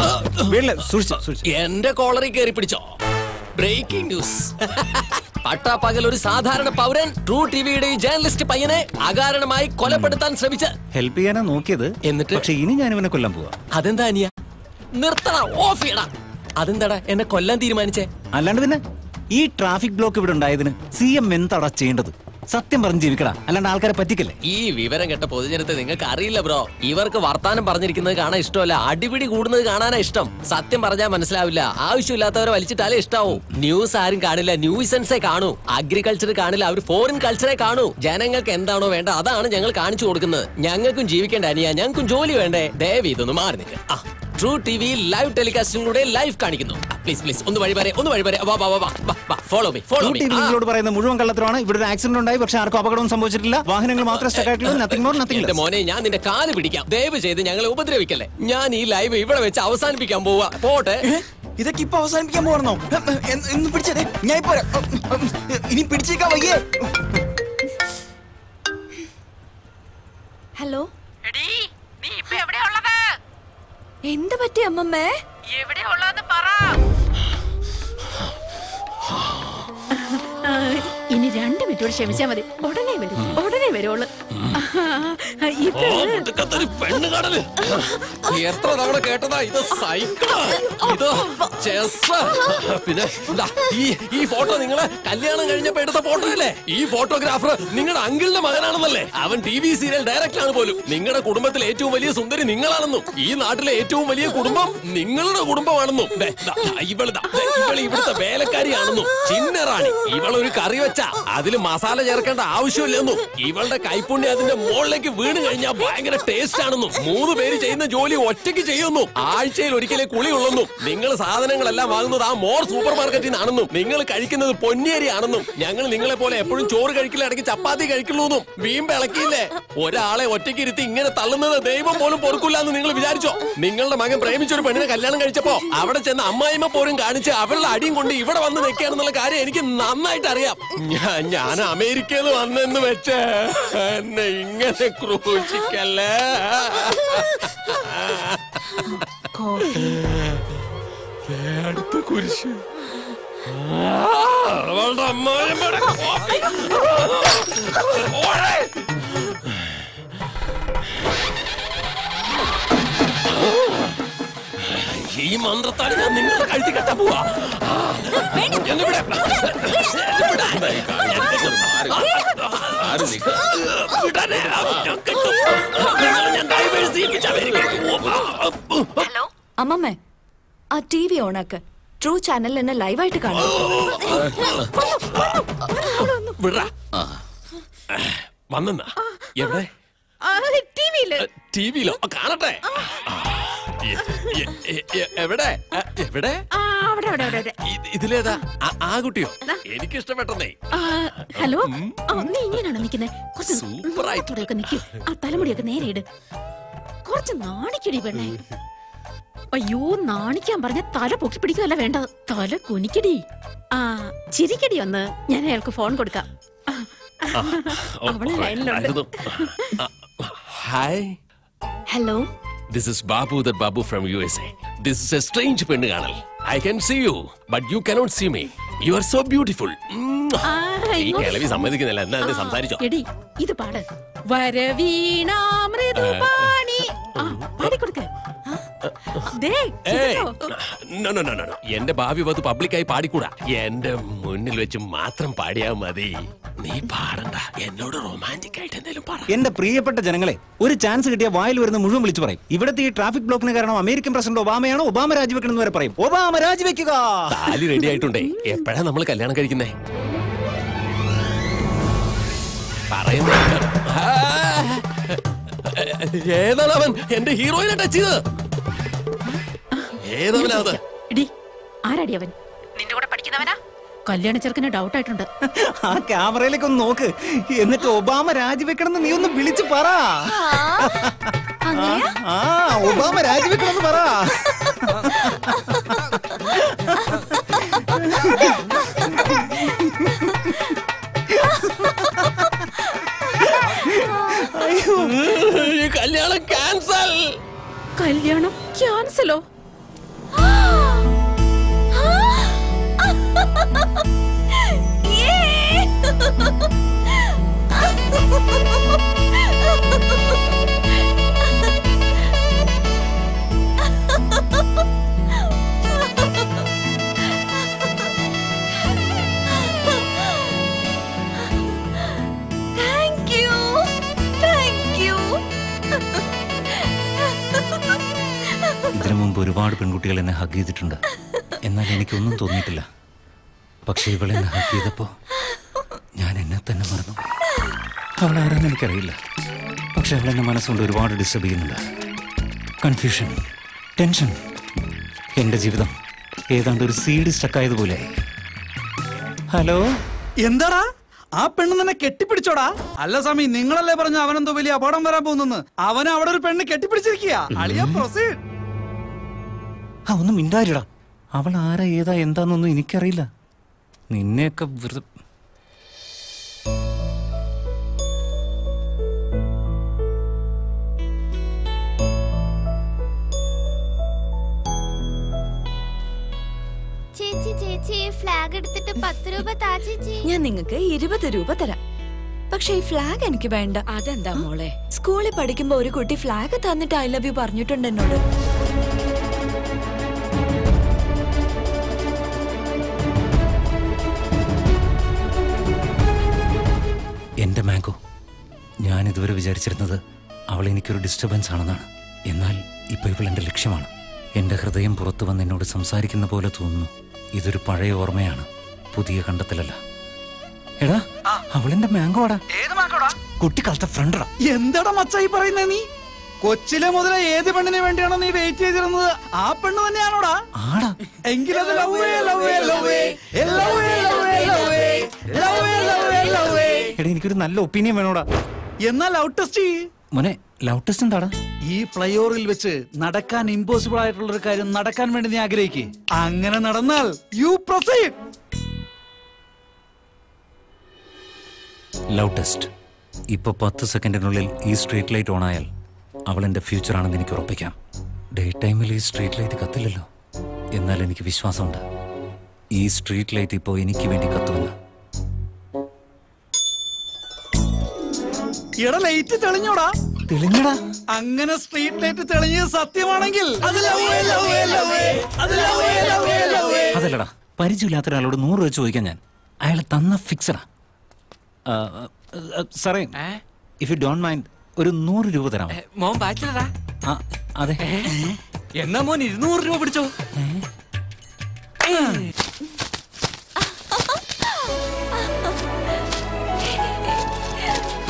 എന്റെ കോളറിൽ കയറി പിടിച്ചോ. Breaking news. പട്ടാപ്പകൽ ഒരു സാധാരണ പൗരൻ ട്രൂ ടിവിയുടെ ഈ ജേർണലിസ്റ്റ് പയ്യനെ അകാരണമായി കൊലപ്പെടുത്താൻ ശ്രമിച്ച് ഹെൽപ്പ് ചെയ്യാനാ നോക്കിയത്. എന്നിട്ട് പക്ഷെ ഇനി ഞാൻ ഇവനെ കൊല്ലാൻ പോവാ. അതെന്താ അനിയ? നിർത്തണ, ഓഫ് ചെയ്യടാ. അതെന്താടാ എന്നെ കൊല്ലാൻ തീരുമാനിച്ചേ? അല്ലാണ്ട് പിന്നെ ഈ ട്രാഫിക് ബ്ലോക്ക് ഇവിടെ ഉണ്ടായതിന് സി എം എന്താടാ ചെയ്യേണ്ടത്? സത്യം പറഞ്ഞ് ജീവിക്കടാ, അല്ലാണ്ട് ആൾക്കാരെ പറ്റിക്കല്ലേ. ഈ വിവരം കേട്ട പൊതുജനത്തെ നിങ്ങൾക്ക് അറിയില്ല ബ്രോ. ഇവർക്ക് വർത്താനം പറഞ്ഞിരിക്കുന്നത് കാണാൻ ഇഷ്ടമല്ല, അടിപിടി കൂടുന്നത് കാണാനാ ഇഷ്ടം. സത്യം പറഞ്ഞാൽ മനസ്സിലാവില്ല. ആവശ്യമില്ലാത്തവരെ വലിച്ചിട്ടാലേ ഇഷ്ടാവും. ന്യൂസ് ആരും കാണില്ല, ന്യൂസൻസേ കാണൂ. അഗ്രികൾച്ചർ കാണില്ല, അവർ ഫോറിൻ കൾച്ചറെ കാണൂ. ജനങ്ങൾക്ക് എന്താണോ വേണ്ട അതാണ് ഞങ്ങൾ കാണിച്ചു കൊടുക്കുന്നത്. ഞങ്ങൾക്കും ജീവിക്കേണ്ട അനിയ, ഞങ്ങൾക്കും ജോലി വേണ്ടേ? ദയവ് ഇതൊന്ന് മാറി നിൽക്കുക. ആ ട്രൂ ടിവി ലൈവ് ടെലികാസ്റ്റിംഗിലൂടെ ലൈവ് കാണിക്കുന്നു. പ്ലീസ് പ്ലീസ് ഒന്ന് വഴിവരെ ഒന്ന് വഴിവരെ ഫോളോ മീ ഫോളോ മീ. ടിവിയിലോട് പറയുന്ന മുഴുവൻ കള്ളത്തരമാണ്. ഇവിടെ ഒരു ആക്സിഡന്റ് ഉണ്ടായി, പക്ഷെ ആർക്കും അപകടവും സംഭവിച്ചിട്ടില്ല. വാഹനങ്ങൾ മാത്രം സ്റ്റക്ക് ആയിട്ടുള്ളൂ. Nothing more nothing less. മോനെ, ഞാൻ നിന്റെ കാല് പിടിക്കാം. ദയവ് ചെയ്ത് ഞങ്ങളെ ഉപദ്രവിക്കല്ലേ. ഞാൻ ഈ ലൈവ് ഇവിടെ വെച്ച് അവസാനിപ്പിക്കാൻ പോവാ. പോട്ടെ. ഇതൊക്കെ ഇപ്പൊ അവസാനിപ്പിക്കാൻ പോകണോ? പിടിച്ചേ, ഞാൻ ഇപ്പൊ ഇനി പിടിച്ചേക്കാൻ വയ്യേ. ഹലോ, എന്ത് പറ്റി അമ്മമ്മേ? എവിടെയുള്ളതെന്ന് പറ. ഇനി രണ്ട് മിനിറ്റ് കൂടി ക്ഷമിച്ചാ മതി. ഉടനെ വരും, ഉടനെ വരുള്ളൂ. എത്ര തവണ കേട്ടതാ ഇത്? സൈക്കിളാ, ഇത് ചെസ്. പിന്നെ ഈ ഫോട്ടോ നിങ്ങള് കല്യാണം കഴിഞ്ഞപ്പോ എടുത്ത ഫോട്ടോ അല്ലേ? ഈ ഫോട്ടോഗ്രാഫർ നിങ്ങളുടെ അങ്കിളിന്റെ മകനാണെന്നല്ലേ? അവൻ ടി വി സീരിയൽ ഡയറക്ടർ ആണ് പോലും. നിങ്ങളുടെ കുടുംബത്തിലെ ഏറ്റവും വലിയ സുന്ദരി നിങ്ങളാണെന്നും ഈ നാട്ടിലെ ഏറ്റവും വലിയ കുടുംബം നിങ്ങളുടെ കുടുംബമാണെന്നും ഇവള് ഇവൾ ഇവിടുത്തെ വേലക്കാരിയാണെന്നും ചിന്നറാണി ഇവളൊരു കറി വെച്ചാ അതില് മസാല ചേർക്കേണ്ട ആവശ്യമില്ലെന്നും ഇവളുടെ കൈപ്പുണ്യം അതിന്റെ മുകളിലേക്ക് വീണ് കഴിഞ്ഞാൽ ഭയങ്കര ടേസ്റ്റ് ആണെന്നും മൂന്ന് പേര് ചെയ്യുന്ന ജോലി ഒറ്റയ്ക്ക് ചെയ്യുന്നു. ആഴ്ചയിൽ ഒരിക്കലേ കുളിയുള്ളെന്നും നിങ്ങൾ സാധനങ്ങളെല്ലാം വാങ്ങുന്നത് ആ മോർ സൂപ്പർ മാർക്കറ്റിൽ നിന്നാണെന്നും നിങ്ങൾ കഴിക്കുന്നത് പൊന്നിയരി ആണെന്നും ഞങ്ങൾ നിങ്ങളെ പോലെ എപ്പോഴും ചോറ് കഴിക്കില്ല, ഇടയ്ക്ക് ചപ്പാത്തി കഴിക്കുള്ളൂന്നും വീമ്പ് ഇളക്കിയില്ലേ? ഒരാളെ ഒറ്റയ്ക്ക് ഇരുത്തി ഇങ്ങനെ തള്ളുന്നത് ദൈവം പോലും പൊറുക്കില്ല എന്ന് നിങ്ങൾ വിചാരിച്ചോ? നിങ്ങളുടെ മകൻ പ്രേമിച്ചൊരു പെണ്ണിനെ കല്യാണം കഴിച്ചപ്പോ അവിടെ ചെന്ന് അമ്മായിമ്മ പോലും കാണിച്ച് അവളുടെ അടിയും കൊണ്ട് ഇവിടെ വന്ന് നിൽക്കുകയാണെന്നുള്ള കാര്യം എനിക്ക് നന്നായിട്ട് അറിയാം. ഞാൻ ഞാൻ അമേരിക്കയിൽ വന്നെന്ന് വെച്ച് എന്നെ ഇങ്ങനെ ക്രൂശിക്കല്ലേ. അടുത്ത കുരിശ് അവളുടെ അമ്മായിമ്മയുടെ കോഫി. ഈ മന്ത്രത്താൽ ഞാൻ നിങ്ങളുടെ കഴുത്തി കെട്ടാൻ പോവാ. ഹലോ അമ്മമ്മേ, ആ ടി വി ഓണാക്ക്. ട്രൂ ചാനൽ എന്നെ ലൈവായിട്ട് കാണാം. വന്നെന്നാ എവിടെ? ടിവിയിലോ കാണട്ടെ. എവിടെ എവിടെ ആ, അവിടെ അവിടെ അവിടെ അവിടെ. ഇത് ഇതിലേതാ ആ- ആ കുട്ടിയോ എനിക്ക് ഇഷ്ടപ്പെട്ടേ ആ, ഹലോ ആ, നീ ഇങ്ങനെയാണോ നിൽക്കുന്നേ? കുറച്ച് സൂപ്പറായിട്ട്. ഇങ്ങോട്ടൊക്കെ നിൽക്കൂ. ആ തലമുടിയൊക്കെ നേരെ ഇട്. കുറച്ച് നാണിക്കടി പെണ്ണേ. അയ്യോ, നാണിക്കാൻ പറഞ്ഞ തല പൊക്കി പിടിക്കുകയല്ല വേണ്ട, തല കുനിക്കടി. ആ ചിരിക്കടി ഒന്ന്. ഞാൻ അയാൾക്ക് ഫോൺ കൊടുക്കാം. അവള് ലൈനിലുണ്ട്. Hi hello, This is Babu, that Babu from U S A. This is a strange പെണ്ണ് കാണൽ. I can see you, but you cannot see me. You are so beautiful. ഈ കിളവി സമ്മതിക്കുന്നില്ല. എന്നാ ഇത് സംസാരിച്ചോ? എടി ഇത് പാട്. വരവീണാമൃദുപാണി. ആ പാടിക്കൊടുക്ക. ദേ ചിരിച്ചോ? No, no, no, no, no. എന്റെ ഭാവി വധു പബ്ലിക്കായി പാടിക്കൂടാ. എന്റെ മുന്നിൽ വെച്ച് മാത്രം പാടിയാ മതി. നീ പാടണ്ട. എന്നോട് റൊമാൻറ്റിക് ആയിട്ട് എന്തെങ്കിലും പറ. എന്റെ പ്രിയപ്പെട്ട ജനങ്ങളെ, ഒരു ചാൻസ് കിട്ടിയ വായിൽ വരുന്ന മുഴുവൻ വിളിച്ചു പറയും. ഇവിടുത്തെ ഈ ട്രാഫിക് ബ്ലോക്കിന് കാരണം അമേരിക്കൻ പ്രസിഡന്റ് ഒബാമയാണോ, ഒബാമ രാജിവെക്കണം വരെ പറയും. ഒബാമ രാജിവെക്കുക. താലി റെഡി ആയിട്ടുണ്ടേ. എപ്പോഴാ നമ്മൾ കല്യാണം കഴിക്കുന്നേ? പറയുന്നേ. ഏതാണ് അവൻ? എന്റെ ഹീറോയിനെ ടച്ച് ചെയ്ത്. ഏതവനാത്? എടി ആരാടി അവൻ? നിന്റെ കൂടെ പഠിക്കുന്നവനാ? കല്യാണ ചെറുക്കന് ഡൗട്ട് ആയിട്ടുണ്ട്. ആ ക്യാമറയിലേക്ക് ഒന്ന് നോക്ക്. എന്നിട്ട് ഒബാമ രാജിവെക്കണം എന്ന് നീ ഒന്ന് വിളിച്ചു പറ. ആ ഒബാമ രാജിവെക്കണം എന്ന് പറ. കല്യാണം ക്യാൻസൽ. കല്യാണം ക്യാൻസലോ? Thank you, thank you. ഇതിനു മുമ്പ് ഒരുപാട് പെൺകുട്ടികൾ എന്നെ ഹഗ് ചെയ്തിട്ടുണ്ട്. എന്നാൽ എനിക്കൊന്നും തോന്നിയിട്ടില്ല. പക്ഷെ ഇവളെന്നെ ഹഗ് ചെയ്തപ്പോ ഞാൻ എന്നെ തന്നെ മറന്നുപോയി. അവൾ ആരാന്ന് എനിക്കറിയില്ല. പക്ഷെ അവളെന്നെ മനസ്സുകൊണ്ട് ഒരുപാട് ഡിസ്റ്റർബ് ചെയ്യുന്നുണ്ട്. Confusion, tension. എന്റെ ജീവിതം ഏതാണ്ട് ഒരു സീഡ് സ്റ്റക്കായതുപോലെ. ഹലോ, എന്താടാ ആ പെണ്ണ് നിന്നെ കെട്ടിപ്പിടിച്ചോടാ? അല്ല സ്വാമി, നിങ്ങളല്ലേ പറഞ്ഞു അവനെന്തോ വലിയ അപകടം വരാൻ പോകുന്നെന്ന്. അവനെ അവിടെ ഒരു പെണ്ണ് കെട്ടിപ്പിടിച്ചിരിക്കുക. അളിയ പ്രൊസീഡ്. ആ ഒന്നും മിണ്ടാരിടാ. അവൾ ആരാ ഏതാ എന്താന്നൊന്നും എനിക്കറിയില്ല. നിന്നെയൊക്കെ വെറുതെ. ചേച്ചി ചേച്ചി ഫ്ലാഗ് എടുത്തിട്ട് പത്ത് രൂപ താ ചേച്ചി. ഞാൻ നിങ്ങൾക്ക് ഇരുപത് രൂപ തരാം. പക്ഷെ ഈ ഫ്ലാഗ് എനിക്ക് വേണ്ട. അതെന്താ മോളെ? സ്കൂളിൽ പഠിക്കുമ്പോ ഒരു കുട്ടി ഫ്ലാഗ് തന്നിട്ട് ഐ ലവ് യു പറഞ്ഞിട്ടുണ്ട് എന്നോട്. എന്റെ മാംഗോ, ഞാൻ ഇതുവരെ വിചാരിച്ചിരുന്നത് അവൾ എനിക്കൊരു ഡിസ്റ്റർബൻസ് ആണെന്നാണ്. എന്നാൽ ഇപ്പൊ ഇവൾ എന്റെ ലക്ഷ്യമാണ്. എന്റെ ഹൃദയം പുറത്തു വന്ന് എന്നോട് സംസാരിക്കുന്ന പോലെ തോന്നുന്നു. ഇതൊരു പഴയ ഓർമ്മയാണ്, പുതിയ കണ്ടെത്തലല്ല. എടാ, അവളെന്റെ മാംഗോടാ. കുട്ടിക്കാലത്തെ ഫ്രണ്ടടാ. എന്താടാ മച്ചായി പറയുന്നേ നീ? കൊച്ചിലെ മുതലേ ഏത് പെണ്ണിന് വേണ്ടിയാണോ നീ വെയിറ്റ് ചെയ്തിരുന്നത്? ആ പെണ്ണ് തന്നെയാണോടാ? ആടാ. എങ്കിലത് ലവ്വേ ലവ്വേ ലവ്വേ ലവ്വേ ലവ്വേ ലവ്വേ ലവ്വേ ലവ്വേ ലവ്വേ. എടാ, എനിക്കൊരു നല്ല ഒപ്പീനിയൻ വേണോടാ. എന്നാ ലവ് ടെസ്റ്റ് ചെയ്യ്. മോനെ, ലവ് ടെസ്റ്റ് എന്താടാ? ഈ ഫ്ലൈ ഓവറിൽ വെച്ച് നടക്കാൻ ഇമ്പോസിബിൾ ആയിട്ടുള്ള ഒരു കാര്യം നടക്കാൻ വേണ്ടി നീ ആഗ്രഹിക്കേ. അങ്ങനെ നടന്നാൽ യു പ്രൊസീഡ്. Love test. ഇപ്പൊ പത്ത് സെക്കൻഡിനുള്ളിൽ ഈ സ്ട്രീറ്റ് ലൈറ്റ് ഓൺ ആയാൽ അവൾ എന്റെ ഫ്യൂച്ചർ ആണെന്ന് എനിക്ക് ഉറപ്പിക്കാം. ഡേ ടൈമിൽ ഈ സ്ട്രീറ്റ് ലൈറ്റ് കത്തില്ലല്ലോ. എന്നാൽ എനിക്ക് വിശ്വാസമുണ്ട്, ഈ സ്ട്രീറ്റ് ലൈറ്റ് ഇപ്പോൾ എനിക്ക് വേണ്ടി കത്തുമെന്ന്. എടാ, ലൈറ്റ് തെളിഞ്ഞോടാ? തെളിഞ്ഞടാ. അങ്ങനെ സ്ട്രീറ്റ് ലൈറ്റ് തെളിഞ്ഞത് സത്യമാണെങ്കിൽ അത് ലവ്വേ ലവ്വേ ലവ്വേ അത് ലവ്വേ ലവ്വേ ലവ്വേ. അതല്ലടാ, പരിചയമില്ലാത്ത ഒരാളോട് നൂറ് രൂപ ചോദിക്കാൻ ഞാൻ. അയാൾ തന്ന ഫിക്സഡാ. സാറേ, ഇഫ് യു ഡോണ്ട് മൈൻഡ് ഒരു നൂറ് രൂപ തരാം. മോൻ ബാച്ചിലറാ? അതെ. എന്നാ മോൻ ഇരുന്നൂറ് രൂപ പിടിച്ചോ.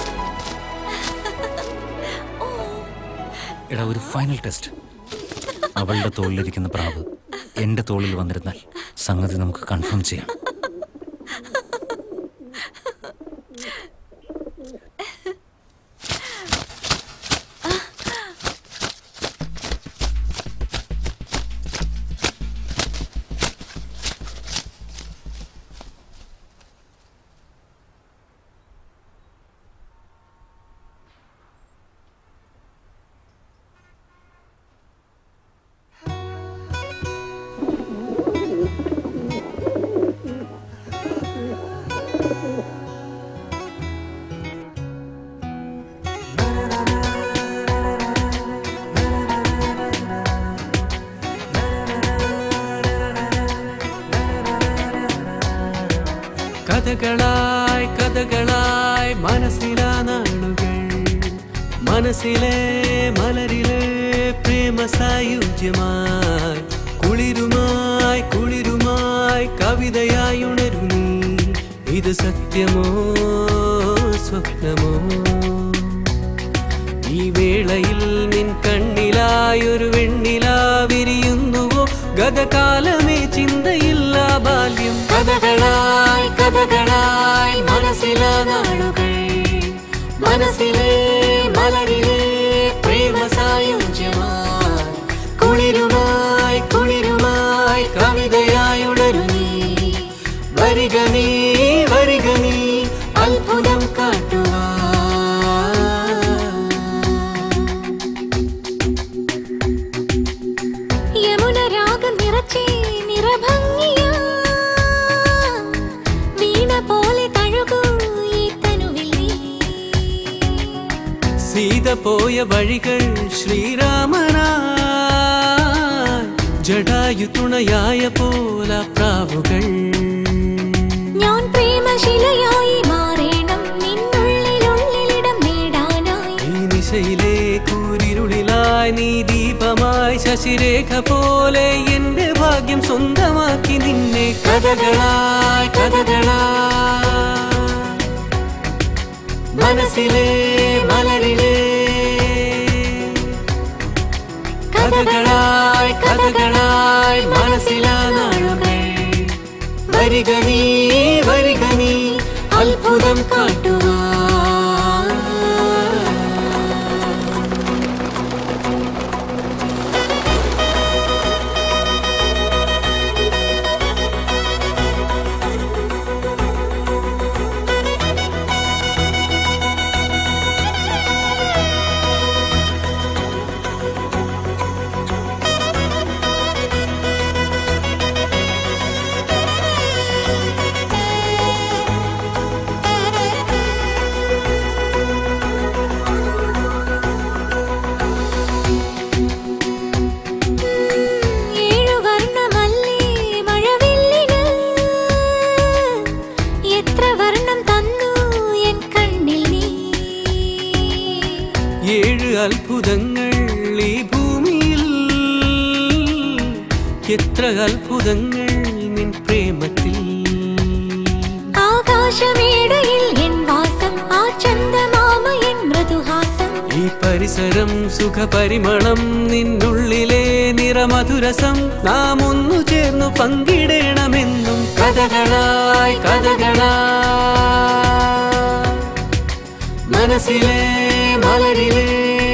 എടാ, ഒരു ഫൈനൽ ടെസ്റ്റ്. അവളുടെ തോളിലിരിക്കുന്ന പ്രാവ് എൻ്റെ തോളിൽ വന്നിരുന്നാൽ സംഗതി നമുക്ക് കൺഫേം ചെയ്യാം. കഥകളായി കഥകളായി മനസ്സിലാ നാളുകൾ, മനസ്സിലെ മലരിലെ പ്രേമ സായുജ്യമായി കുളിരുമായി കുളിരുമായി കവിതയായി ഉണരു നീ. ഇത് സത്യമോ സ്വപ്നമോ? ഈ വേളയിൽ നിൻ കണ്ണിലായൊരു വെണ്ണിലാ വിരിയുന്നുവോ? ഗതകാലമേ ചിന്തയില്ല ബാല്യം. കഥകളായി കഥകളായി മനസ്സിലാ നാളുകൾ, മനസ്സിലെ മലരിലെ പ്രേമ സായുജ്യമായി കുളിരുമായി കുളിരുമായി കവിതയായി ഉണരു നീ. വരിക നീ വരിക നീ അത്ഭുതം കാട്ടുവാ. യമുന രാഗം നിറച്ചേ നിറഭംഗിയാ, വീണ പോലെ തഴുകൂ ഈ തനുവിൽ നീ. സീത പോയ വഴികൾ ശ്രീരാമനാ, ജടായു തുണയായ പോല പ്രാവുകൾ. ഞാൻ പ്രേമശിലയായി മാറേണം നിന്നുള്ളിലുള്ളിലിടം നേടാനായി. ഈ നിശയിലെ കൂരിരുളിലായി നീ ദീപമായി ശശിരേഖ പോലെ എന്റെ ഭാഗ്യം സ്വന്തമാക്കി നിന്നെ. കഥകളായി കഥകളായി മനസ്സിലെ മലരിലെ, കഥകളായി കഥകളായി മനസ്സിലാ നാളുകൾ. വരിക നീ വരിക നീ അത്ഭുതം കാട്ടുവാ. അത്ഭുതങ്ങൾ ഈ ഭൂമിയിൽ, എത്ര അത്ഭുതങ്ങൾ നിൻ പ്രേമത്തിൽ. ആകാശമേടയിൽ എൻ വാസം, ആ ചന്ദമാമ എൻ മൃദുഹാസം. ഈ പരിസരം സുഖപരിമളം, നിന്നുള്ളിലെ നിറമധുരസം. നാം ഒന്നു ചേർന്നു പങ്കിടണമെന്നും. കഥകളായി കഥകളായി മനസ്സിലെ മലരിലെ,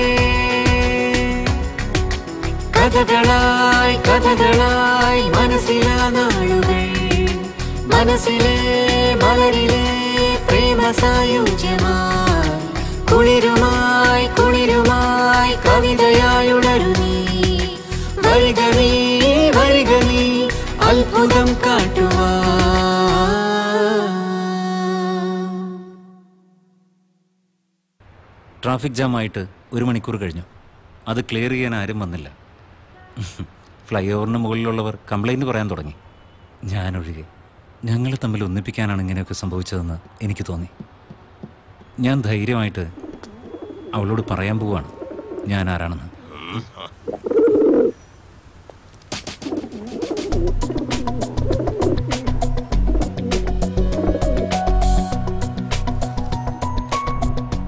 കഥകളായി കഥകളായി മനസ്സിലാ നാളുകൾ. മനസ്സിലെ മലരിലെ പ്രേമ സായുജ്യമായി കുളിരുമായി കുളിരുമായി കവിതയായി ഉണരു നീ. വരിക നീ വരിക നീ അത്ഭുതം കാട്ടുവാ. ട്രാഫിക് ജാം ആയിട്ട് ഒരു മണിക്കൂർ കഴിഞ്ഞു. അത് ക്ലിയർ ചെയ്യാൻ ആരും വന്നില്ല. ഫ്ലൈ ഓവറിന് മുകളിലുള്ളവർ കംപ്ലൈൻറ്റ് പറയാൻ തുടങ്ങി, ഞാനൊഴികെ. ഞങ്ങളെ തമ്മിൽ ഒന്നിപ്പിക്കാനാണ് ഇങ്ങനെയൊക്കെ സംഭവിച്ചതെന്ന് എനിക്ക് തോന്നി. ഞാൻ ധൈര്യമായിട്ട് അവളോട് പറയാൻ പോവാണ് ഞാൻ ആരാണെന്ന്.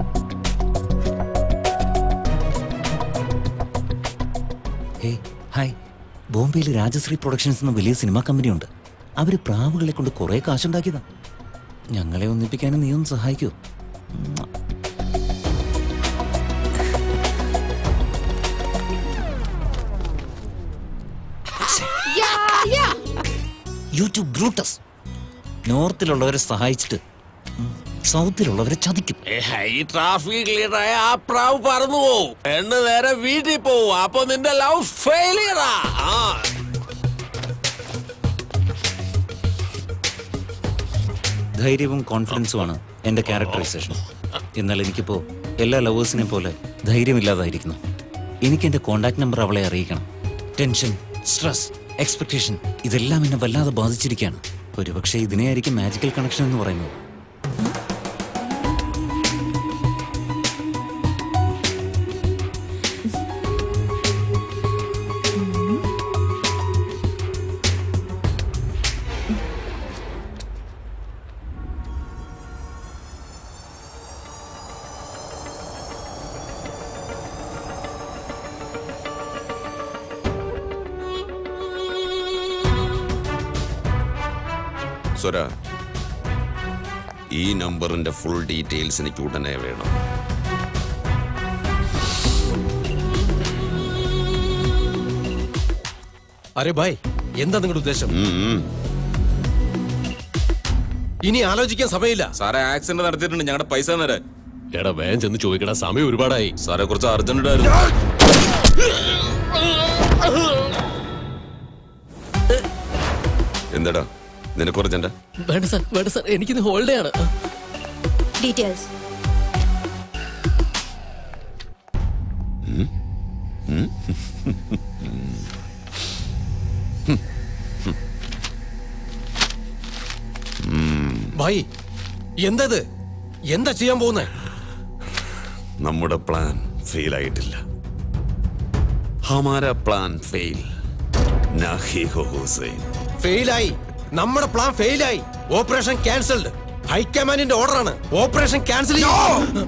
ഹേയ് ഹായ്, ബോംബെയിൽ രാജശ്രീ പ്രൊഡക്ഷൻസ് എന്ന വലിയ സിനിമാ കമ്പനിയുണ്ട്. അവര് പ്രാവുകളെ കൊണ്ട് കുറെ കാശുണ്ടാക്കിയതാ. ഞങ്ങളെ ഒന്നിപ്പിക്കാനും നീ ഒന്ന് സഹായിക്കോ? YouTube Brutus. നോർത്തിലുള്ളവരെ സഹായിച്ചിട്ട് സൗത്തിലുള്ളവരെ ചതിക്കും. ഈ ട്രാഫിക് ലീഡറായ ആ പ്രാവ് പറന്നു പോവും, എന്ന് നേരെ വീട്ടിൽ പോവും. അപ്പൊ നിന്റെ ലവ് ഫെയിലിയറാ. ധൈര്യവും കോൺഫിഡൻസുമാണ് എന്റെ ക്യാരക്ടറൈസേഷൻ. എന്നാൽ എനിക്കിപ്പോ എല്ലാ ലവേഴ്സിനെ പോലെ ധൈര്യമില്ലാതായിരിക്കുന്നു. എനിക്ക് എന്റെ കോണ്ടാക്ട് നമ്പർ അവളെ അറിയിക്കണം. ടെൻഷൻ, സ്ട്രെസ്, എക്സ്പെക്ടേഷൻ ഇതെല്ലാം എന്നെ വല്ലാതെ ബാധിച്ചിരിക്കുകയാണ്. ഒരുപക്ഷെ ഇതിനെയായിരിക്കും മാജിക്കൽ കണക്ഷൻ എന്ന് പറയുന്നത്. സ്വര, ഈ നമ്പറിന്റെ ഫുൾ ഡീറ്റെയിൽസ് എനിക്ക് ഉടനെ വേണം. അരെ ഭായ്, എന്താ നിങ്ങളുടെ ഉദ്ദേശം? ഇനി ആലോചിക്കാൻ സമയമില്ല. സാറേ, ആക്സിഡന്റ് നടത്തിയിട്ടുണ്ട്, ഞങ്ങളുടെ പൈസ തരാൻ. എടാ വേഗം ചെന്ന് ചോദിക്കടാ, സമയം ഒരുപാടായി. സാറേ, കുറച്ച് അർജന്റ് ആയിരുന്നു. എന്താടാ നിനക്ക് അർജന്റ്? വേണ്ട സാർ, വേണ്ട സാർ, എനിക്കിന്ന് ഹോളിഡേ ആണ്. ഡീറ്റെയിൽസ് ഭായ്, എന്തത്? എന്താ ചെയ്യാൻ പോകുന്നേ? നമ്മുടെ പ്ലാൻ ഫെയിൽ ആയിട്ടില്ല. ഹമാരാ പ്ലാൻ ഫെയിൽ നഹീ ഹോ ഹുസൈൻ. ഫെയിലായി. നമ്മുടെ പ്ലാൻ ഫെയിലായി. Operation cancelled. ഹൈക്കമാൻഡിന്റെ ഓർഡറാണ്. ഓപ്പറേഷൻ ക്യാൻസൽ ചെയ്യും.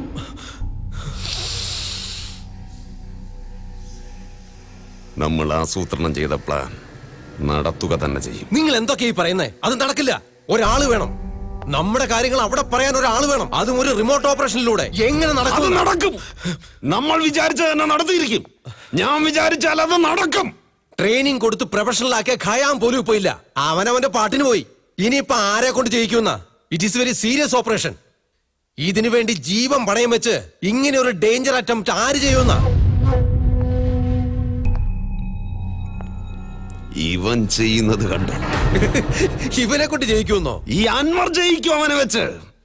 നമ്മൾ ആസൂത്രണം ചെയ്ത പ്ലാൻ നടത്തുക തന്നെ ചെയ്യും. നിങ്ങൾ എന്തൊക്കെയാ ഈ പറയുന്നേ? അത് നടക്കില്ല. ഒരാള് വേണം. നമ്മുടെ കാര്യങ്ങൾ അവിടെ പറയാൻ ഒരാള് വേണം. അതും ഒരു റിമോട്ട് ഓപ്പറേഷനിലൂടെ. എങ്ങനെ നടക്കും? നടക്കും. നമ്മൾ വിചാരിച്ച തന്നെ നടത്തിയിരിക്കും. ഞാൻ വിചാരിച്ചാൽ അത് നടക്കും. ട്രെയിനിങ് കൊടുത്ത് പ്രൊഫഷണലാക്കിയ ഖയാം പോലും ഇപ്പൊ ഇല്ല. അവനവന്റെ പാട്ടിന് പോയി. ഇനിയിപ്പൊ ആരെ കൊണ്ട് ചെയ്യിക്കുന്ന? It is very serious operation. ഇതിനു വേണ്ടി ജീവൻ പണയം വെച്ച് ഇങ്ങനെ ഒരു ഡേഞ്ചർ അറ്റംപ്റ്റ് ആര് ചെയ്യുന്ന? ഇവൻ ചെയ്യുന്നത് കണ്ട് ഇവനെ കൊണ്ട് ജയിക്കുമെന്നോ? ഈ അൻവർ ജയിക്കും അവനെ വെച്ച്.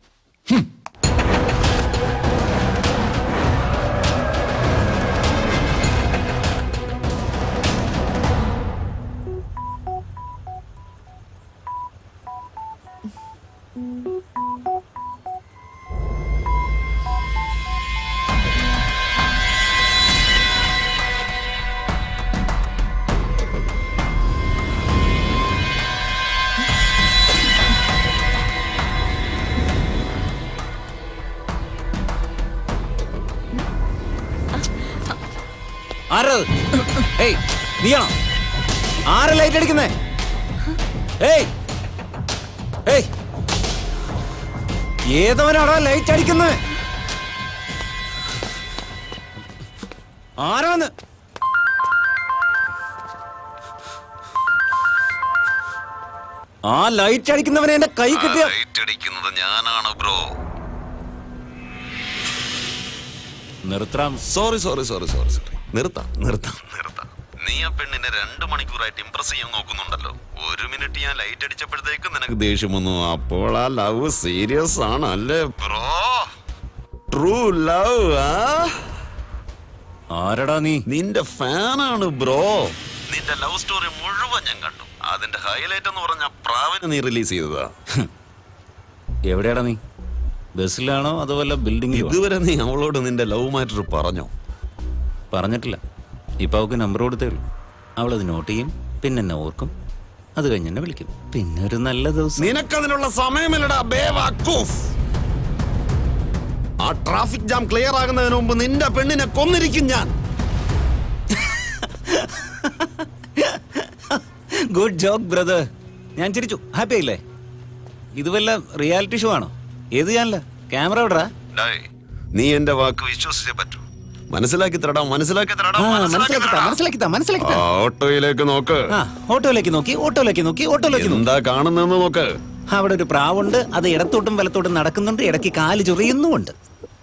നീയാണോ? ആരെ ലൈറ്റ് അടിക്കുന്നേ? ഏതവനാണോ ലൈറ്റ് അടിക്കുന്നത്? ആരാന്ന്? ആ ലൈറ്റ് അടിക്കുന്നവനെ എന്റെ കൈ കിട്ടിയ. ലൈറ്റ് അടിക്കുന്നത് ഞാനാണ് ബ്രോ. നിർത്താം. Sorry sorry sorry sorry sorry നിർത്താം നിർത്താം നിർത്താം. നീ ആ പെണ്ണിനെ രണ്ടു മണിക്കൂറായിട്ട് ഇംപ്രസ് ചെയ്യാൻ നോക്കുന്നുണ്ടല്ലോ. ഒരു മിനിറ്റ് ഞാൻ ലൈറ്റ് അടിച്ചപ്പോഴത്തേക്ക് നിനക്ക് ദേഷ്യം വന്നു. അപ്പോൾ ആ ലവ് സീരിയസ് ആണ് അല്ലേ ബ്രോ? True love. ആരടാ നീ? നിന്റെ ഫാനാണ് ബ്രോ. നിന്റെ ലവ് സ്റ്റോറി മുഴുവൻ ഞാൻ കണ്ടു. അതിന്റെ ഹൈലൈറ്റ് എന്ന് പറഞ്ഞ പ്രാവിനെ നീ റിലീസ് ചെയ്തതാ. എവിടെയാടാ നീ? ബസ്സിലാണോ അതോ വല്ല ബിൽഡിംഗ്? ഇതുവരെ നീ അവളോട് നിന്റെ ലവ് മാറ്റർ പറഞ്ഞോ? പറഞ്ഞിട്ടില്ല. ഇപ്പൊ അവൾക്ക് നമ്പർ കൊടുത്തേ ഉള്ളൂ. അവളത് നോട്ട് ചെയ്യും, പിന്നെ എന്നെ ഓർക്കും, അത് കഴിഞ്ഞ് എന്നെ വിളിക്കും. പിന്നെ ഒരു നല്ല ദിവസം. നിനക്കതിനുള്ള സമയമില്ലടാ ബേവക്കൂഫ്. ആ ട്രാഫിക് ജാം ക്ലിയർ ആകുന്നതിന് മുമ്പ് നിന്റെ പെണ്ണിനെ കൊന്നിരിക്കും ഞാൻ. Good joke brother. ഞാൻ ചിരിച്ചു. ഹാപ്പി ആയില്ലേ? ഇത് വല്ല റിയാലിറ്റി ഷോ ആണോ? ഏത് ചാനല? ക്യാമറ എവിടാ? നീ എന്റെ വാക്ക് വിശ്വസിച്ചേ പറ്റൂ. മനസ്സിലാക്കി തരടാ, മനസ്സിലാക്കി തരടാ, മനസ്സിലാക്കി മനസ്സിലാക്കി. ഓട്ടോയിലേക്ക് നോക്ക്. ഓട്ടോയിലേക്ക് നോക്കി, ഓട്ടോയിലേക്ക് നോക്കി, ഓട്ടോയിലേക്ക് എന്താ കാണുന്നെന്ന് നോക്ക്. അവിടെ ഒരു പ്രാവുണ്ട്. അത് ഇടത്തോട്ടും വലത്തോട്ടും നടക്കുന്നുണ്ട്. ഇടയ്ക്ക് കാല് ചൊറിയുന്നുമുണ്ട്.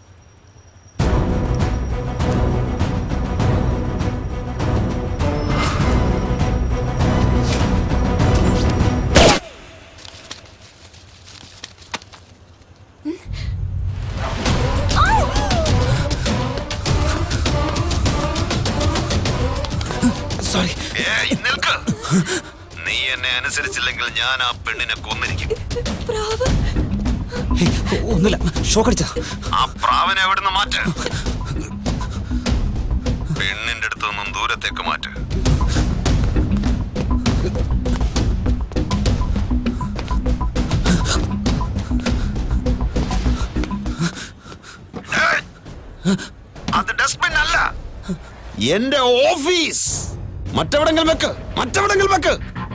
നീ എന്നെ അനുസരിച്ചില്ലെങ്കിൽ ഞാൻ ആ പെണ്ണിനെ കൊന്നിരിക്കും. ഒന്നുമില്ല, ഷോക്ക് അടിച്ചാ. ആ പ്രാവനെ എവിടുന്ന് മാറ്റ്. പെണ്ണിന്റെ അടുത്ത് നിന്നും ദൂരത്തേക്ക് മാറ്റ്. അത് ഡസ്റ്റ്ബിൻ അല്ല, എന്റെ ഓഫീസ്. മറ്റെവിടെങ്കിലും വെക്ക്, മറ്റെവിടെങ്കിലും വെക്ക്.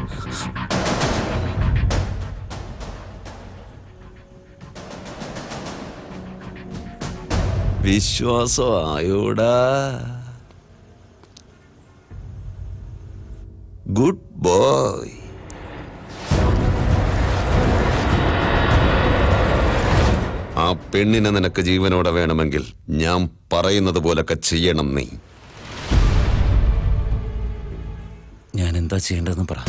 വിശ്വാസമായോടാ? Good boy. ആ പെണ്ണിനെ നിനക്ക് ജീവനോടെ വേണമെങ്കിൽ ഞാൻ പറയുന്നത് പോലൊക്കെ ചെയ്യണം നീ. ഞാൻ എന്താ ചെയ്യേണ്ടതെന്ന് പറ.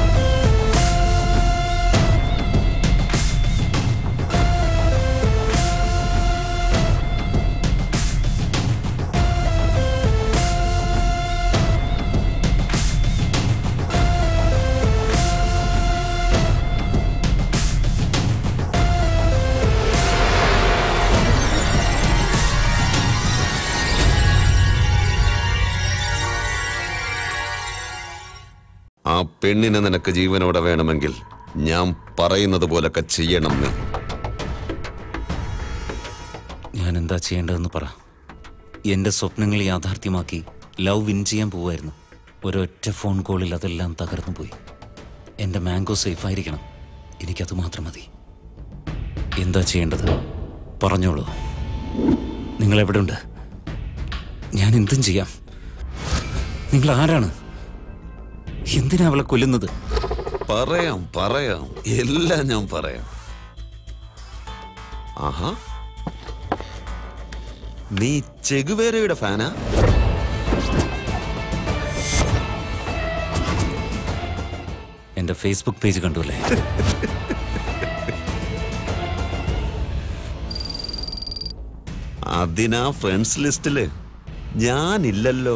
ആ പെണ്ണിനെ നിനക്ക് ജീവനോടെ വേണമെങ്കിൽ ഞാൻ പറയുന്നത് പോലൊക്കെ ചെയ്യണം നീ. ഞാൻ എന്താ ചെയ്യേണ്ടതെന്ന് പറ. എന്റെ സ്വപ്നങ്ങൾ യാഥാർത്ഥ്യമാക്കി ലവ് വിൻ ചെയ്യാൻ പോവായിരുന്നു. ഒരൊറ്റ ഫോൺ കോളിൽ അതെല്ലാം തകർന്നു പോയി. എന്റെ മാംഗോ സേഫ് ആയിരിക്കണം. എനിക്കത് മാത്രം മതി. എന്താ ചെയ്യേണ്ടത് പറഞ്ഞോളൂ. നിങ്ങൾ എവിടെയുണ്ട്? ഞാൻ എന്തും ചെയ്യാം. നിങ്ങൾ ആരാണ്? എന്തിനാ അവളെ കൊല്ലുന്നത്? പറയാം പറയാം എല്ലാം ഞാൻ പറയാം. ആഹാ, നീ ചെഗുവേരയുടെ ഫാനാ? എന്റെ ഫേസ്ബുക്ക് പേജ് കണ്ടുല്ലേ? അതിനാ ഫ്രണ്ട്സ് ലിസ്റ്റില് ഞാനില്ലല്ലോ.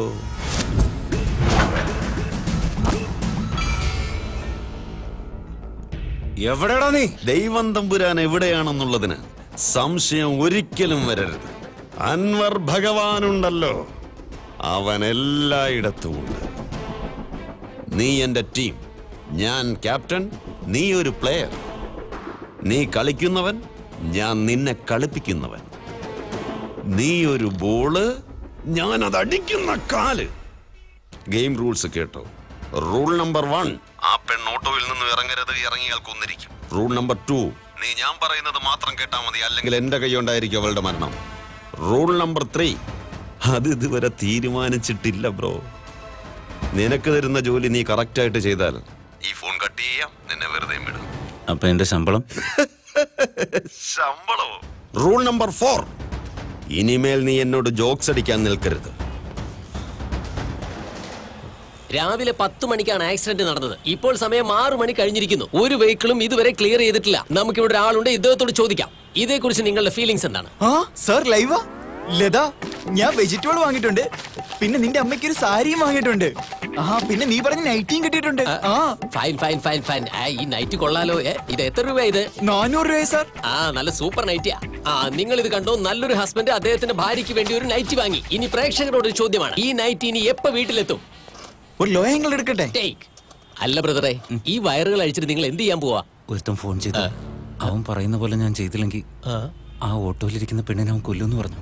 എവിടെയാണോ നീ? ദൈവം തമ്പുരാൻ എവിടെയാണെന്നുള്ളതിന് സംശയം ഒരിക്കലും വരരുത്. അൻവർ ഭഗവാനുണ്ടല്ലോ, അവൻ എല്ലായിടത്തുമുണ്ട്. നീ എന്റെ ടീം, ഞാൻ ക്യാപ്റ്റൻ, നീ ഒരു പ്ലെയർ. നീ കളിക്കുന്നവൻ, ഞാൻ നിന്നെ കളിപ്പിക്കുന്നവൻ. നീ ഒരു ബോള്, ഞാൻ അത് അടിക്കുന്ന കാല്. ഗെയിം റൂൾസ് കേട്ടോ. റൂൾ നമ്പർ വൺ, ആ പെണ്ണ് ഓട്ടോയിൽ നിന്ന് ഇറങ്ങരുത്, ഇറങ്ങിയാൽ കൊന്നിരിക്കും. റൂൾ നമ്പർ ടു, നീ ഞാൻ പറയുന്നത് മാത്രം കേട്ടാ മതി, അല്ലെങ്കിൽ എന്റെ കൈകൊണ്ടായിരിക്കും അവളുടെ മരണം. റൂൾ നമ്പർ ത്രീ, അത് ഇതുവരെ തീരുമാനിച്ചിട്ടില്ല ബ്രോ. നിനക്ക് തരുന്ന ജോലി നീ കറക്റ്റ് ആയിട്ട് ചെയ്താൽ ഈ ഫോൺ കട്ട് ചെയ്യാം, നിന്നെ വെറുതെ വിടാം. അപ്പൊ എന്റെ ശമ്പളം? ശമ്പളോ? റൂൾ നമ്പർ ഫോർ, ഇനിമേൽ നീ എന്നോട് ജോക്സ് അടിക്കാൻ നിൽക്കരുത്. രാവിലെ പത്ത് മണിക്കാണ് ആക്സിഡന്റ് നടന്നത്. ഇപ്പോൾ സമയം ആറു മണി കഴിഞ്ഞിരിക്കുന്നു. ഒരു വെഹിക്കിളും ഇതുവരെ ക്ലിയർ ചെയ്തിട്ടില്ല. നമുക്ക് ഇവിടെ ഒരാളുണ്ട്, ഇദ്ദേഹത്തോട് ചോദിക്കാം. ഇതേക്കുറിച്ച് നിങ്ങളുടെ ഫീലിംഗ്സ് എന്താണ്? ആ സർ, ലൈവാ? ലതാ, ഞാൻ വെജിറ്റബിൾ വാങ്ങിയിട്ടുണ്ട്. പിന്നെ നിന്റെ അമ്മയ്ക്ക് ഒരു സാരിയും വാങ്ങിയിട്ടുണ്ട്. ആ പിന്നെ നീ പറഞ്ഞ നൈറ്റിയും കിട്ടിയിട്ടുണ്ട്. Fine fine fine fine. ഈ നൈറ്റ് കൊള്ളാലോ. ഇത് എത്ര രൂപ? ഇത് നാനൂറ് രൂപ സാർ. ആ നല്ല സൂപ്പർ നൈറ്റിയാ. ആ നിങ്ങൾ ഇത് കണ്ടോ? നല്ലൊരു ഹസ്ബൻഡ് അദ്ദേഹത്തിന്റെ ഭാര്യയ്ക്ക് വേണ്ടി ഒരു നൈറ്റ് വാങ്ങി. ഇനി പ്രേക്ഷകരോട് ഒരു ചോദ്യമാണ്, ഈ നൈറ്റ് ഇനി എപ്പോ വീട്ടിലെത്തും? ഒരു ലോ ആംഗിൾ എടുക്കട്ടെ? അല്ല ബ്രദറെ, ഈ വയറുകൾ അഴിച്ചിട്ട് നിങ്ങൾ എന്ത് ചെയ്യാൻ പോവാ? ഒരുത്തൻ ഫോൺ ചെയ്ത് അവൻ പറയുന്ന പോലെ ഞാൻ ചെയ്തില്ലെങ്കിൽ ആ ഓട്ടോയിലിരിക്കുന്ന പെണ്ണിനെ അവൻ കൊല്ലുമെന്ന് പറഞ്ഞു.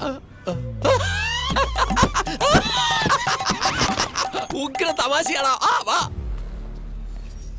ഉഗ്ര തമാശയാണോ? ആ വാ.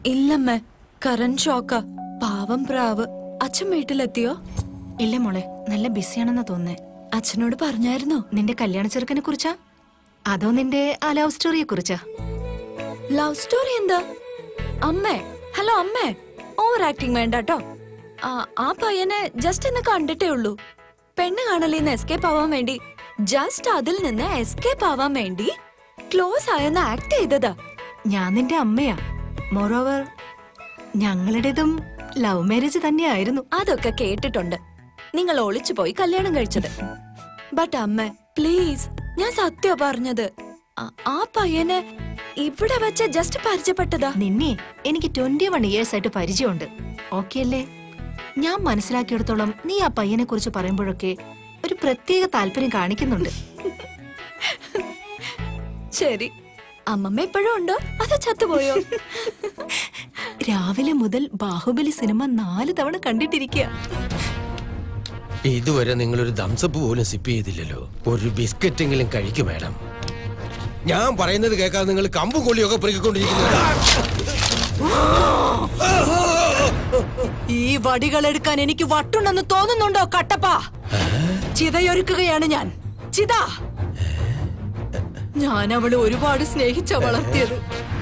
ഇല്ലമ്മ, കറന്റ് ഷോക്കാ. പാവം പ്രാവ്. അച്ഛൻ വീട്ടിലെത്തിയോ? ഇല്ല മോളെ, നല്ല ബിസിയാണെന്നാ തോന്നുന്നേ. അച്ഛനോട് പറഞ്ഞായിരുന്നോ? നിന്റെ കല്യാണ ചെറുക്കനെ കുറിച്ചാ അതോ നിന്റെ ആ ലവ് സ്റ്റോറിയെ കുറിച്ചാ? ലവ് സ്റ്റോറി എന്താ? അമ്മേ, ഹലോ അമ്മേ, ഓവർ ആക്ടിങ് വേണ്ട കേട്ടോ. ആ പയ്യനെ ജസ്റ്റ് ഇന്ന് കണ്ടിട്ടേ ഉള്ളൂ. പെണ്ണ് കാണലിന്ന് എസ്കേപ്പ് ആവാൻ വേണ്ടി, ജസ്റ്റ് അതിൽ നിന്ന് എസ്കേപ്പ് ആവാൻ വേണ്ടി ക്ലോസ് ആയെന്ന് ആക്ട് ചെയ്തതാ. ഞാൻ നിന്റെ അമ്മയാ. മോറോവർ ഞങ്ങളുടേതും ലവ് മാരേജ് തന്നെയായിരുന്നു. അതൊക്കെ കേട്ടിട്ടുണ്ട്, നിങ്ങൾ ഒളിച്ചു പോയി കല്യാണം കഴിച്ചത്. ബട്ട് അമ്മ പ്ലീസ്, ഞാൻ സത്യ പറഞ്ഞത്. ആ പയ്യനെ ഇവിടെ വെച്ച് ജസ്റ്റ് പരിചയപ്പെട്ടതാ. നിന്നെ എനിക്ക് ട്വന്റി വൺ ഇയേഴ്സ് ആയിട്ട് പരിചയമുണ്ട്. ഓക്കെ അല്ലേ? ഞാൻ മനസ്സിലാക്കിയെടുത്തോളം നീ ആ പയ്യനെ കുറിച്ച് പറയുമ്പോഴൊക്കെ ഒരു പ്രത്യേക താല്പര്യം കാണിക്കുന്നുണ്ട്. ശരി, അമ്മമ്മ എപ്പോഴും ഉണ്ടോ അതോ ചത്തുപോയോ? രാവിലെ മുതൽ ബാഹുബലി സിനിമ നാല് തവണ കണ്ടിട്ടിരിക്കുക. ഇതുവരെ നിങ്ങളൊരു ദംസപ്പ് പോലും സിപ്പ് ചെയ്തില്ലല്ലോ. ഒരു ബിസ്ക്കറ്റെങ്കിലും കഴിക്കും മാഡം. ഞാൻ പറയുന്നത് കേൾക്കാതെ നിങ്ങൾ കമ്പും കൊള്ളിയൊക്കെ പെറുക്കിക്കൊണ്ടിരിക്കുന്നത്. ഈ വടികളെടുക്കാൻ എനിക്ക് വട്ടുണ്ടെന്ന് തോന്നുന്നുണ്ടോ കട്ടപ്പ? ചിതയൊരുക്കുകയാണ് ഞാൻ. ചിത. ഞാൻ അവളെ ഒരുപാട് സ്നേഹിച്ച വളർത്തിയത്.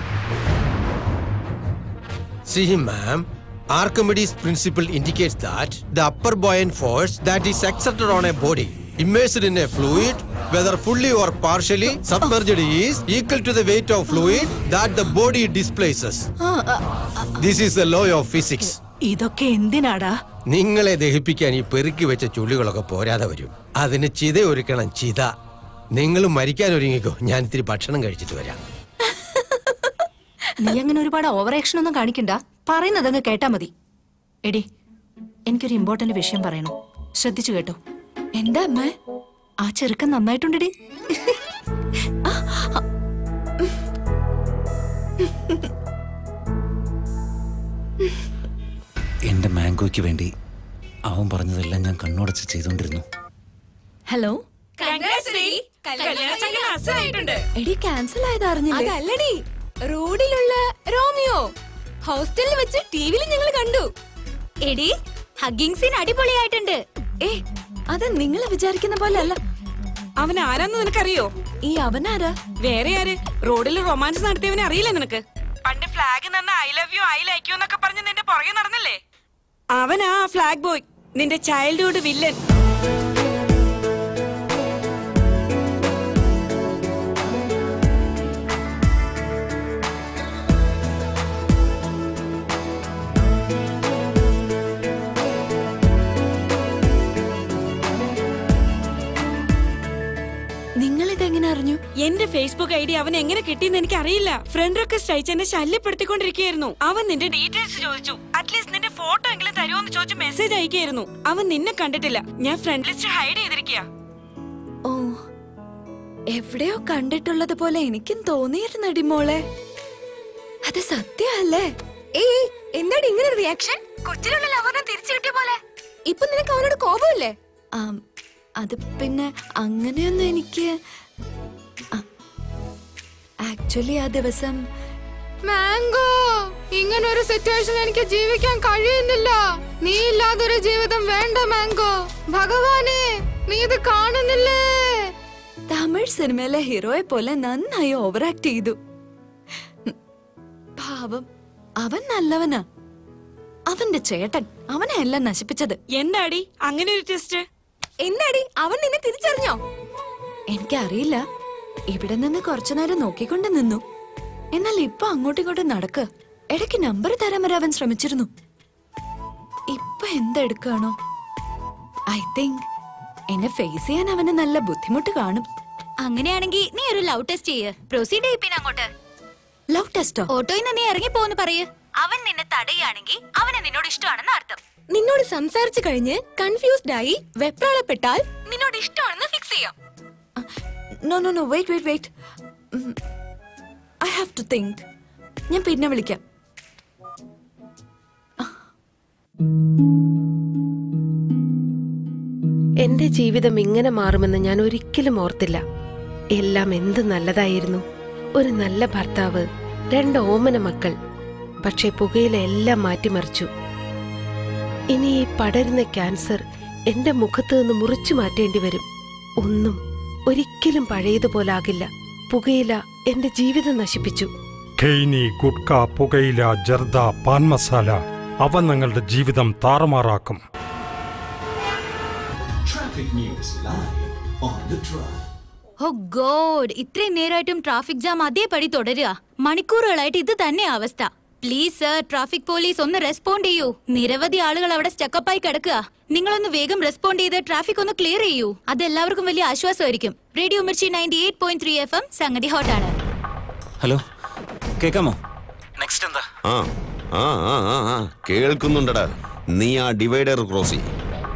See ma'am, Archimedes' principle indicates that the upper buoyant force that is exerted on a body immersed in a fluid, whether fully or partially submerged, is equal to the weight of fluid that the body displaces. This is the law of physics. ഇതൊക്കെ എന്തിനാടാ? നിങ്ങളെ ദഹിപ്പിക്കാൻ ഈ പെറുക്കി വെച്ച ചുള്ളികളൊക്കെ പോരാതെ വരും. അതിന് ചിത ഒരുക്കണം, ചിത. നിങ്ങൾ മരിക്കാൻ ഒരുങ്ങിക്കോ, ഞാൻ ഇത്തിരി ഭക്ഷണം കഴിച്ചിട്ട് വരാം. നീ അങ്ങനെ ഒരുപാട് ഓവർ ആക്ഷൻ ഒന്നും കാണിക്കണ്ട. പറയുന്നതങ്ങ് കേട്ടാ മതി. എടി, എനിക്കൊരു ഇമ്പോർട്ടന്റ് വിഷയം പറയണം. ശ്രദ്ധിച്ചു കേട്ടോ. എന്താ അമ്മ? ആ ചെറുക്കൻ നന്നായിട്ടുണ്ടെടി. എന്റെ മാംഗോയ്ക്ക് വേണ്ടി അവൻ പറഞ്ഞതെല്ലാം ഞാൻ കണ്ണുടച്ച് ചെയ്തോണ്ടിരുന്നു. ഹലോ, എടി ക്യാൻസൽ ആയത് അറിഞ്ഞില്ല. അതല്ലടി, റോഡിലുള്ള റോമിയോ ഹോസ്റ്റലിൽ വെച്ച് ടിവിയിൽ ഞങ്ങൾ കണ്ടു. എടി, ഹഗ്ഗിംഗ് സീൻ അടിപൊളിയായിട്ടുണ്ട്. ഏ, അത് നിങ്ങൾ വിചാരിക്കുന്ന പോലെ അല്ല. അവൻ ആരാന്ന് നിനക്കറിയോ? ഈ അവനാരാ? വേറെ ആര്? റോഡിൽ റൊമാൻസ് നടത്തിയവനെ അറിയില്ല നിനക്ക്? പണ്ട് ഫ്ലാഗ് നിന്ന് I love you I like you എന്നൊക്കെ പറഞ്ഞ് നിന്റെ പുറകെ നടന്നില്ലേ? അവനാ ഫ്ലാഗ് ബോയ്, നിന്റെ ചൈൽഡ്ഹുഡ് വില്ലൻ. നിങ്ങളിതെങ്ങനെ അറിഞ്ഞു? എന്റെ ഫേസ്ബുക്ക് ഐ ഡി അവൻ എങ്ങനെ കിട്ടിയെന്ന് എനിക്ക് അറിയില്ല. ഫ്രണ്ട് റിക്വസ്റ്റ് അയച്ച് എന്നെ ശല്യപ്പെടുത്തിക്കൊണ്ടിരിക്കുകയായിരുന്നു. അവൻ നിന്റെ ഡീറ്റെയിൽസ് ചോദിച്ചു. അറ്റ്ലീസ്റ്റ് നിന്റെ ഫോട്ടോ എങ്കിലും തരുമോന്ന് ചോദിച്ചു മെസ്സേജ് അയക്കുകയായിരുന്നു. അവൻ നിന്നെ കണ്ടിട്ടില്ല. ഞാൻ ഫ്രണ്ട് ലിസ്റ്റ് ഹൈഡ് ചെയ്തിരിക്കുക. ഓ, എവിടെയോ കണ്ടിട്ടുള്ളത് പോലെ എനിക്കും തോന്നിയിരുന്നടി മോളെ. അത് സത്യമല്ലേ? ഏയ്, എന്താണ് ഇങ്ങനെ ഒരു റിയാക്ഷൻ? കൊച്ചിലുള്ള ലവറിനെ തിരിച്ചു കിട്ടിയ പോലെ. ഇപ്പൊ നിനക്ക് അവനോട് കോപമില്ലേ? അത് പിന്നെ അങ്ങനെയൊന്നും എനിക്ക് ആക്ച്വലി ആ ദിവസം മാംഗോ, ഇങ്ങനൊരു സിറ്റുവേഷൻ എനിക്ക് ജീവിക്കാൻ കഴിയുന്നില്ല. നീ ഇല്ലാതൊരു ജീവിതം വേണ്ട മാംഗോ. ഭഗവാനെ, നീ ഇത് കാണുന്നില്ലേ? തമിഴ് സിനിമയിലെ ഹീറോയെ പോലെ നന്നായി ഓവർ ആക്ട് ചെയ്തു. പാവം, അവൻ നല്ലവനാ. അവന്റെ ചേട്ടൻ അവനെ എല്ലാം നശിപ്പിച്ചത്. എന്താടി അങ്ങനെ ഒരു ടെസ്റ്റ്? എന്താടി, അവൻ നിന്നെ തിരിച്ചറിഞ്ഞോ? എനിക്കറിയില്ല. ഇവിടെ നിന്ന് കുറച്ചു നേരം നോക്കിക്കൊണ്ട് നിന്നു. എന്നാൽ ഇപ്പൊ അങ്ങോട്ടും ഇങ്ങോട്ടും നടക്ക്. ഇടയ്ക്ക് നമ്പർ തരാൻ വരെ അവൻ ശ്രമിച്ചിരുന്നു. ഇപ്പൊ എന്തെടുക്കാണോ? ഐ തിങ്ക് എന്നെ ഫേസ് ചെയ്യാൻ അവന് നല്ല ബുദ്ധിമുട്ട് കാണും. അങ്ങനെയാണെങ്കിൽ നീ ഒരു ലവ് ടെസ്റ്റ് ചെയ്യ്. പ്രൊസീഡ് ചെയ്യിപ്പിന് അങ്ങോട്ട്. ലവ് ടെസ്റ്റോ? ഓട്ടോയിൽ നിന്ന് നീ ഇറങ്ങി പോന്ന് പറയ്. അവൻ നിന്നെ തടയുകയാണെങ്കിൽ അവന് നിന്നോട് ഇഷ്ടമാണെന്ന് അർത്ഥം. നിന്നോട് സംസാരിച്ചു കഴിഞ്ഞ് കൺഫ്യൂസ്ഡ് ആയി വെപ്രാളപ്പെട്ടാൽ നിന്നോട് ഇഷ്ടമാണെന്ന് ഫിക്സ് ചെയ്യാം. No no no wait wait wait I have to think. ഞാൻ പിന്നെ വിളിക്കാം. എന്റെ ജീവിതം ഇങ്ങനെ മാറുമെന്ന് ഞാൻ ഒരിക്കലും ഓർത്തില്ല. എല്ലാം എന്ത് നല്ലതായിരുന്നു. ഒരു നല്ല ഭർത്താവ്, രണ്ട് ഓമന മക്കൾ. പക്ഷെ പുകയില എല്ലാം മാറ്റിമറിച്ചു. ഇനി ഈ പടരുന്ന ക്യാൻസർ എന്റെ മുഖത്ത് നിന്ന് മുറിച്ചു മാറ്റേണ്ടി വരും. ഒന്നും ഒരിക്കലും പഴയതുപോലാകില്ല. പുകയില എന്റെ ജീവിതം നശിപ്പിച്ചു. ഖെയ്നി, ഗുഡ്ക, പുകയില, ജർദ, പാൻ മസാല അവ നിങ്ങളുടെ ജീവിതം താറുമാറാക്കും. ഓ ഗോഡ്, ഇത്രയും നേരമായിട്ടും ട്രാഫിക് ജാം അതേപടി തുടരുക. മണിക്കൂറുകളായിട്ട് ഇത് തന്നെ അവസ്ഥ. പ്ലീസ് സർ, ട്രാഫിക് പോലീസ് ഒന്ന് റെസ്പോണ്ട് ചെയ്യൂ. നിരവധി ആളുകൾ അവിടെ സ്റ്റക്കപ്പായി കിടക്കുക. നിങ്ങളൊന്ന് വേഗം റെസ്പോണ്ട് ചെയ്ത് ട്രാഫിക് ഒന്ന് ക്ലിയർ ചെയ്യൂ. അത് എല്ലാവർക്കും വലിയ ആശ്വാസമായിരിക്കും. Radio Mirchi ninety eight point three F M സംഗതി ഹോട്ടാണ്. ഹലോ, കേക്കാമോ? നെക്സ്റ്റ് എന്താ? ആ ആ ആ ആ കേൾക്കുന്നുണ്ടടാ. നീ ആ ഡിവൈഡർ ക്രോസ് ചെയ്യും.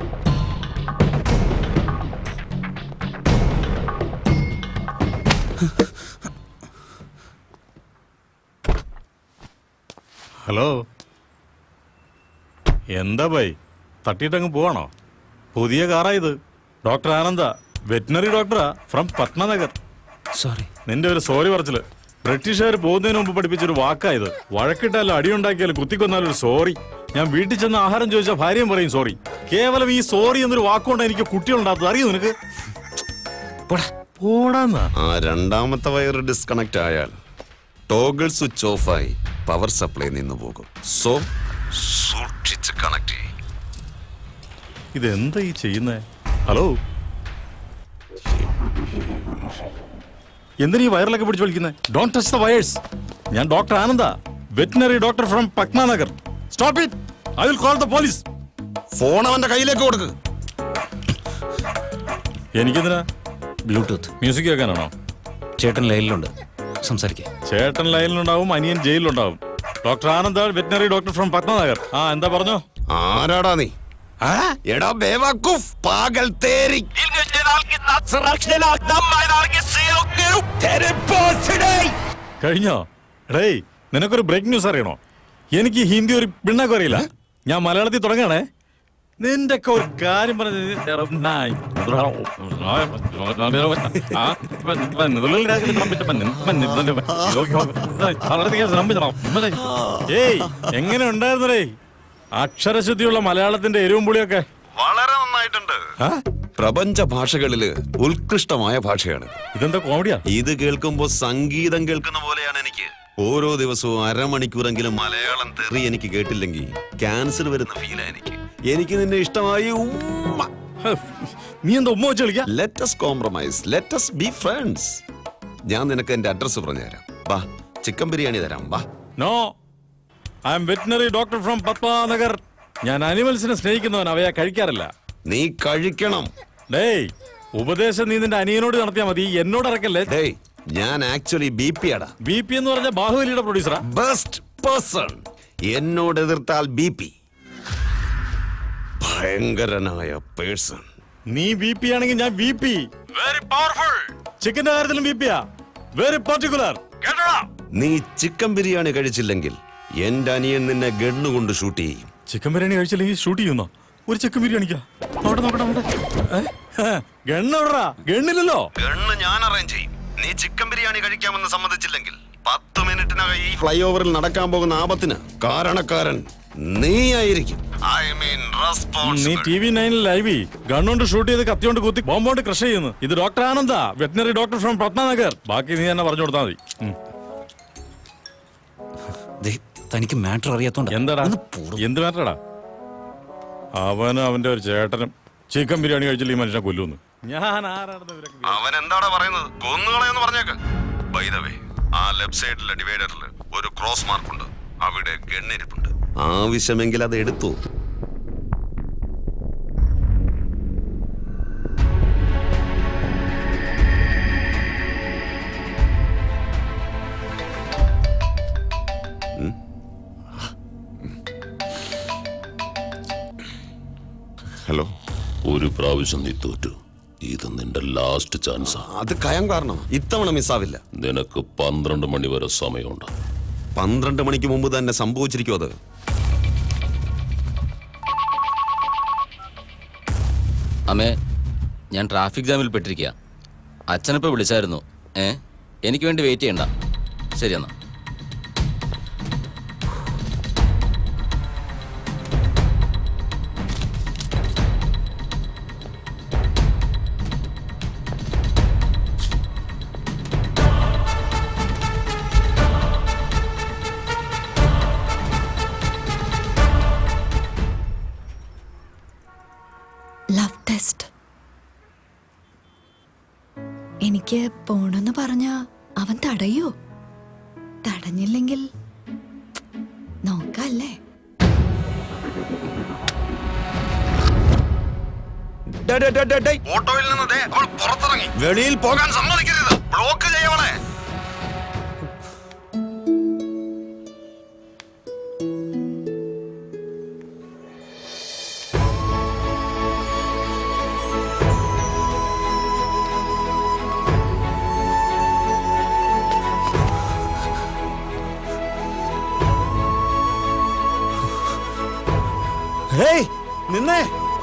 ഹലോ, എന്താ ബൈ, തട്ടിയിട്ടങ്ങ് പോവാണോ? പുതിയ കാറാ ഇത്. ഡോക്ടർ ആനന്ദ, വെറ്റിനറി ഡോക്ടറാ, ഫ്രം പത്മനഗർ. സോറി. നിന്റെ ഒരു സോറി പറച്ചില് ബ്രിട്ടീഷുകാർ പോകുന്നതിന് മുമ്പ് പഠിപ്പിച്ചൊരു വാക്കായത്. വഴക്കിട്ടാലും അടിയുണ്ടാക്കിയാലും കുത്തിക്കൊന്നാലും ഒരു സോറി. ഞാൻ വീട്ടിൽ ചെന്ന് ആഹാരം ചോദിച്ചാൽ ഭാര്യയും പറയും സോറി. കേവലം ഈ സോറി എന്നൊരു വാക്കുകൊണ്ട് എനിക്ക് കുട്ടികളുണ്ടാകുന്നത് അറിയോ നിനക്ക്? ആ രണ്ടാമത്തെ വയർ ഡിസ്കണക്ട് ആയാൽ ടോഗിൾ സ്വിച്ച് ഓഫ് ആയി പവർ സപ്ലൈ നിന്ന് പോകും. സോ സൂക്ഷിച്ച് കണക്ട് ചെയ്യും. ഇതെന്താ ഈ ചെയ്യുന്നേ? ഹലോ, എന്തിനാ ഈ വയറിലൊക്കെ പിടിച്ച് വലിക്കുന്നേ? Don't touch the wires. ഞാൻ doctor Ananda, veterinary doctor from Patnanagar. Stop it, I will call the police. Phone അവന്റെ കയ്യിലേക്ക് കൊടുക്ക്. എനിക്കെന്തിനാ? ബ്ലൂടൂത്ത് മ്യൂസിക് കേൾക്കാനാണോ? ചേട്ടൻ ലൈനിലുണ്ട്, സംസാരിക്കാം. ചേട്ടൻ ലൈനിലുണ്ടാവും, അനിയൻ ജയിലിലുണ്ടാവും. ഡോക്ടർ ആനന്ദ, വെറ്റിനറി ഡോക്ടർ ഫ്രം പട്നാനഗർ. ആ, എന്താ പറഞ്ഞോ? ആരാടാ നീ? എടാ ബേവക്കൂഫ്, പാഗൽ തേരി. കഴിഞ്ഞോ? എടേ, നിനക്കൊരു ബ്രേക്ക് ന്യൂസ് അറിയണോ? എനിക്ക് ഹിന്ദി ഒരു പിണ്ണാക്കും അറിയില്ല. ഞാൻ മലയാളത്തിൽ തുടങ്ങാണേ. നിന്റെ ഒക്കെ ഒരു കാര്യം പറഞ്ഞു. ഏയ്, എങ്ങനെ ഉണ്ടായിരുന്നേ അക്ഷരശുദ്ധിയുള്ള മലയാളത്തിന്റെ എരിവും പുളിയൊക്കെ? വളരെ നന്നായിട്ടുണ്ട്. പ്രപഞ്ച ഭാഷകളില് ഉത്കൃഷ്ടമായ ഭാഷയാണ്. ഇതെന്താ കോമഡിയാ? ഇത് കേൾക്കുമ്പോ സംഗീതം കേൾക്കുന്ന പോലെയാണ് എനിക്ക്. ഓരോ ദിവസവും അരമണിക്കൂറെങ്കിലും മലയാളം തെറി എനിക്ക് കേട്ടില്ലെങ്കിൽ ക്യാൻസർ വരുന്ന ഫീലാ എനിക്ക്. എനിക്ക് നിന്നെ ഇഷ്ടമായി. ഉമ്മ, നീ എന്താ ഉമ്മ വെച്ച് കളിക്കാ? Let us compromise, let us be friends. ഞാൻ നിനക്ക് എന്റെ അഡ്രസ് പറഞ്ഞു തരാം. വാ, ചിക്കൻ ബിരിയാണി തരാം. വാ. No, I'm veterinary doctor from Padmanagar. ഞാൻ അനിമൽസിനെ സ്നേഹിക്കുന്നവൻ, അവയെ കഴിക്കാറില്ല. നീ കഴിക്കണം. ഡേയ്, ഉപദേശം നീ നിന്റെ അനിയനോട് നടത്തിയാ മതി, എന്നോട് ഇറക്കല്ലേ. ഡേയ്, ഞാൻ ആക്ച്വലി ബി പി ആടാ. ബി പി എന്ന് പറഞ്ഞ ബാഹുബലിയുടെ പ്രൊഡ്യൂസറാ. Best person. എന്നോട് എതിർത്താൽ ബി പി. ഭയങ്കരനായ പേഴ്സൺ. നീ ബി പി ആണെങ്കിൽ ഞാൻ ബി പി. Very powerful. ചിക്കന്റെ കാര്യത്തിലും ബി പിയാ. Very particular. നീ ചിക്കൻ ബിരിയാണി കഴിച്ചില്ലെങ്കിൽ എന്റെ അനിയൻ നിന്നെ ഗണ്ണു കൊണ്ട് ഷൂട്ട് ചെയ്യും. ചിക്കൻ ബിരിയാണി കഴിച്ചില്ലെങ്കിൽ ഷൂട്ട് ചെയ്യുന്നോ? ഒരു ചിക്കൻ ബിരിയാണിക്കാ? നോട്ടെ നോക്കട്ടെ നോക്കട്ടെ. ഗണ്ണ് എവിടാ? ഗണ്ണില്ലല്ലോ. ഗണ്ണ് ഞാൻ അറേഞ്ച് ചെയ്യും. നീ ചിക്കൻ ബിരിയാണി കഴിക്കാമെന്ന് സമ്മതിച്ചില്ലെങ്കിൽ പത്ത് മിനിറ്റിനകം ഈ ഫ്ലൈ ഓവറിൽ നടക്കാൻ പോകുന്ന ആപത്തിന് കാരണക്കാരൻ നീ ആയിരിക്കും. ഐ മീൻ നീ ടി വി നയനിൽ ലൈവ് ഗണ്ണുകൊണ്ട് ഷൂട്ട് ചെയ്ത് കത്തിയോണ്ട് കുത്തി ബോംബോണ്ട് ക്രഷ് ചെയ്യുന്നു. ഇത് doctor Ananda, veterinary doctor from പട്നാനഗർ. ബാക്കി നീ തന്നെ പറഞ്ഞു കൊടുത്താൽ മതി. തനിക്ക് മാറ്റർ അറിയാത്തോണ്ട്. എന്താടാ? എന്ത് മാറ്ററാടാ? അവനും അവന്റെ ഒരു ചേട്ടനും ചിക്കൻ ബിരിയാണി കഴിച്ചില്ല ഈ മനുഷ്യനെ കൊല്ലുന്നു. ഞാൻ അവൻ എന്താടാ പറയുന്നത്? കൊന്നുകളയെന്ന് പറഞ്ഞേക്ക്. ബൈ ദ വേ, ആ ലെഫ്റ്റ് സൈഡിലെ ഡിവൈഡറിൽ ഒരു ക്രോസ് മാർക്ക് ഉണ്ട്. അവിടെ ഗണ്ണിരിപ്പുണ്ട്. ആവശ്യമെങ്കിൽ അത് എടുത്തു. ഹലോ, ഒരു പ്രാവശ്യം നീ തോറ്റു. ഇത് നിന്റെ ലാസ്റ്റ് ചാൻസാ. അത് കയം കാരണം ഇത്തവണ മിസ്സാവില്ല. നിനക്ക് പന്ത്രണ്ട് മണി വരെ സമയമുണ്ട്. പന്ത്രണ്ട് മണിക്ക് മുമ്പ് തന്നെ സംഭവിച്ചിരിക്കും അത്. അമ്മേ, ഞാൻ ട്രാഫിക് ജാമിൽ പെട്ടിരിക്കുക. അച്ഛനിപ്പോൾ വിളിച്ചായിരുന്നു. ഏ എനിക്ക് വേണ്ടി വെയിറ്റ് ചെയ്യണ്ട. ശരി എന്നാ. Love test. എനിക്ക് പോണെന്ന് പറഞ്ഞ അവൻ തടയോ? തടഞ്ഞില്ലെങ്കിൽ നോക്കല്ലേ. ഓട്ടോയിൽ നിന്ന് അവൾ പുറത്തിറങ്ങി. വെളിയിൽ പോകാൻ സമ്മതിക്കരുത്. ബ്ലോക്ക് ചെയ്യവളെ. നിന്നേ.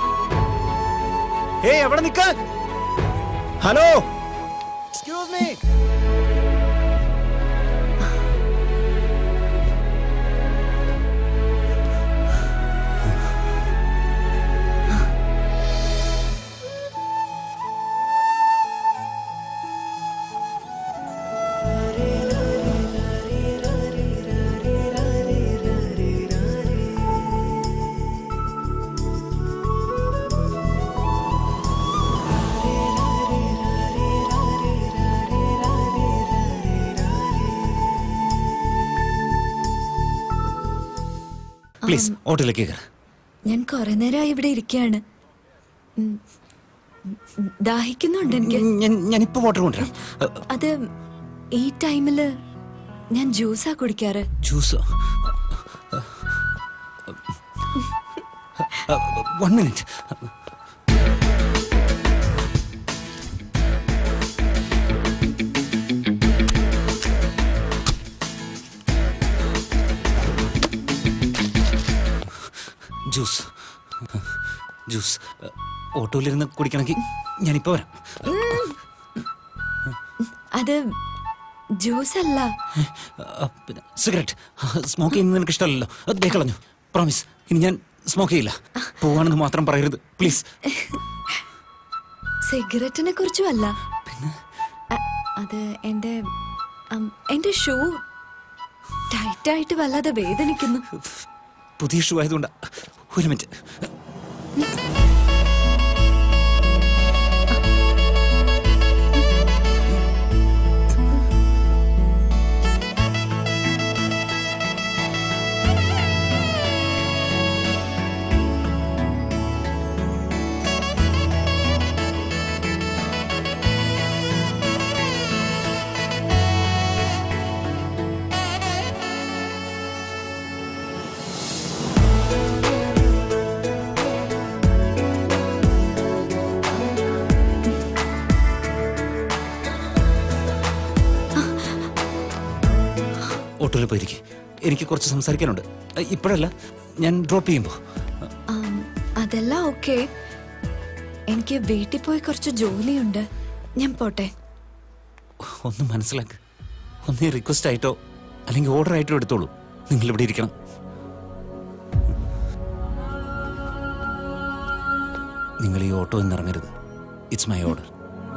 ഏയ് എവിടെ നിക്കാൻ? Hello, excuse me. പ്ലീസ് ഓട്ടോയിലേക്ക് കയറ. ഞാൻ കുറെ നേരമായി ഇവിടെ ഇരിക്കുകയാണ്. ദാഹിക്കുന്നുണ്ട് എനിക്ക്. ഞാനിപ്പോ വാട്ടർ കൊണ്ടുവരാം. അത് ഈ ടൈമില് ഞാൻ ജ്യൂസാ കുടിക്കാറ്. ജ്യൂസോ? One minute. ജ്യൂസ് ജ്യൂസ് ഓട്ടോയിലിരുന്ന് കുടിക്കണമെങ്കിൽ ഞാനിപ്പോ വരാം. അത് ജ്യൂസ് അല്ല. സിഗരറ്റ് സ്മോക്ക് ചെയ്യുന്നത് നിനക്ക് ഇഷ്ടമല്ലല്ലോ. അത് കളഞ്ഞു. പ്രോമിസ്, ഇനി ഞാൻ സ്മോക്ക് ചെയ്യില്ല. പോവാണെന്ന് മാത്രം പറയരുത് പ്ലീസ്. സിഗരറ്റിനെ കുറിച്ചും അല്ല. അത് എന്റെ എന്റെ ഷൂ ടൈറ്റായിട്ട് വല്ലാതെ വേദനിക്കുന്നു. പുതിയ ഷൂ ആയതുകൊണ്ടാ. ഒരു മിനിറ്റ്. ഓട്ടോയിൽ പോയിരിക്കും. എനിക്ക് കുറച്ച് സംസാരിക്കാനുണ്ട്. ഇപ്പോഴല്ല, ഞാൻ ഡ്രോപ്പ് ചെയ്യുമ്പോ. അതെല്ലാം ഓക്കെ. എനിക്ക് വീട്ടിൽ പോയി കുറച്ച് ജോലിയുണ്ട്. ഞാൻ പോട്ടെ. ഒന്ന് മനസ്സിലാക്ക്. ഒന്ന് റിക്വസ്റ്റ് ആയിട്ടോ അല്ലെങ്കിൽ ഓർഡർ ആയിട്ടോ എടുത്തോളൂ. നിങ്ങൾ ഇവിടെ ഇരിക്കണം. നിങ്ങൾ ഈ ഓട്ടോ എന്ന് ഇറങ്ങരുത്. It's my order.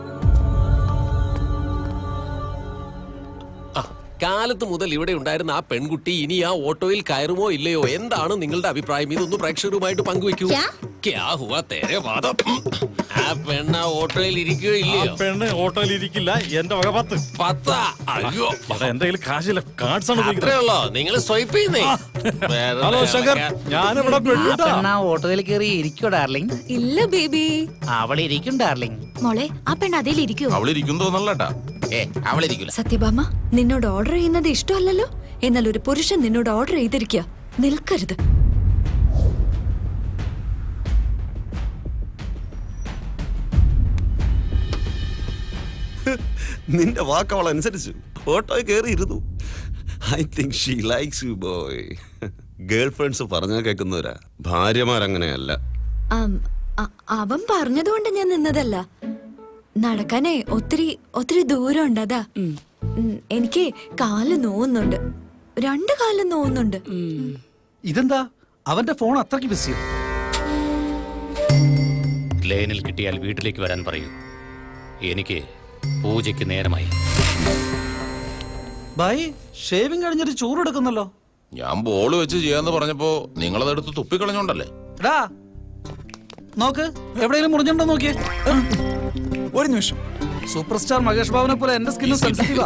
കാലത്ത് മുതൽ ഇവിടെ ഉണ്ടായിരുന്ന ആ പെൺകുട്ടി ഇനി ആ ഓട്ടോയിൽ കയറുമോ ഇല്ലയോ? എന്താണ് നിങ്ങളുടെ അഭിപ്രായം? ഇതൊന്ന് പ്രേക്ഷകരുമായിട്ട് പങ്കുവെക്കൂ. ആ പെണ്ണ് ആ ഓട്ടോയിൽ ഇരിക്കുകയോ ഇല്ലയോ? പെണ്ണ് ഓട്ടോയിൽ ഇരിക്കില്ല. എന്റെ വക പത്ത് പത്താ? അയ്യോ, എന്റെ കയ്യിൽ കാശില്ല. കാർഡ്സ് ആണ്. അത്രയുള്ളോ? നിങ്ങൾ സ്വൈപ്പ് ചെയ്യുന്നേ. ഹലോ ശങ്കർ, ഞാനിവിടെ പെണ്ണ ഓട്ടോയിൽ കയറി ഇരിക്കോ ഡാർലിംഗ്? ഇല്ല ബേബി, അവൾ ഇരിക്കും ഡാർലിംഗ്. മോളെ, ആ പെണ്ണ് അതിൽ ഇരിക്കൂ. അവളിരിക്കുന്നോന്നല്ലട്ടാ. ഏ അവളിരിക്കൂല. സത്യഭാമ, നിന്നോട് ഓർഡർ ചെയ്യുന്നത് ഇഷ്ടമല്ലല്ലോ. എന്നാൽ ഒരു പുരുഷൻ നിന്നോട് ഓർഡർ ചെയ്തിരിക്കുക. നിൽക്കരുത്. നിന്റെ വാക്ക് അവൾ അനുസരിച്ചു. ഓട്ടോയിൽ കയറി ഇരുന്നു. I think she likes you boy. Girlfriends പറഞ്ഞാൽ കേൾക്കുന്നവരാ. ഭാര്യമാരങ്ങനെയല്ല. അവൻ പറഞ്ഞതുകൊണ്ട് ഞാൻ നിന്നതല്ല. നടക്കാനേ ഒത്തിരി ഒത്തിരി ദൂരം ഉണ്ട്. അതാ എനിക്ക് കാല് നോവുന്നുണ്ട്. രണ്ട് കാലും നോവുന്നുണ്ട്. ഇതെന്താ അവന്റെ ഫോൺ അത്രയ്ക്ക് ബിസി? ലൈനിൽ കിട്ടിയാൽ വീട്ടിലേക്ക് വരാൻ പറയൂ. എനിക്ക് പൂജയ്ക്ക് നേരമായി. ബൈ, ഷേവിംഗ് കഴിഞ്ഞിട്ട് ചോറെടുക്കുന്നല്ലോ. ഞാൻ ബോള് വെച്ച് ചെയ്യാന്ന് പറഞ്ഞപ്പോ നിങ്ങളതെടുത്ത് തുപ്പിക്കളഞ്ഞോണ്ടല്ലേ? നോക്ക് എവിടെയെങ്കിലും മുറിഞ്ഞുണ്ടോ നോക്കിയേ. ഒരു നിമിഷം. സൂപ്പർ സ്റ്റാർ മഹേഷ് ബാബുനെ പോലെ എന്റെ സ്കിന്ന് സെൻസിറ്റീവാ.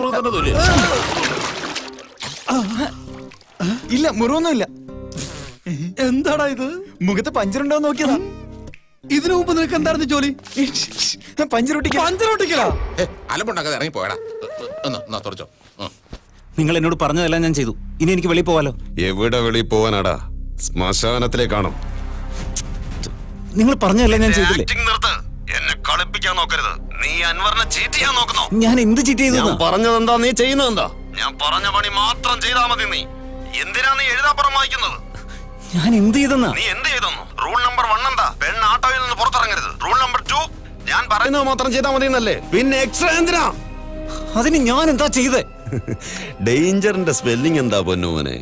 ഇല്ല, മുറിവൊന്നുമില്ല. എന്താടാ ഇത്? മുഖത്ത് പഞ്ചറുണ്ടോ നോക്കിയതാ. ഇതിനു മുമ്പ് നിനക്ക് എന്തായിരുന്നു ജോലി? പഞ്ചറൊട്ടിക്കലാ. പഞ്ചറൊട്ടിക്കലാ? അലമ്പുണ്ടാക്കാതെ ഇറങ്ങി പോയടാ. തുറച്ചോ. നിങ്ങൾ എന്നോട് പറഞ്ഞതെല്ലാം ഞാൻ ചെയ്തു. ഇനി എനിക്ക് വെളിയിൽ പോവാലോ? എവിടെ വെളിയിൽ പോവാനാടാ? ശ്മശാനത്തിലേക്കാണോ? നിങ്ങൾ പറഞ്ഞതല്ല ഞാൻ ചെയ്തില്ലേ? എന്നെ കളിപ്പിക്കാൻ നോക്കരുത്. നീ അൻവറിനെ ചീറ്റ് ചെയ്യാൻ നോക്കുന്നോ? ഞാൻ എന്ത് ചീറ്റ് ചെയ്തു? ഞാൻ പറഞ്ഞതെന്താ, നീ ചെയ്യുന്നതെന്താ? ഞാൻ പറഞ്ഞ പണി മാത്രം ചെയ്താൽ മതി. നീ എന്തിനാ നീ എഴുതാപ്പുറം വായിക്കുന്നത്? ഞാൻ എന്ത് ചെയ്തെന്നാ? നീ എന്ത് ചെയ്തെന്നു? റൂൾ നമ്പർ വൺ എന്താ? പെണ്ണ് ആട്ടോയിൽ നിന്ന് പുറത്തിറങ്ങരുത്. റൂൾ നമ്പർ ടു, ഞാൻ പറയുന്നത് മാത്രം ചെയ്താൽ മതി എന്നല്ലേ? പിന്നെ എക്സ്ട്രാ എന്തിനാ? അതിന് ഞാൻ എന്താ ചെയ്തേ? ഡേഞ്ചറിന്റെ സ്പെല്ലിംഗ് എന്താ പൊന്നുമോനെ?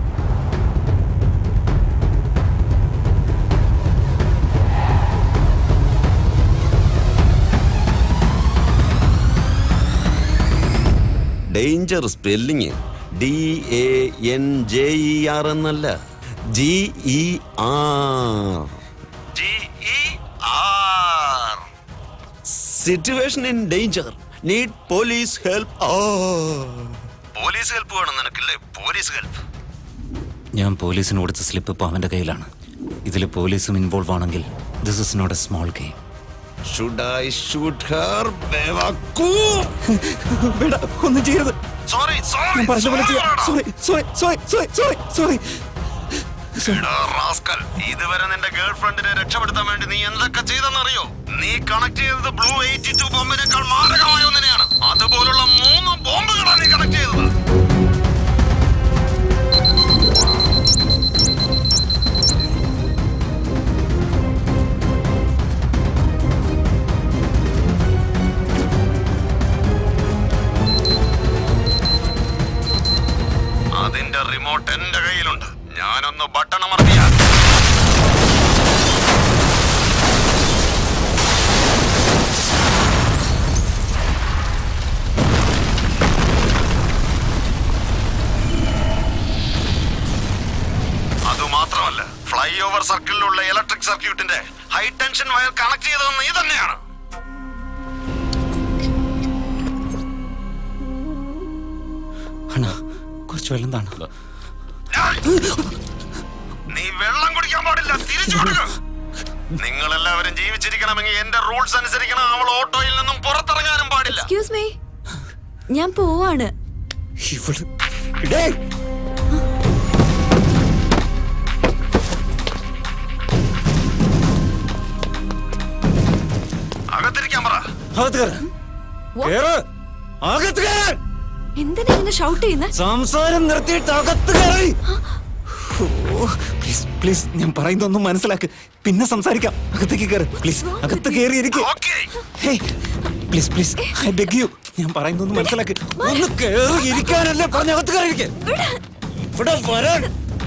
Danger spelling D A N J E R എന്നല്ല, G E R. G E R. Situation in danger, need police help. Police help വേണം നിനക്കില്ലേ? Police help. ഞാൻ പോലീസിന് കൊടുത്ത സ്ലിപ്പ് ഇപ്പൊ അവന്റെ കയ്യിലാണ്. ഇതിൽ പോലീസും ഇൻവോൾവ് ആണെങ്കിൽ this is not a small game. Should I shoot her? ഒന്നും ചെയ്യരുത്. Sorry, sorry. ഞാൻ പറഞ്ഞ പോലെ ചെയ്യാം. Sorry, sorry, sorry, sorry, sorry, sorry. Rascal, ഇതുവരെ നിന്റെ ഗേൾ ഫ്രണ്ടിനെ രക്ഷപ്പെടുത്താൻ വേണ്ടി നീ എന്തൊക്കെ ചെയ്തെന്നറിയോ? നീ കണക്ട് ചെയ്തത് ബ്ലൂ എയ്റ്റി ടു ബോംബിനേക്കാൾ മാരകമായ ഒന്നിനെയാണ്. അതുപോലുള്ള മൂന്ന് ബോംബുകളാണ് നീ കണക്ട് ചെയ്തത്. അതിന്റെ റിമോട്ട് എന്റെ കയ്യിലുണ്ട്. ഞാനൊന്ന് ബട്ടൺ അമർത്തിയാൽ അതുമാത്രമല്ല, ഫ്ലൈ ഓവർ സർക്കിളിലുള്ള ഇലക്ട്രിക് സർക്യൂട്ടിന്റെ ഹൈ ടെൻഷൻ വയർ കണക്ട് ചെയ്തത് നീ തന്നെയാണ്. കുറച്ച് വെള്ളം താണോ? നീ വെള്ളം കുടിക്കാൻ പാടില്ല, തിരിച്ചു കൊടുക്കുക. നിങ്ങൾ എല്ലാവരും ജീവിച്ചിരിക്കണമെങ്കിൽ എന്റെ റൂൾസ് അനുസരിക്കണം. അവൾ ഓട്ടോയിൽ നിന്നും പുറത്തിറങ്ങാനും പാടില്ല. എക്സ്ക്യൂസ് മീ, ഞാൻ പോവാണ്. അകത്തിരിക്കാൻ പറ. എന്തിനാ ഇങ്ങനെ ഷൗട്ട് ചെയ്യുന്നത്? സംസാരം നിർത്തിയിട്ട് അകത്ത് കയറി. പ്ലീസ് പ്ലീസ്, ഞാൻ പറയുന്നതൊന്നും മനസ്സിലാക്ക്. പിന്നെ സംസാരിക്കാം. അകത്തേക്ക് കയറി പ്ലീസ്. അകത്ത് കയറി ഇരിക്കും. Please please, I beg you. ഞാൻ പറയുന്നതൊന്നും മനസ്സിലാക്ക്. ഒന്ന് കയറി ഇരിക്കാനല്ലേ പറഞ്ഞ? അകത്ത് കയറി ഇരിക്കാൻ. ഇവിടെ വരാൻ.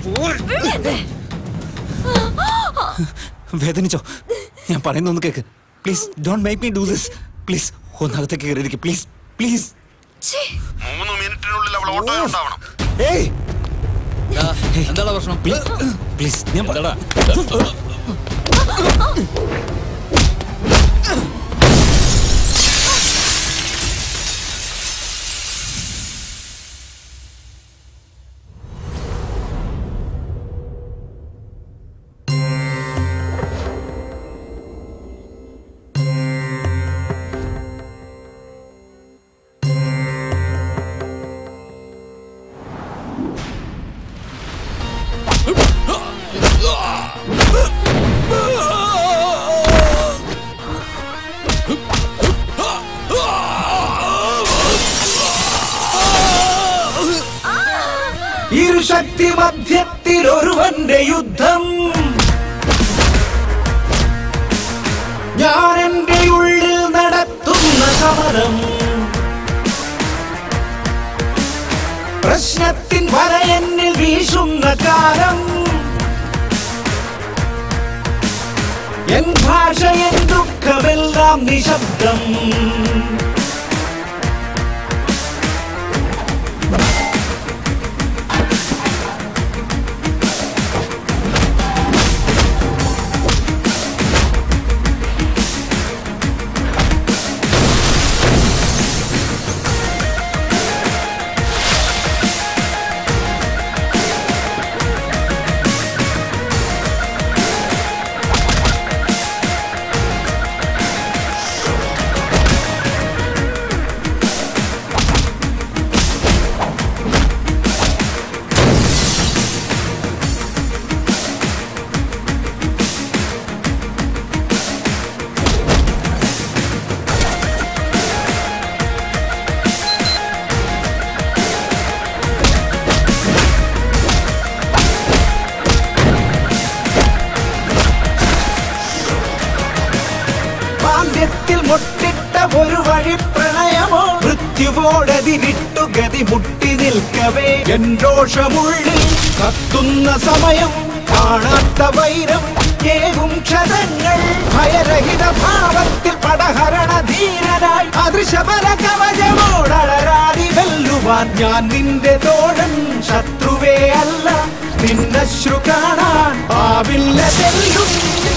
വേദനിച്ചോ? ഞാൻ പറയുന്നൊന്ന് കേക്ക് please. Don't make me do this. Please ഒന്ന് അകത്തേക്ക് കയറി ഇരിക്കും. Please please. മൂന്ന് മിനിറ്റിനുള്ളിൽ അവൾ ഓട്ടോയിൽ ഉണ്ടാവണം. എന്താ പ്രശ്നം? പ്ലീസ് ഞാൻ ഇരുശക്തി മധ്യത്തിൽ ഒരുവന്റെ യുദ്ധം. ഞാൻ എന്റെ ഉള്ളിൽ നടത്തുന്ന സമരം. പ്രശ്നത്തിൻ വര എന്നിൽ വീശുന്ന കാലം. എൻ ഭാഷ എൻ ദുഃഖമെല്ലാം നിശബ്ദം. ഭാവത്തിൽ മുട്ടിട്ട ഒരു വഴി പ്രണയമോ മൃത്യുവോടതിരിട്ടു ഗതി മുട്ടി നിൽക്കവേ എൻരോഷമുള്ളിൽ കത്തുന്ന സമയം കാണാത്ത വൈരം ഏകും ക്ഷതങ്ങൾ ഭയരഹിത ഭാവത്തിൽ പടഹരണ ധീരനായി അദൃശബല കവചമോടളരാടി വെല്ലുവാൻ ഞാൻ നിന്റെ തോഴൻ ശത്രുവേ അല്ല നിന്നശ്രു കാണാൻ ആവില്ല തെല്ലും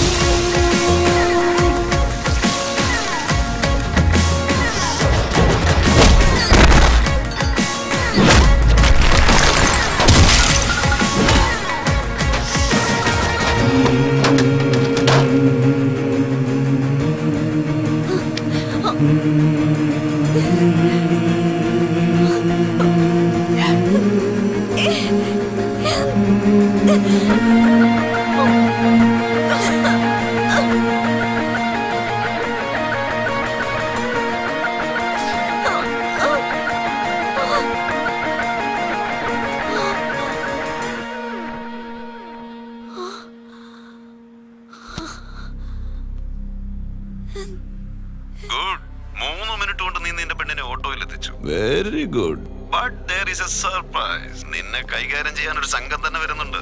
very good but there is a surprise. നിന്നെ കൈകാര്യം ചെയ്യാൻ ഒരു സംഘം തന്നെ വരുന്നുണ്ട്.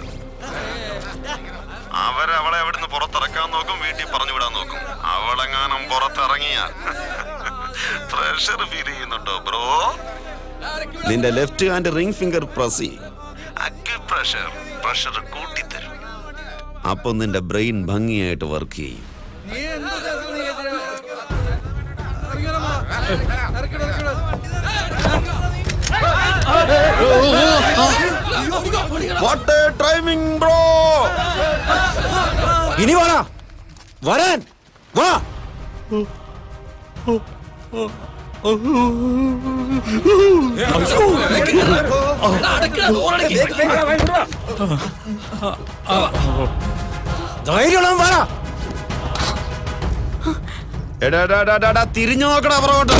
അവരവളെ അവിടുന്ന് പുറത്തിറക്കാൻ നോക്കും, വീട്ടിൽ പറഞ്ഞു വിടാൻ നോക്കും. അവളെങ്ങാനും പുറത്തിറങ്ങിയാൽ പ്രഷർ ഫീൽ ചെയ്യുന്നുണ്ടോ ബ്രോ? നിന്റെ left hand ring finger press pressure pressure കൂട്ടിത്തരും. അപ്പൊ നിന്റെ ബ്രെയിൻ ഭംഗിയായിട്ട് വർക്ക് ചെയ്യും. What a timing, bro! ഇനി വാ വരാൻ വാ. എടാ തിരിഞ്ഞു നോക്കടാ പുറകോട്ട്.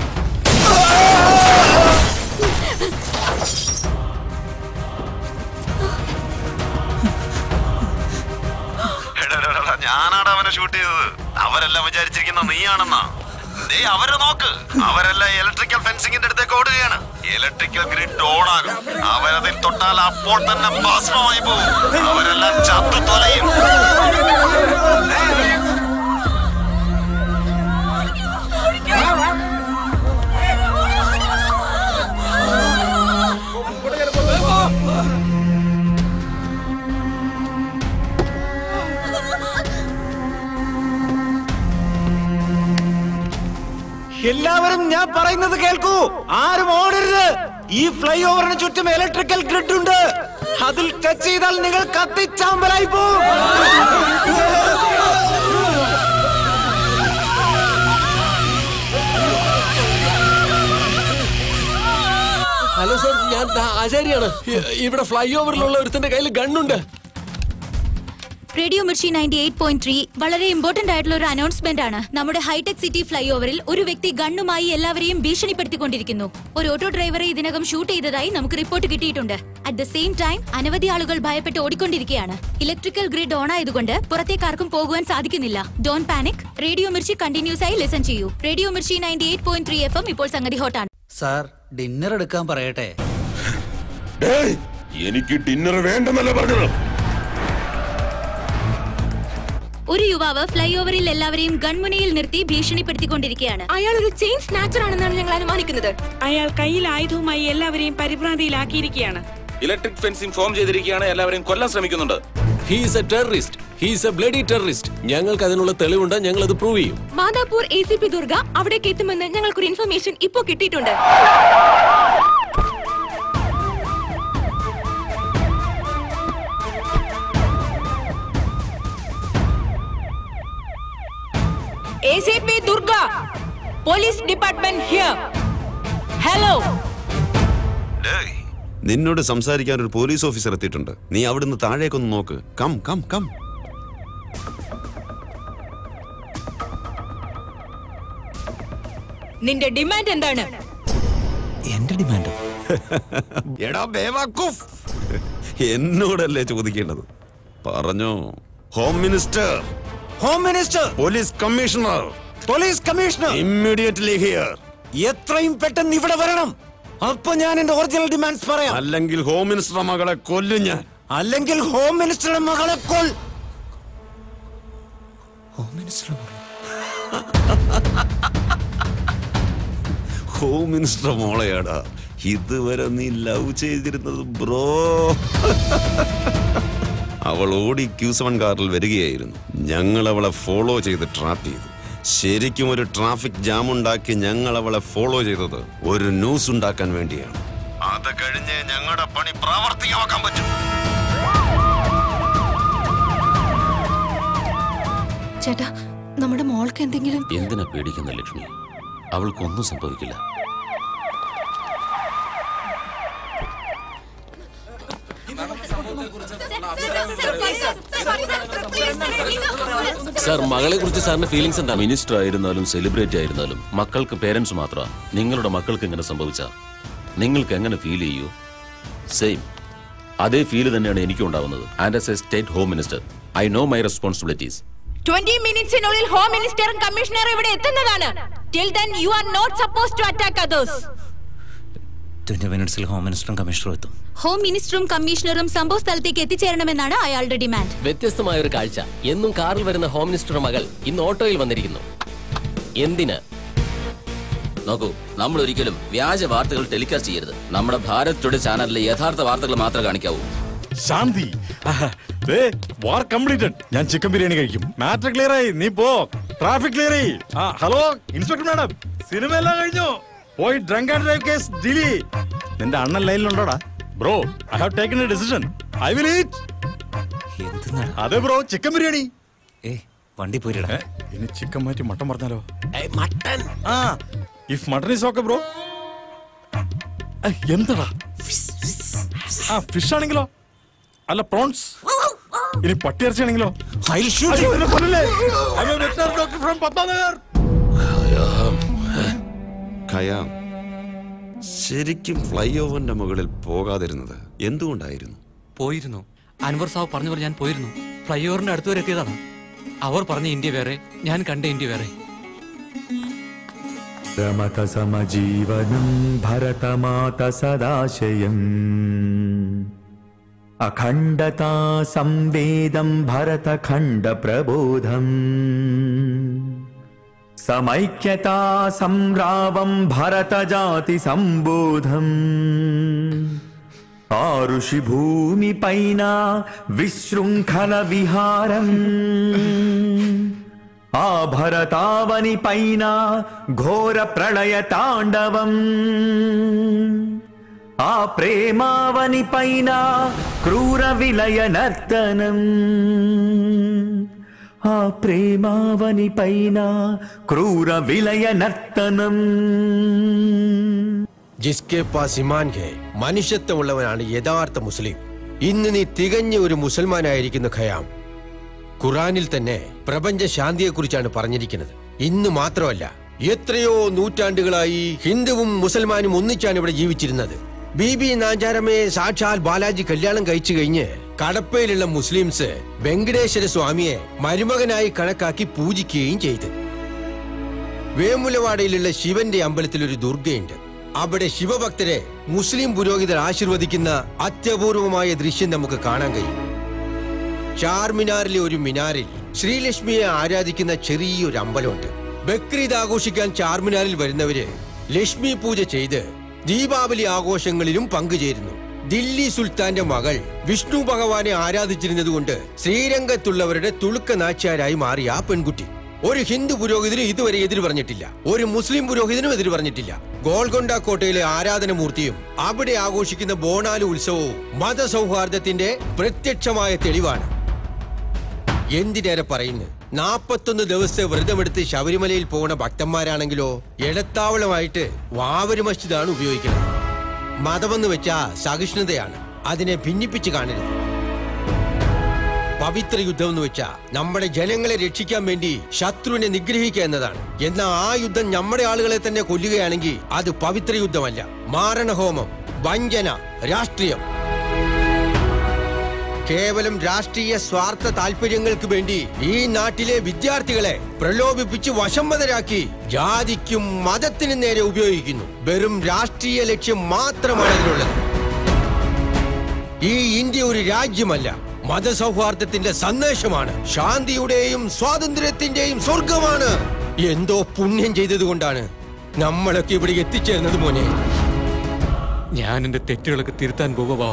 ഞാനാണ് അവനെ ഷൂട്ട് ചെയ്തത്. അവരെല്ലാം വിചാരിച്ചിരിക്കുന്ന നീയാണെന്നാ. ദേ അവരെ നോക്ക്, അവരെല്ലാം ഇലക്ട്രിക്കൽ ഫെൻസിങ്ങിന്റെ അടുത്തേക്ക് ഓടുകയാണ്. ഇലക്ട്രിക്കൽ ഗ്രിഡ് ഓൺ ആകും. അവരതിൽ തൊട്ടാൽ അപ്പോൾ തന്നെ ഭസ്മമായി പോകും. അവരെല്ലാം ചത്തു തൊലയും. എല്ലാവരും ഞാൻ പറയുന്നത് കേൾക്കൂ. ആരും ഓടരുത്. ഈ ഫ്ലൈ ഓവറിന് ചുറ്റും ഇലക്ട്രിക്കൽ ഗ്രിഡ് ഉണ്ട്. അതിൽ ടച്ച് ചെയ്താൽ നിങ്ങൾ കത്തിച്ചാമ്പലായി പോകും. ഹലോ സർ, ഞാൻ ആചാര്യാണ്. ഇവിടെ ഫ്ലൈ ഓവറിലുള്ള ഒരുത്തന്റെ കയ്യിൽ ഗണ്ണുണ്ട്. Radio Mirchi ninety eight point three വളരെ ഇമ്പോർട്ടന്റ് ആയിട്ടുള്ള ഒരു അനൗൺസ്മെന്റ് ആണ്. നമ്മുടെ ഹൈടെക് സിറ്റി ഫ്ലൈ ഓവറിൽ ഒരു വ്യക്തി ഗണ്ണുമായി എല്ലാവരെയും ഭീഷണിപ്പെടുത്തിക്കൊണ്ടിരിക്കുന്നു. ഒരു ഓട്ടോ ഡ്രൈവറെ ഇതിനകം ഷൂട്ട് ചെയ്തതായി നമുക്ക് റിപ്പോർട്ട് കിട്ടിയിട്ടുണ്ട്. അറ്റ് ദ സെയിം ടൈം അനവധി ആളുകൾ ഭയപ്പെട്ട് ഓടിക്കൊണ്ടിരിക്കുകയാണ്. ഇലക്ട്രിക്കൽ ഗ്രിഡ് ഓൺ ആയതുകൊണ്ട് പുറത്തേക്കാർക്കും പോകുവാൻ സാധിക്കുന്നില്ല. Don't panic. Radio Mirchi continuous ആയി ലിസൺ ചെയ്യൂ. Radio Mirchi ninety eight point three F M ഇപ്പോൾ സംഗതി ഹോട്ടാണ്. സാർ, ഡിന്നർ എടുക്കാൻ പറയട്ടെ? എനിക്ക് ഡിന്നർ വേണ്ടെന്നല്ല പറഞ്ഞത്. ഒരു യുവാവ് ഫ്ലൈ ഓവറിൽ എല്ലാവരെയും ഗൺമുനയിൽ നിർത്തി ഭീഷണിപ്പെടുത്തിക്കൊണ്ടിരിക്കുകയാണ്. അയാൾ ഒരു ചെയിൻ സ്നാച്ചർ ആണെന്നാണ് ഞങ്ങൾ അനുമാനിക്കുന്നത്. അയാൾ കയ്യിൽ ആയുധവുമായി എല്ലാവരെയും പരിഭ്രാന്തിയിലാക്കിയിരിക്കുകയാണ്. ഇലക്ട്രിക് ഫെൻസിംഗ് ഫോം ചെയ്തിരിക്കുകയാണ്. എല്ലാവരെയും കൊല്ലാൻ ശ്രമിക്കുന്നുണ്ട്. He is a terrorist. He is a bloody terrorist. ഞങ്ങൾക്ക് അതിനുള്ള തെളിവുണ്ട്. ഞങ്ങൾ അത് പ്രൂവ് ചെയ്യും. Mathapur A C P Durga അവിടേക്ക് എത്തുമെന്ന് ഞങ്ങൾക്കൊരു ഇൻഫർമേഷൻ ഇപ്പോ കിട്ടിയിട്ടുണ്ട്. A C P Durga, Police Department here. Hello. നിന്നോട് സംസാരിക്കാൻ ഒരു പോലീസ് ഓഫീസർ എത്തിയിട്ടുണ്ട്. നീ അവിടുന്ന് താഴേക്കൊന്ന് നോക്ക്. Come come come. നിന്റെ ഡിമാൻഡ് എന്താണ്? എന്റെ ഡിമാൻഡ്? എടാ ബേവക്കൂഫ്, എന്നോടല്ലേ ചോദിക്കേണ്ടത്? പറഞ്ഞോ. Home minister, home minister, police commissioner, police commissioner immediately here. എത്രയും പെട്ടെന്ന് ഇവിടെ വരണം. അപ്പൊ ഞാൻ എന്റെ ഒറിജിനൽ ഡിമാൻഡ്സ് പറയാം. അല്ലെങ്കിൽ ഹോം മിനിസ്റ്റർ മകളെ കൊല്ലും ഞാൻ. അല്ലെങ്കിൽ ഹോം മിനിസ്റ്ററുടെ മകളെ കൊൽ ഹോം മിനിസ്റ്റർ ഹോം മിനിസ്റ്റർ മോളെയാടാ ഇതുവരെ നീ ലവ് ചെയ്തിരുന്നത് ബ്രോ. അവൾ ഓടി ക്യൂ സെവൻ കാറിൽ വരികയായിരുന്നു. ഞങ്ങൾ അവളെ ഫോളോ ചെയ്ത് ട്രാപ്പ് ചെയ്തു. ശരിക്കും ഒരു ട്രാഫിക് ജാം ഉണ്ടാക്കി ഞങ്ങൾ അവളെ ഫോളോ ചെയ്തത് ഒരു ന്യൂസ് ഉണ്ടാക്കാൻ വേണ്ടിയാണ്. അത് കഴിഞ്ഞ് ഞങ്ങളുടെ പണി പ്രാവർത്തികമാക്കാൻ പറ്റും. ചേട്ടാ, നമ്മുടെ മോൾക്ക് എന്തെങ്കിലും... എന്തിനാ പേടിക്കുന്ന ലക്ഷ്മി? അവൾക്കൊന്നും സംഭവിക്കില്ല. സാർ, മകളെ കുറിച്ച് സാറിന് ഫീലിംഗ്സ് എന്താ? മിനിസ്റ്റർ ആയിരുന്നാലും സെലിബ്രിറ്റി ആയിരുന്നാലും മക്കൾക്ക് പേരൻസ് മാത്രമാണ്. നിങ്ങളുടെ മക്കൾക്ക് ഇങ്ങനെ സംഭവിച്ച നിങ്ങൾക്ക് എങ്ങനെ ഫീൽ ചെയ്യൂ? സെയിം അതേ ഫീൽ തന്നെയാണ് എനിക്കും ഉണ്ടാവുന്നത്. And as a state home minister I know my responsibilities. Twenty മിനിറ്റ്സിനുള്ളിൽ ഹോം മിനിസ്റ്ററും കമ്മീഷണറും ഇവിടെ എത്തുന്നതാണ്. Till then you are not supposed to attack others. Twenty മിനിറ്റ്സിൽ ഹോം മിനിസ്റ്ററും കമ്മീഷണറും എത്തും. ഹോം മിനിസ്റ്ററും കമ്മീഷണറും സംഭവ സ്ഥലത്തേക്ക് എത്തിച്ചേരണമെന്നാണ് അയാളുടെ ഡിമാൻഡ്. വ്യത്യസ്തമായ ഒരു കാഴ്ച. എന്നും കാറിൽ വരുന്ന ഹോം മിനിസ്റ്ററുടെ മകൾ ഇന്ന് ഓട്ടോയിൽ വന്നിരിക്കുന്നു. എന്തിന്? നോക്കൂ, നമ്മൾ ഒരിക്കലും വ്യാജ വാർത്തകൾ ടെലികാസ്റ്റ് ചെയ്യരുത്. നമ്മുടെ ഭാരത് ടുഡേ ചാനലിലെ യഥാർത്ഥ വാർത്തകൾ മാത്രമേ കാണിക്കാവൂ. Shanti, war completed. ഞാൻ ചിക്കൻ ബിരിയാണി കഴിക്കും. മാറ്റർ ക്ലിയർ ആയി. നീ പോ. ട്രാഫിക് ക്ലിയർ ആയി. ഹലോ ഇൻസ്പെക്ടർ മാഡം, സിനിമ എല്ലാം കഴിഞ്ഞു. പോയി ഡ്രങ്ക് ആൻഡ് ഡ്രൈവ് കേസ് ഡിലി. നിന്റെ അണ്ണൻ ലൈനിലുണ്ടോടാ? Bro, I have taken a decision. I will eat. അതെ ബ്രോ, ചിക്കൻ ബിരിയാണി. ഏ വണ്ടി പോയിടാ. ഇനി ചിക്കൻ മാറ്റി മട്ടൻ പറഞ്ഞാലോ? മട്ടൻ. ആ, if mutton is okay bro. എന്താടാ? ആ, ഫിഷ് ആണെങ്കിലോ? അല്ല, പ്രോൺസ്. ഇനി പട്ടിയിറച്ചി ആണെങ്കിലോ? ഖയാം, ശരിക്കും ഫ്ലൈ ഓവറിന്റെ മുകളിൽ പോകാതിരുന്നത് എന്തുകൊണ്ടായിരുന്നു? പോയിരുന്നു. അൻവർ സാബ് പറഞ്ഞ പോലെ ഞാൻ പോയിരുന്നു. ഫ്ലൈ ഓവറിന്റെ അടുത്ത് വരെ എത്തിയതാണ്. അവർ പറഞ്ഞ ഇന്ത്യ വേറെ, ഞാൻ കണ്ട ഇന്ത്യ വേറെ. രമത സമജീവനം ഭരതമാത സദാശയം അഖണ്ഡതാ സംവേദം ഭരതഖണ്ഡ പ്രബോധം സമൈക്യതാ സംരാവം ഭരതജാതി സംബോധം ആരുഷി ഭൂമി പൈന വിശൃംഖല വിഹാരം ആ ഭരതാവനി പൈന ഘോര പ്രളയ താണ്ഡവം ആ പ്രേമാവനി പൈന ക്രൂര വിലയ നർത്തനം ആ പ്രേമാവനി പൈന ക്രൂര വിലയ നർത്തനം. ജിസ്കെ പാസ് ഇമാൻ ഹേ, മനുഷ്യത്വമുള്ളവനാണ് യഥാർത്ഥ മുസ്ലിം. ഇന്ന് നീ തികഞ്ഞ ഒരു മുസൽമാനായിരിക്കുന്നു ഖയാം. ഖുറാനിൽ തന്നെ പ്രപഞ്ച ശാന്തിയെ കുറിച്ചാണ് പറഞ്ഞിരിക്കുന്നത്. ഇന്ന് മാത്രമല്ല, എത്രയോ നൂറ്റാണ്ടുകളായി ഹിന്ദുവും മുസൽമാനും ഒന്നിച്ചാണ് ഇവിടെ ജീവിച്ചിരുന്നത്. ബീബി നാഞ്ചാരമ്മയെ സാക്ഷാൽ ബാലാജി കല്യാണം കഴിച്ചു കഴിഞ്ഞ് കടപ്പയിലുള്ള മുസ്ലിംസ് വെങ്കടേശ്വര സ്വാമിയെ മരുമകനായി കണക്കാക്കി പൂജിക്കുകയും ചെയ്തു. വേമുലവാടയിലുള്ള ശിവന്റെ അമ്പലത്തിൽ ഒരു ദുർഗയുണ്ട്. അവിടെ ശിവഭക്തരെ മുസ്ലിം പുരോഹിതർ ആശീർവദിക്കുന്ന അത്യപൂർവമായ ദൃശ്യം നമുക്ക് കാണാൻ കഴിയും. ചാർമിനാറിലെ ഒരു മിനാറിൽ ശ്രീലക്ഷ്മിയെ ആരാധിക്കുന്ന ചെറിയൊരു അമ്പലമുണ്ട്. ബക്രീദ് ആഘോഷിക്കാൻ ചാർമിനാറിൽ വരുന്നവര് ലക്ഷ്മി പൂജ ചെയ്ത് ദീപാവലി ആഘോഷങ്ങളിലും പങ്കുചേരുന്നു. ദില്ലി സുൽത്താന്റെ മകൾ വിഷ്ണു ഭഗവാനെ ആരാധിച്ചിരുന്നതുകൊണ്ട് ശ്രീരംഗത്തുള്ളവരുടെ തുളുക്ക നാച്ചാരായി മാറിയ ആ പെൺകുട്ടി ഒരു ഹിന്ദു പുരോഹിതനും ഇതുവരെ എതിര് പറഞ്ഞിട്ടില്ല. ഒരു മുസ്ലിം പുരോഹിതനും എതിര് പറഞ്ഞിട്ടില്ല. ഗോൾക്കൊണ്ട കോട്ടയിലെ ആരാധനമൂർത്തിയും അവിടെ ആഘോഷിക്കുന്ന ബോണാലു ഉത്സവവും മതസൗഹാർദ്ദത്തിന്റെ പ്രത്യക്ഷമായ തെളിവാണ്. എന്തിനേറെ പറയുന്നു, നാപ്പത്തൊന്ന് ദിവസത്തെ വ്രതമെടുത്ത് ശബരിമലയിൽ പോകുന്ന ഭക്തന്മാരാണെങ്കിലോ ഇടത്താവളമായിട്ട് വാവര് മസ്ജിദാണ് ഉപയോഗിക്കുന്നത്. മതമെന്ന് വെച്ചാ സഹിഷ്ണുതയാണ്, അതിനെ ഭിന്നിപ്പിച്ച് കാണരുത്. പവിത്ര യുദ്ധം എന്ന് വെച്ചാ നമ്മുടെ ജനങ്ങളെ രക്ഷിക്കാൻ വേണ്ടി ശത്രുവിനെ നിഗ്രഹിക്കുക എന്നതാണ്. എന്നാൽ ആ യുദ്ധം നമ്മുടെ ആളുകളെ തന്നെ കൊല്ലുകയാണെങ്കിൽ അത് പവിത്ര യുദ്ധമല്ല, മാരണഹോമം, വഞ്ചന, രാഷ്ട്രീയം. കേവലം രാഷ്ട്രീയ സ്വാർത്ഥ താല്പര്യങ്ങൾക്ക് വേണ്ടി ഈ നാട്ടിലെ വിദ്യാർത്ഥികളെ പ്രലോഭിപ്പിച്ച് വശംവദരാക്കി ജാതിക്കും മതത്തിനും നേരെ ഉപയോഗിക്കുന്നു. വെറും രാഷ്ട്രീയ ലക്ഷ്യം മാത്രമാണ് അതിനുള്ളത്. ഈ ഇന്ത്യ ഒരു രാജ്യമല്ല, മതസൗഹാർദ്ദത്തിന്റെ സന്ദേശമാണ്, ശാന്തിയുടെയും സ്വാതന്ത്ര്യത്തിന്റെയും സ്വർഗമാണ്. എന്തോ പുണ്യം ചെയ്തതുകൊണ്ടാണ് നമ്മളൊക്കെ ഇവിടെ എത്തിച്ചേർന്നത് മോനെ. ഞാൻ എന്റെ തെറ്റുകളൊക്കെ തിരുത്താൻ പോകുവാ.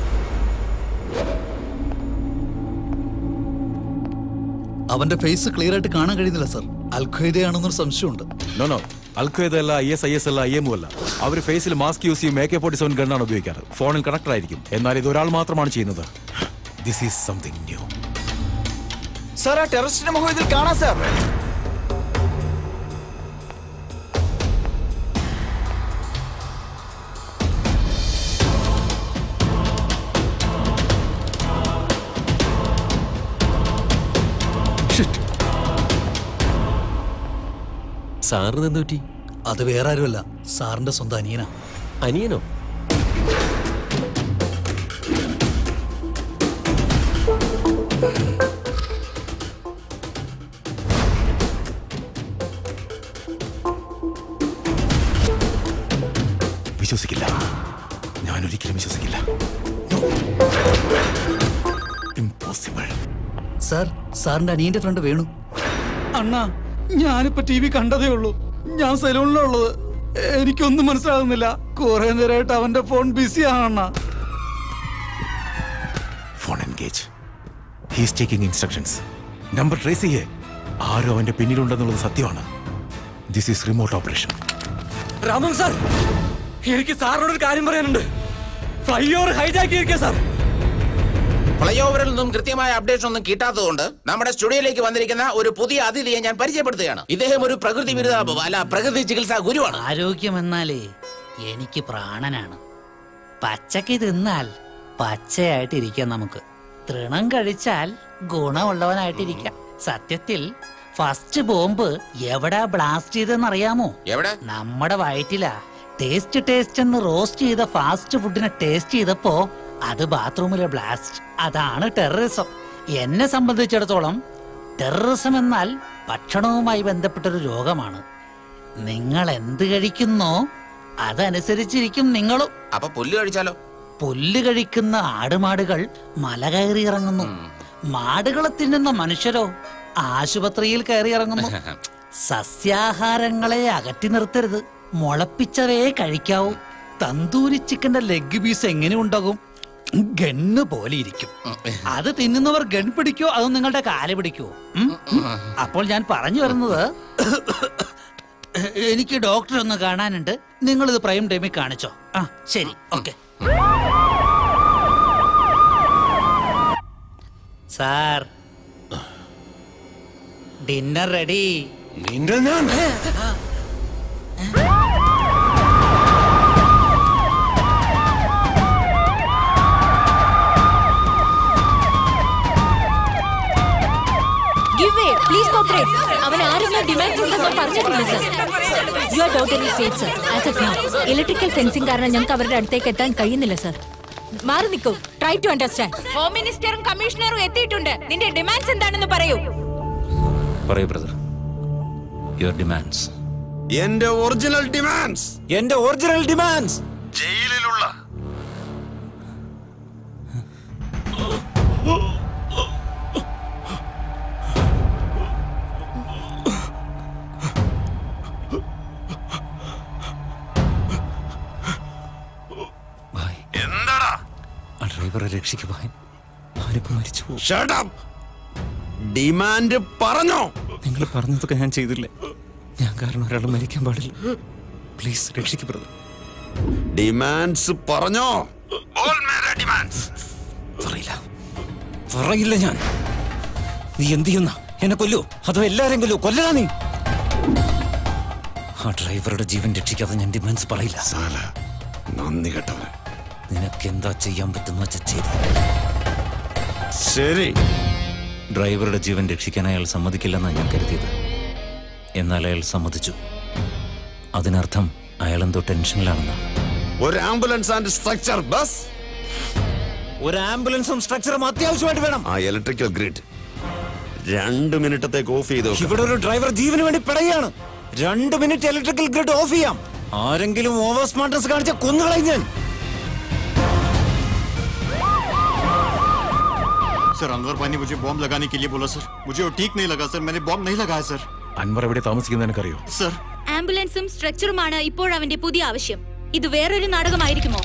അവന്റെ ഫേസ് ക്ലിയർ ആയിട്ട് കാണാൻ കഴിയുന്നില്ല സർ. അൽഖ്വയ്ദയാണെന്നൊരു സംശയമുണ്ട്. നോ നോ അൽഖ്വയ്ദ അല്ല, ഐ എസ് ഐ എസ് അല്ല, ഐ എം അല്ല. അവർ ഫേസിൽ മാസ്ക് യൂസ് ചെയ്യും, എ കെ ഫോർട്ടി സെവൻ ഗണ്ണാണ് ഉപയോഗിക്കാറ്. ഫോണിൽ കണക്ടർ ആയിരിക്കും. എന്നാൽ ഇത് ഒരാൾ മാത്രമാണ് ചെയ്യുന്നത്. This is something new. Sir ആ ടെററിസ്റ്റിന്റെ മുഖം ഇതിൽ കാണാം സാർ. സാറിന് എന്ത് പറ്റി? അത് വേറെ ആരുമല്ല, സാറിന്റെ സ്വന്തം അനിയനാ. അനിയനോ? വിശ്വസിക്കില്ല, ഞാൻ ഒരിക്കലും വിശ്വസിക്കില്ല. ഇംപോസിബിൾ. സാർ, സാറിന്റെ അനിയന്റെ ഫ്രണ്ട് വേണു. അണ്ണാ, ഞാനിപ്പോ ടി വി കണ്ടതേ ഉള്ളൂ. ഞാൻ സലൂണിലുള്ളത്. എനിക്കൊന്നും മനസ്സിലാകുന്നില്ല. കുറെ നേരമായിട്ട് അവന്റെ ഫോൺ ബിസി ആണ്. Phone engage. He's taking instructions. Number trace ചെയ്യേ. ആരോ അവന്റെ പിന്നിലുണ്ടെന്നുള്ളത് സത്യമാണ്. This is remote operation. Raman sir, എനിക്ക് സാറിനോടൊരു കാര്യം പറയാനുണ്ട്. ഫ്ലൈ ഓവർ ഹൈജാക്കിയിരിക്കുക സാർ. ഫ്ലൈ ഓവറിൽ നിന്നും കൃത്യമായ അപ്ഡേഷൻ ഒന്നും കിട്ടാത്തതുകൊണ്ട് നമ്മുടെ സ്റ്റുഡിയോയിലേക്ക് വന്നിരിക്കുന്ന ഒരു പുതിയ അതിഥിയെ ഞാൻ പരിചയപ്പെടുത്തുകയാണ്. ഇദ്ദേഹം ഒരു പ്രകൃതി വിരുദ്ധ അല്ല പ്രകൃതി ചികിത്സാ ഗുരുവാണ്. ആരോഗ്യം എന്നാലേ എനിക്ക് പ്രാണനാണ്. പച്ചക്ക് തിന്നാൽ പച്ചയായിട്ടിരിക്കാം, നമുക്ക് തൃണം കഴിച്ചാൽ ഗുണമുള്ളവനായിട്ടിരിക്കാം. സത്യത്തിൽ ഫസ്റ്റ് ബോംബ് എവിടാ ബ്ലാസ്റ്റ് ചെയ്തെന്ന് അറിയാമോ? എവിടെ? നമ്മുടെ വയറ്റിലാ. ടേസ്റ്റ് ടേസ്റ്റ് എന്ന് റോസ്റ്റ് ചെയ്ത ഫാസ്റ്റ് ഫുഡിനെ ടേസ്റ്റ് ചെയ്തപ്പോ അത് ബാത്റൂമിലെ ബ്ലാസ്റ്റ്. അതാണ് ടെററിസം. എന്നെ സംബന്ധിച്ചിടത്തോളം ടെററിസം എന്നാൽ ഭക്ഷണവുമായി ബന്ധപ്പെട്ടൊരു രോഗമാണ്. നിങ്ങൾ എന്ത് കഴിക്കുന്നോ അതനുസരിച്ചിരിക്കും നിങ്ങളും. അപ്പൊ പുല്ല് കഴിച്ചാലോ? പുല്ല് കഴിക്കുന്ന ആടുമാടുകൾ മല കയറി ഇറങ്ങുന്നു. മാടുകളെ തിന്നുന്ന മനുഷ്യരോ ആശുപത്രിയിൽ കയറി ഇറങ്ങുന്നു. സസ്യാഹാരങ്ങളെ അകറ്റി നിർത്തരുത്. മുളപ്പിച്ചവയെ കഴിക്കാവൂ. തന്തൂരി ചിക്കന്റെ ലെഗ് പീസ് എങ്ങനെ ഉണ്ടാകും? ഗണ്ണ് പോലെ ഇരിക്കും. അത് തിന്നുന്നവർ ഗൺ പിടിക്കോ അതോ നിങ്ങളുടെ കാല് പിടിക്കോ? അപ്പോൾ ഞാൻ പറഞ്ഞു വരുന്നത്, എനിക്ക് ഡോക്ടറെ ഒന്ന് കാണാനുണ്ട്. നിങ്ങളിത് പ്രൈം ടൈമിൽ കാണിച്ചോ? ആ ശരി, ഓക്കെ. Sir, dinner ready. നിന്റെ ഞാൻ പ്ലീസ് കോപ്പറേറ്റ്. അവൻ ആരെങ്കിലും ഡിമാൻഡ്സ് ഉണ്ടെന്ന് പറഞ്ഞിട്ടില്ല sir. Your daughter is safe sir. As of now electrical fencing കാരണം ഞങ്ങൾക്ക് അവരുടെ അടുത്തേക്ക് എത്താൻ കഴിയുന്നില്ല സർ. മാറി നിൽക്കൂ. Try to understand. ഹോം മിനിസ്റ്ററും കമ്മീഷണറും എത്തിയിട്ടുണ്ട്. നിന്റെ ഡിമാൻഡ്സ് എന്താണെന്ന് പറയൂ. പറയൂ ബ്രദർ. Your demands. എന്റെ ഒറിജിനൽ ഡിമാൻഡ്സ്. എന്റെ ഒറിജിനൽ ഡിമാൻഡ്സ്. ജയിലിലുള്ള എന്താടാ? ആ ഡ്രൈവറെ രക്ഷിക്കുക. അവനിപ്പോ മരിച്ചു. Shut up. ഡിമാൻഡ് പറഞ്ഞോ? നിങ്ങൾ പറഞ്ഞതൊക്കെ ഞാൻ ചെയ്തില്ലേ? ഞാൻ കാരണം ഒരാൾ മരിക്കാൻ പാടില്ല. പ്ലീസ് രക്ഷിക്കൂ ബ്രദർ. ഡിമാൻഡ്സ് പറഞ്ഞോ? പറയില്ല, പറയില്ല ഞാൻ. നീ എന്ത് ചെയ്യുന്ന? എന്നെ കൊല്ലൂ അതോ എല്ലാരെയും കൊല്ലൂ? കൊല്ലടാ നീ. ആ ഡ്രൈവറുടെ ജീവൻ രക്ഷിക്കാതെ ഞാൻ ഡിമാൻഡ്സ് പറയില്ല. നന്ദി കേട്ടവൻ. നിനക്ക് എന്താ ചെയ്യാൻ പറ്റുന്ന വെച്ചാ ചെയ്തു. ശരി. ഡ്രൈവറുടെ ജീവൻ രക്ഷിക്കാൻ അയാൾ സമ്മതിക്കില്ലെന്നാണ് ഞാൻ കരുതിയത്. എന്നാൽ അയാൾ സമ്മതിച്ചു. അതിനർത്ഥം അയാൾ എന്തോ ടെൻഷനിലാണെന്നാണ്. ഒരു ആംബുലൻസ് ആൻഡ് സ്ട്രക്ചർ ബസ് ഒരു ആംബുലൻസും സ്ട്രക്ചറും അത്യാവശ്യമായിട്ട് വേണം. ആ ഇലക്ട്രിക്കൽ ഗ്രിഡ് രണ്ട് മിനിറ്റത്തേക്ക് ഓഫ് ചെയ്തോ. ഇവിടെ ഒരു ഡ്രൈവർ ജീവന് വേണ്ടി പിടയാണ്. രണ്ട് മിനിറ്റ് ഇലക്ട്രിക്കൽ ഗ്രിഡ് ഓഫ് ചെയ്യാം. ആരെങ്കിലും ഓവർ സ്മാർട്ട്നെസ് കാണിച്ച കൊന്നുകളയും ഞാൻ. सर अनवर भाई ने मुझे बॉम्ब लगाने के लिए बोला सर. मुझे वो ठीक नहीं लगा सर. मैंने बॉम्ब नहीं लगाया सर. അൻവർ എവിടെ താമസിക്കുന്നത് എനിക്കറിയോ? സർ, ആംബുലൻസും സ്ട്രക്ചറുമാണ് ഇപ്പോൾ അവന്റെ പുതിയ ആവശ്യം. ഇത് വേറൊരു നാടകമായിരിക്കുമോ?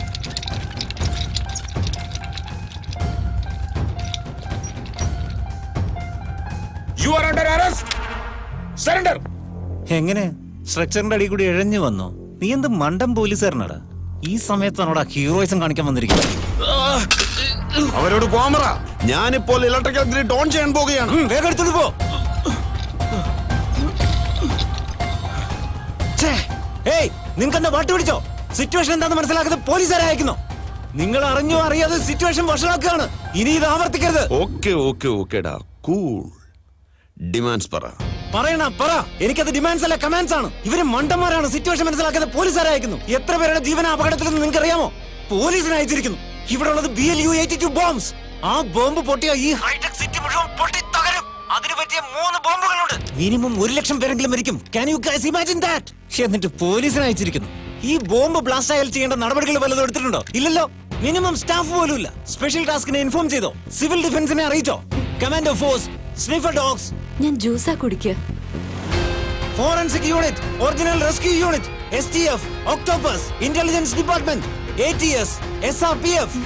You are under arrest. Surrender. എങ്ങനെ സ്ട്രക്ചറിന്റെ അടി കൂടി എഴഞ്ഞു വന്നോ? നീ എന്ത് മണ്ടം പോലീസുകാരനാടാ? ഈ സമയത്താണോടാ ഹീറോയിസം കാണിക്കാൻ വന്നിരിക്കുന്നത്? അവരോട് പോമറ, ഞാനിപ്പോൾ ഇലക്ട്രിക്കൽ ഗ്രിഡ് ഓൺ ചെയ്യാൻ പോകുകയാണ്. വേഗം എടുത്തോണ്ട് പോ. ഏയ്, നിനക്കെന്താ പാട്ട് പിടിച്ചോ? സിറ്റുവേഷൻ എന്താണെന്ന് മനസ്സിലാക്കാതെ പോലീസുകാരെ അയക്കുന്നു. നിങ്ങൾ അറിഞ്ഞോ അറിയാതെ സിറ്റുവേഷൻ വഷളാക്കുകയാണ്. ഇനി ഇത് ആവർത്തിക്കരുത്. ഓക്കെ ഓക്കെ ഓക്കെടാ, കൂൾ. ഡിമാൻഡ്സ് പറ. പറയണ പറ. എനിക്കത് ഡിമാൻഡ്സ് അല്ല, കമാൻഡ്സ് ആണ്. ഇവര് മണ്ടന്മാരാണ്. സിറ്റുവേഷൻ മനസ്സിലാക്കാതെ പോലീസുകാരെ അയക്കുന്നു. എത്ര പേരുടെ ജീവന അപകടത്തിലെന്ന് നിങ്ങൾക്ക് അറിയാമോ? പോലീസിനെ അയച്ചിരിക്കുന്നു. ഇവിടെ ഉള്ളത് B L U eighty two bombs. ആ ബോംബ് പൊട്ടിയ ഈ ഹൈടെക് സിറ്റി മുഴുവൻ പൊട്ടി തകരും. അതിന് പറ്റിയ മൂന്ന് ബോംബുകളുണ്ട്. മിനിമം ഒരു ലക്ഷം പേരെങ്കിലും മരിക്കും. Can you guys imagine that? എന്നിട്ട് പോലീസിനെ അയച്ചിരിക്കുന്നു. ഈ ബോംബ് ബ്ലാസ്റ്റ് ആയാൽ ചെയ്യേണ്ട നടപടികൾ വല്ലതും എടുത്തിട്ടുണ്ടോ? ഇല്ലല്ലോ. മിനിമം സ്റ്റാഫ് പോലും ഇല്ല. സ്പെഷ്യൽ ടാസ്കിനെ ഇൻഫോം ചെയ്തോ? സിവിൽ ഡിഫൻസിനെ അറിയിച്ചോ? Commando force, sniffer dogs. ഞാൻ ജ്യൂസാ കുടിക്കുക. Forensic unit, original rescue unit, S T F, octopus, intelligence department, A T S, S R P F,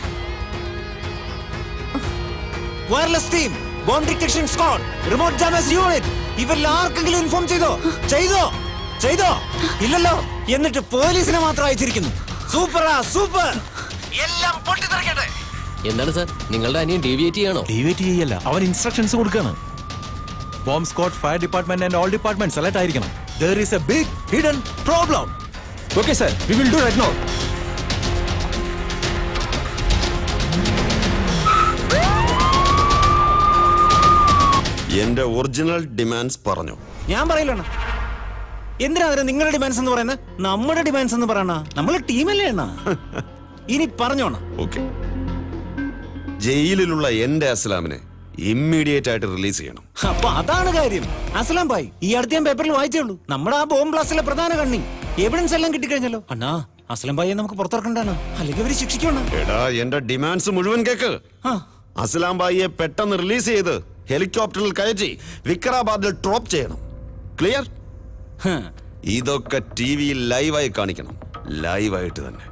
wireless team, bomb detection squad, remote damage unit. ഇവരിൽ ആർക്കെങ്കിലും inform ചെയ്തോ? ചെയ്തോ ചെയ്തോ ഇല്ലല്ലോ. എന്നിട്ട് പോലീസിനെ മാത്രം അയച്ചിരിക്കുന്നു. സൂപ്പറാ, സൂപ്പർ. എല്ലാം പൊട്ടിത്തെറിക്കട്ടെ. എന്താണ് സാർ, നിങ്ങളുടെ അനിയൻ ഡീവിയേറ്റ് ചെയ്യണോ? ഡീവിയേറ്റ് ചെയ്യല്ല, അവൻ ഇൻസ്ട്രക്ഷൻസ് കൊടുക്കാണ്. Bomb squad, fire department and all departments alert ആയിരിക്കണം. There is a big hidden problem. Okay sir, we will do right now. എന്റെ ഒറിജിനൽ ഡിമാൻഡ്സ് പറഞ്ഞു. ഞാൻ പറയില്ലണ്ണ. എന്തിനാ അതിന് നിങ്ങളുടെ ഡിമാൻഡ്സ് എന്ന് പറയുന്നത്? നമ്മുടെ ഡിമാൻഡ്സ് എന്ന് പറയണ. നമ്മള് ടീമല്ലേ എണ്ണ. ഇനി പറഞ്ഞോണ. ഓക്കെ, ജയിലിലുള്ള എന്റെ അസ്ലാമിനെ ഇമ്മീഡിയറ്റ് ആയിട്ട് റിലീസ് ചെയ്യണം. അപ്പൊ അതാണ് കാര്യം. അസ്ലാം ഭായ്, ഈ അടുത്ത ഞാൻ പേപ്പറിൽ വായിച്ചേ ഉള്ളൂ. നമ്മുടെ ആ ബോംബ് ബ്ലാസ്റ്റിലെ പ്രധാന കണ്ണി എവിഡൻസ് എല്ലാം കിട്ടിക്കഴിഞ്ഞല്ലോ. അണ്ണാ, അസ്ലാം ഭായിയെ നമുക്ക് പുറത്തിറക്കണ്ടാണ്, അല്ലെങ്കിൽ അവര് ശിക്ഷിക്കണം. എടാ, എന്റെ ഡിമാൻഡ്സ് മുഴുവൻ കേക്ക്. അസ്ലാം ഭായിയെ പെട്ടെന്ന് റിലീസ് ചെയ്ത് ഹെലികോപ്റ്ററിൽ കയറ്റി വിക്രാബാദിൽ ഡ്രോപ്പ് ചെയ്യണം. ക്ലിയർ? ഇതൊക്കെ ടി വിയിൽ ലൈവായി കാണിക്കണം. ലൈവായിട്ട് തന്നെ.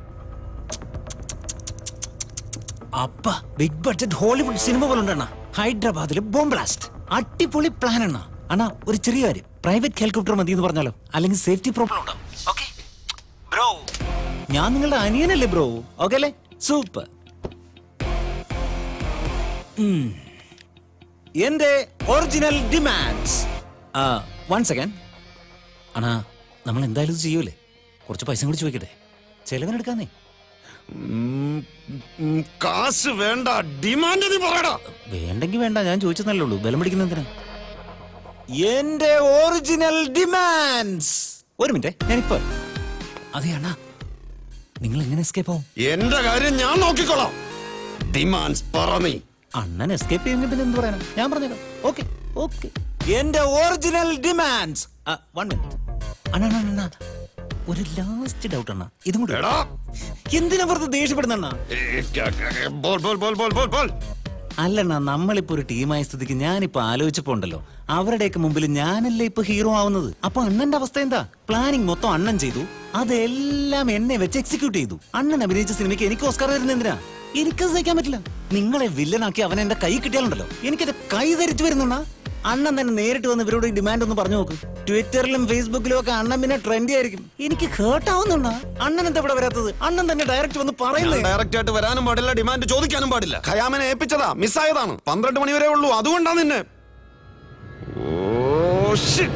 അപ്പ ബിഗ് ബഡ്ജറ്റ് ഹോളിവുഡ് സിനിമ പോലുണ്ടെണ്ണ. ഹൈദരാബാദില് ബോംബ് ബ്ലാസ്റ്റ്. അടിപൊളി പ്ലാൻ എണ്ണ. അണ്ണാ, ഒരു ചെറിയ കാര്യം, പ്രൈവറ്റ് ഹെലികോപ്റ്റർ മതി എന്ന് പറഞ്ഞാലോ? അല്ലെങ്കിൽ സേഫ്റ്റി പ്രോബ്ലം ഉണ്ടാവും. ഓക്കെ ബ്രോ, ഞാൻ നിങ്ങളുടെ അനിയനല്ലേ ബ്രോ? ഓക്കെ അല്ലേ? സൂപ്പർ. എന്റെ ഒറിജിനൽ ഡിമാൻഡ്സ്. വൺ സെക്കൻഡ് അണ്ണാ, നമ്മൾ എന്തായാലും ഇത് ചെയ്യൂലേ? കുറച്ച് പൈസ കൂടി ചോദിക്കട്ടെ, ചെലവിനെടുക്കാന്നേ. കാശ് വേണ്ട, ഡിമാൻഡ് നീ പറയടാ. വേണ്ടെങ്കിൽ വേണ്ട, ഞാൻ ചോദിച്ചതല്ലേ ഉള്ളൂ. ബലം പിടിക്കുന്ന എന്തിനാ? എന്റെ ഒറിജിനൽ ഡിമാൻഡ്സ്. ഒരു മിനിറ്റ്, ഞാനിപ്പോ. അതെ അണ്ണാ, നിങ്ങൾ എങ്ങനെ എസ്കേപ്പ് ആവും? എന്റെ കാര്യം ഞാൻ നോക്കിക്കോളാം. ഡിമാൻഡ്സ് പറ നീ. അണ്ണൻ എസ്കേപ്പ് ചെയ്യുമെങ്കിൽ പിന്നെ എന്ത് പറയാനാ? ഞാൻ പറഞ്ഞല്ലോ. ഓക്കെ ഓക്കെ, എന്റെ ഒറിജിനൽ ഡിമാൻഡ്സ്. വൺ മിനിറ്റ് അണ്ണാ, അണ്ണാ, ഒരു ലാസ്റ്റ് ഡൗട്ട് അണ്ണാ. ഇതും കൂടെ. എന്തിനാ വെറുതെ ദേഷ്യപ്പെടുന്ന? അല്ലണ്ണ, നമ്മളിപ്പോ ഒരു ടീമായ സ്ഥിതിക്ക് ഞാനിപ്പോ ആലോചിച്ചപ്പോ ഉണ്ടല്ലോ, അവരുടെയൊക്കെ മുമ്പിൽ ഞാനല്ലേ ഇപ്പൊ ഹീറോ ആവുന്നത്. അപ്പൊ അണ്ണന്റെ അവസ്ഥ എന്താ? പ്ലാനിങ് മൊത്തം അണ്ണൻ ചെയ്തു, അതെല്ലാം എന്നെ വെച്ച് എക്സിക്യൂട്ട് ചെയ്തു. അണ്ണൻ അഭിനയിച്ച സിനിമയ്ക്ക് എനിക്ക് ഓസ്കാർ തരുന്നത് എന്തിനാ? എനിക്കത് സഹിക്കാൻ പറ്റില്ല. നിങ്ങളെ വില്ലനാക്കി അവൻ എന്റെ കൈ കിട്ടിയാലുണ്ടല്ലോ, എനിക്കത് കൈ ധരിച്ചു വരുന്നുണ്ടാ. അണ്ണൻ തന്നെ നേരിട്ട് വന്ന് ഇവരോട് ഡിമാൻഡ് ഒന്ന് പറഞ്ഞു നോക്ക്. ട്വിറ്ററിലും ഫേസ്ബുക്കിലും ഒക്കെ അണ്ണൻ പിന്നെ ട്രെൻഡി ആയിരിക്കും. എനിക്ക് ഹേർട്ട് ആവുന്നുണ്ടാ. അണ്ണൻ എന്താ ഇവിടെ വരാത്തത്? അണ്ണൻ തന്നെ ഡയറക്റ്റ് വന്ന് പറയുന്നത്. ഡയറക്റ്റ് ആയിട്ട് വരാനും പാടില്ല, ഡിമാൻഡ് ചോദിക്കാനും പാടില്ല. ഖയാമിനെ ഏൽപ്പിച്ചതാ, മിസ്സായതാണ്. പന്ത്രണ്ട് മണി വരെ ഉള്ളൂ, അതുകൊണ്ടാണ് നിന്നെ. Oh shit.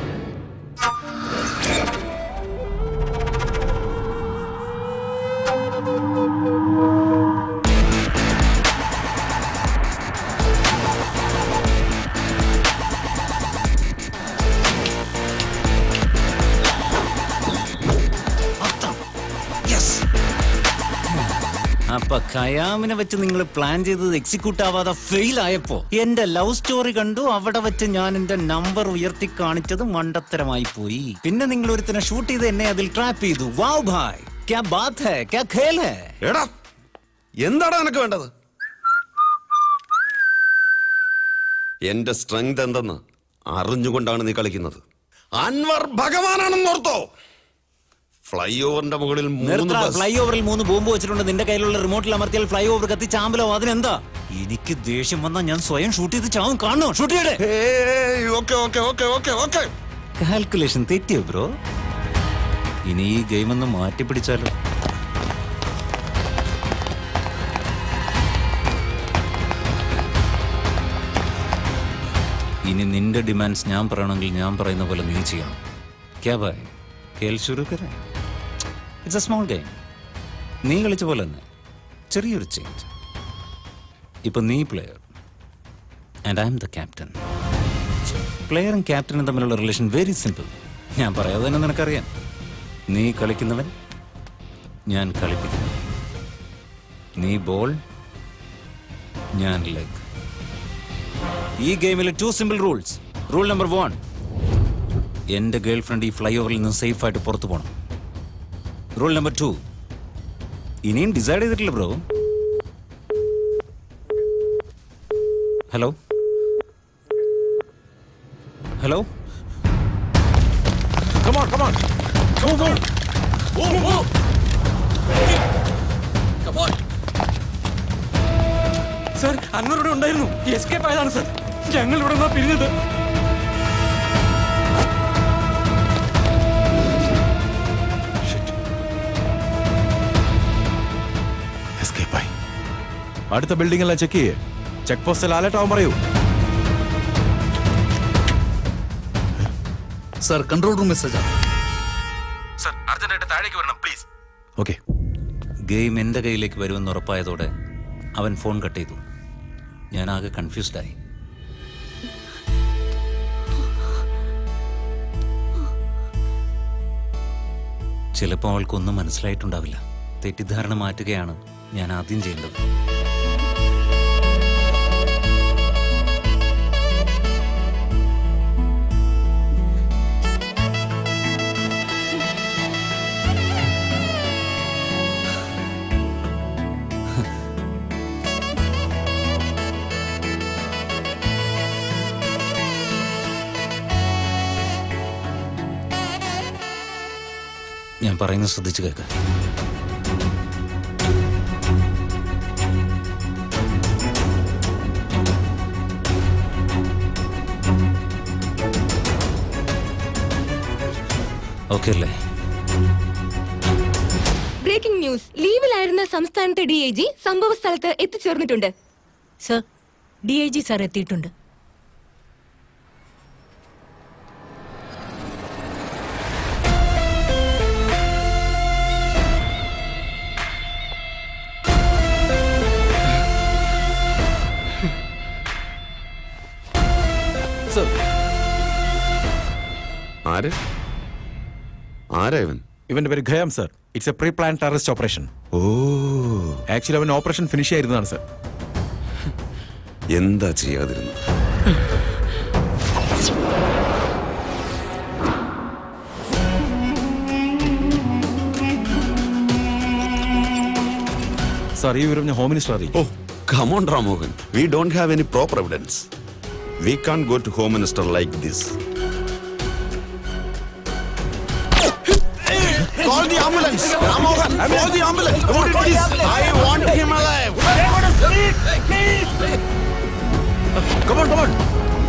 അപ്പൊ ഖയാമിനെ വെച്ച് നിങ്ങൾ പ്ലാൻ ചെയ്തത് എക്സിക്യൂട്ട് ആവാതെ ഫെയിൽ ആയപ്പോ എന്റെ ലവ് സ്റ്റോറി കണ്ടു. അവിടെ വെച്ച് ഞാൻ എന്റെ നമ്പർ ഉയർത്തി കാണിച്ചത് മണ്ടത്തരമായി പോയി. പിന്നെ നിങ്ങൾ ഒരുത്തിനെ ഷൂട്ട് ചെയ്ത് എന്നെ അതിൽ ട്രാപ്പ് ചെയ്തു. വാവ് ഭായ്, ക്യാ ബാത് ഹൈ, ക്യാ ഖേൽ ഹൈ. എടാ എന്താടാ നിനക്ക് വേണ്ടത്? എന്റെ സ്ട്രെങ്ത് എന്തെന്ന് അറിഞ്ഞുകൊണ്ടാണ് നീ കളിക്കുന്നത്. അൻവർ ഭഗവാനാണെന്ന് ഓർത്തോ? ഫ്ലൈ ഓവറിന്റെ മുകളിൽ ഫ്ലൈ ഓവറിൽ മൂന്ന് ബോംബ് വെച്ചിട്ടുണ്ട്. നിന്റെ കയ്യിലുള്ള റിമോട്ടിൽ അമർത്തിയാൽ ഫ്ലൈ ഓവർ കത്തി ചാമ്പലോ. അതിനെന്താ? എനിക്ക് ദേഷ്യം വന്നാൽ ഞാൻ സ്വയം ഷൂട്ട് ചെയ്ത് ചാവും. കാണണോ? ഷൂട്ട് ചെയ്യട്ടെ. കാൽക്കുലേഷൻ തെറ്റിയോ ബ്രോ? ഇനി ഈ ഗെയിം ഒന്ന് മാറ്റി പിടിച്ചാലോ? ഇനി നിന്റെ ഡിമാൻഡ്സ് ഞാൻ പറയണമെങ്കിൽ ഞാൻ പറയുന്ന പോലെ നീ ചെയ്യണം. ക്യാ ഭായ്, കേൽ ശുരു കരേ. It's a small game. നീ കളിച്ച പോലെ തന്നെ ചെറിയൊരു ചേഞ്ച്. ഇപ്പൊ നീ player and I'm the captain. പ്ലെയറും ക്യാപ്റ്റനും തമ്മിലുള്ള റിലേഷൻ വെരി സിമ്പിൾ. ഞാൻ പറയാതെ തന്നെ നിനക്കറിയാം. നീ കളിക്കുന്നവൻ, ഞാൻ കളിപ്പിക്കുന്നവൻ. നീ ബോൾ, ഞാൻ ലെഗ്. ഈ ഗെയിമിലെ two simple rules. Rule number one, എന്റെ ഗേൾ ഫ്രണ്ട് ഈ ഫ്ലൈ ഓവറിൽ നിന്ന് സേഫ് ആയിട്ട് പുറത്തു പോകണം. റൂൾ നമ്പർ ടു, ഇനിയും ഡിസൈഡ് ചെയ്തിട്ടില്ല bro. Hello hello Come on, come on. Move, move. Move, move. Come on. Sir, അന്നൂർ ഇവിടെ ഉണ്ടായിരുന്നു. എസ്കേപ്പ് ആയതാണ് സർ. ഞങ്ങൾ ഇവിടെ നിന്നാ പിരിഞ്ഞത്. എസ്കേപ്പ് ആയി. അടുത്ത ബിൽഡിംഗ് എല്ലാം ചെക്ക് ചെയ്യേ. ചെക്ക് പോസ്റ്റിൽ അലർട്ട് ആവാൻ പറയൂ. സർ, കൺട്രോൾ റൂം മെസ്സേജ് ആണ്. സർ, അർജന്റായിട്ട് താഴേക്ക് വരണം പ്ലീസ്. ഓക്കെ. ഗെയിം എന്റെ കയ്യിലേക്ക് വരുമെന്ന് ഉറപ്പായതോടെ അവൻ ഫോൺ കട്ട് ചെയ്തു. ഞാൻ ആകെ കൺഫ്യൂസ്ഡ് ആയി. ചിലപ്പോൾ അവൾക്കൊന്നും മനസ്സിലായിട്ടുണ്ടാവില്ല. തെറ്റിദ്ധാരണ മാറ്റുകയാണ് ഞാൻ ആദ്യം ചെയ്യേണ്ടത്. ഞാൻ പറയുന്നത് ശ്രദ്ധിച്ചു കേൾക്ക. ഓക്കെ അല്ലേ? Breaking news. ലീവിലായിരുന്ന സംസ്ഥാനത്തെ ഡി ഐ ജി സംഭവ സ്ഥലത്ത് എത്തിച്ചേർന്നിട്ടുണ്ട്. Sir, D I G sir എത്തിയിട്ടുണ്ട്. ആര്? ആരാ ഇവൻ? ഇവന്റെ പേര് Khayam sir. It's a pre plan terrorist operation. Oh, actually അവൻ ഓപ്പറേഷൻ ഫിനിഷ് ആയിരുന്നതാണ് സർ. എന്താ ചെയ്യാതിരുന്നത്? സർ, ഈ വിവരം ഞാൻ ഹോം മിനിസ്റ്റർ അറിയിക്കും. ഓ, come on Ramohan, we don't have any proper evidence. We can't go to home minister like this. Call the ambulance, Ramohan. Call the ambulance. Come on, please. I want him alive. Please, please. Come on, come on.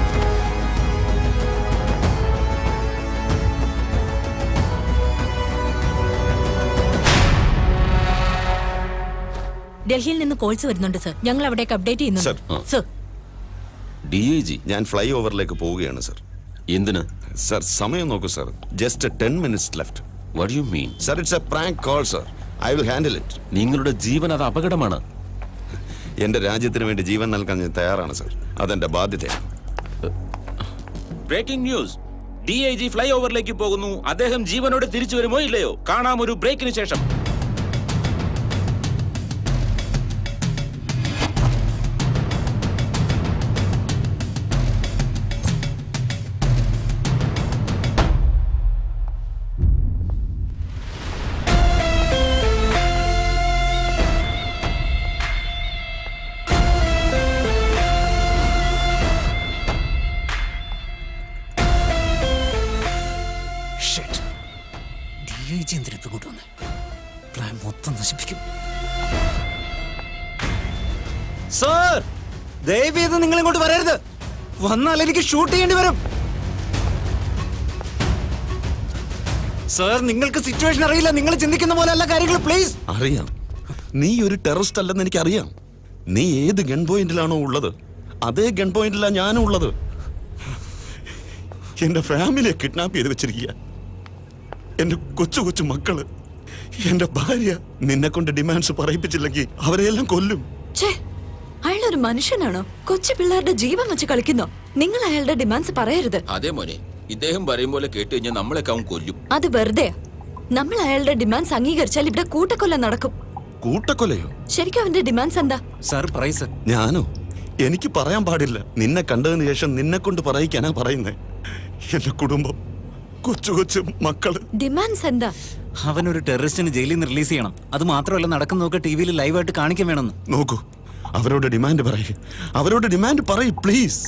ഡൽഹിയിൽ നിന്ന് calls വരുന്നുണ്ട് sir. ഞങ്ങൾ അവിടേക്ക് update ചെയ്യുന്നുണ്ട് sir. D I G, ഞാൻ ഫ്ലൈ ഓവറിലേക്ക് പോവുകയാണ് സർ. എന്തിന് സർ? സമയം നോക്കൂ sir. Just ten minutes left. What you mean? Sir, it's a prank call sir. I will handle it. നിങ്ങളുടെ ജീവൻ അത് അപകടമാണ്. എന്റെ രാജ്യത്തിന് വേണ്ടി ജീവൻ നൽകാൻ ഞാൻ തയ്യാറാണ് സർ. അതെന്റെ ബാധ്യതയാണ്. Breaking news. D I G ഫ്ലൈ ഓവറിലേക്ക് പോകുന്നു. അദ്ദേഹം ജീവനോടെ തിരിച്ചു വരുമോ ഇല്ലയോ കാണാം ഒരു ബ്രേക്കിന് ശേഷം. എന്തിനെടുത്ത് കൊണ്ടുവന്നേ? പ്ലാൻ മൊത്തം നശിപ്പിക്കും. സർ, ദയവേത് നിങ്ങൾ ഇങ്ങോട്ട് വരരുത്. വന്നാൽ എനിക്ക് ഷൂട്ട് ചെയ്യേണ്ടി വരും. സർ, നിങ്ങൾക്ക് സിറ്റുവേഷൻ അറിയില്ല. നിങ്ങൾ ചിന്തിക്കുന്ന പോലെ അല്ല കാര്യങ്ങൾ. പ്ലീസ്. അറിയാം, നീ ഒരു ടെററിസ്റ്റ് അല്ലെന്ന് എനിക്കറിയാം. നീ ഏത് ഗൺ പോയിന്റിലാണോ ഉള്ളത് അതേ ഗൺ പോയിന്റിലാണ് ഞാനും ഉള്ളത്. എന്റെ ഫാമിലിയെ കിഡ്നാപ്പ് ചെയ്ത് വെച്ചിരിക്കുക. എന്റെ കൊച്ചു കൊച്ചു മക്കള്, എന്റെ ഭാര്യ. നിന്നെ കൊണ്ട് ഡിമാൻഡ്സ് പറയിപ്പിച്ചില്ലെങ്കിൽ അവരെയെല്ലാം കൊല്ലും. അയാളൊരു മനുഷ്യനാണോ? കൊച്ചു പിള്ളേരുടെ ജീവൻ വെച്ച് കളിക്കുന്നോ? നിങ്ങൾ അയാളുടെ ഡിമാൻഡ്സ് പറയരുത്. അതെ മോനെ, ഇദ്ദേഹം പറയും പോലെ കേട്ട് കഴിഞ്ഞാൽ നമ്മളൊക്കെ അവൻ കൊല്ലും. അത് വെറുതെ. നമ്മൾ അയാളുടെ ഡിമാൻഡ്സ് അംഗീകരിച്ചാൽ ഇവിടെ കൂട്ടക്കൊല നടക്കും. കൂട്ടക്കൊലയോ? ശരിക്കും അവന്റെ ഡിമാൻഡ്സ് എന്താ? സാർ പറയ് സർ. ഞാനോ? എനിക്ക് പറയാൻ പാടില്ല. നിന്നെ കണ്ടതിന് ശേഷം നിന്നെ കൊണ്ട് പറയിക്കാനാ പറയുന്നേ. എന്റെ കുടുംബം, കൊച്ചു കൊച്ചു മക്കള്. ഡിമാൻഡ്സ് എന്താ? അവനൊരു ടെററിസ്റ്റിന് ജയിലിൽ നിന്ന് റിലീസ് ചെയ്യണം. അത് മാത്രമല്ല, നടക്കുന്നതൊക്കെ ടി വിയിൽ ലൈവായിട്ട് കാണിക്കാൻ വേണമെന്ന്. നോക്കൂ, അവരോട് ഡിമാൻഡ് പറയ്. അവരോട് ഡിമാൻഡ് പറയ് പ്ലീസ്.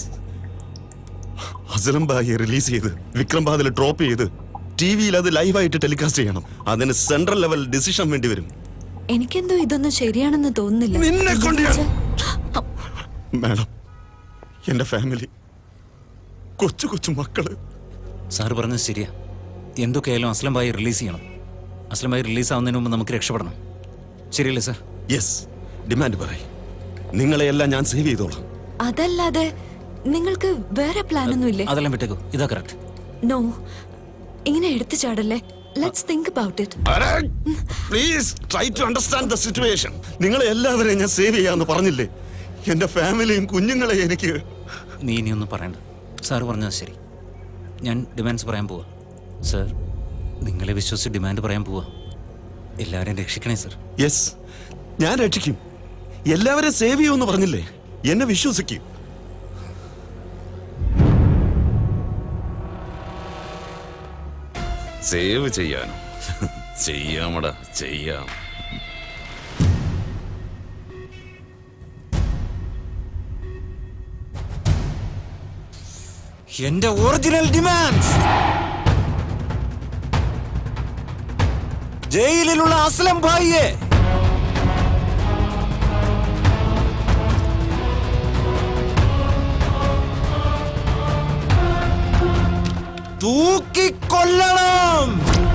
അസലം ബായിയെ റിലീസ് ചെയ്ത് വിക്രം ബാദൽ ഡ്രോപ്പ് ചെയ്ത് ടി വിയിൽ അത് ലൈവായിട്ട് ടെലികാസ്റ്റ് ചെയ്യണം. അതിന് സെൻട്രൽ ലെവൽ ഡിസിഷൻ വേണ്ടി വരും. എനിക്കെന്തോ ഇതൊന്നും ശരിയാണെന്ന് തോന്നുന്നില്ല. നിന്നെ കൊണ്ട് മാഡം, എന്റെ ഫാമിലി, കൊച്ചു കൊച്ചു മക്കള്. സാർ പറഞ്ഞത് ശരിയാ. എന്തൊക്കെയായാലും അസ്ലം ഭായി റിലീസ് ചെയ്യണം. അസ്ലം ഭായി റിലീസ് ആവുന്നതിന് മുമ്പ് നമുക്ക് രക്ഷപ്പെടണം. ശരിയല്ലേ സാർ? യെസ്, ഡിമാൻഡ് പറയ്. നിങ്ങളെയെല്ലാം ഞാൻ സേവ് ചെയ്തോളാം. അതല്ലാതെ നിങ്ങൾക്ക് വേറെ പ്ലാൻ ഒന്നും ഇല്ലേ? അതെല്ലാം വിട്ടേക്കോ. ഇതാ കറക്റ്റ്. നോ, ഇങ്ങനെ എടുത്തു ചാടല്ലേ. Let's think about it. Please try to understand the situation. നിങ്ങളെ എല്ലാവരെയും ഞാൻ സേവ് ചെയ്യാന്ന് പറഞ്ഞില്ലേ? എന്റെ ഫാമിലിയും കുഞ്ഞുങ്ങളെ എനിക്ക്. നീ ഇനിയൊന്നും പറയണ്ട. സാർ പറഞ്ഞത് ശരി. ഞാൻ ഡിമാൻഡ്സ് പറയാൻ പോവാ. സാർ, നിങ്ങളെ വിശ്വസിച്ച് ഡിമാൻഡ് പറയാൻ പോവാ. എല്ലാവരെയും രക്ഷിക്കണേ സർ. യെസ്, ഞാൻ രക്ഷിക്കും. എല്ലാവരെയും സേവ് ചെയ്യുമെന്ന് പറഞ്ഞില്ലേ? എന്നെ വിശ്വസിക്കും. സേവ് ചെയ്യാനോ? ചെയ്യാമടാ, ചെയ്യാം. എന്റെ ഒറിജിനൽ ഡിമാൻഡ്സ് ജയിലിലുള്ള അസ്ലം ഭായിയെ തൂക്കിക്കൊല്ലണം.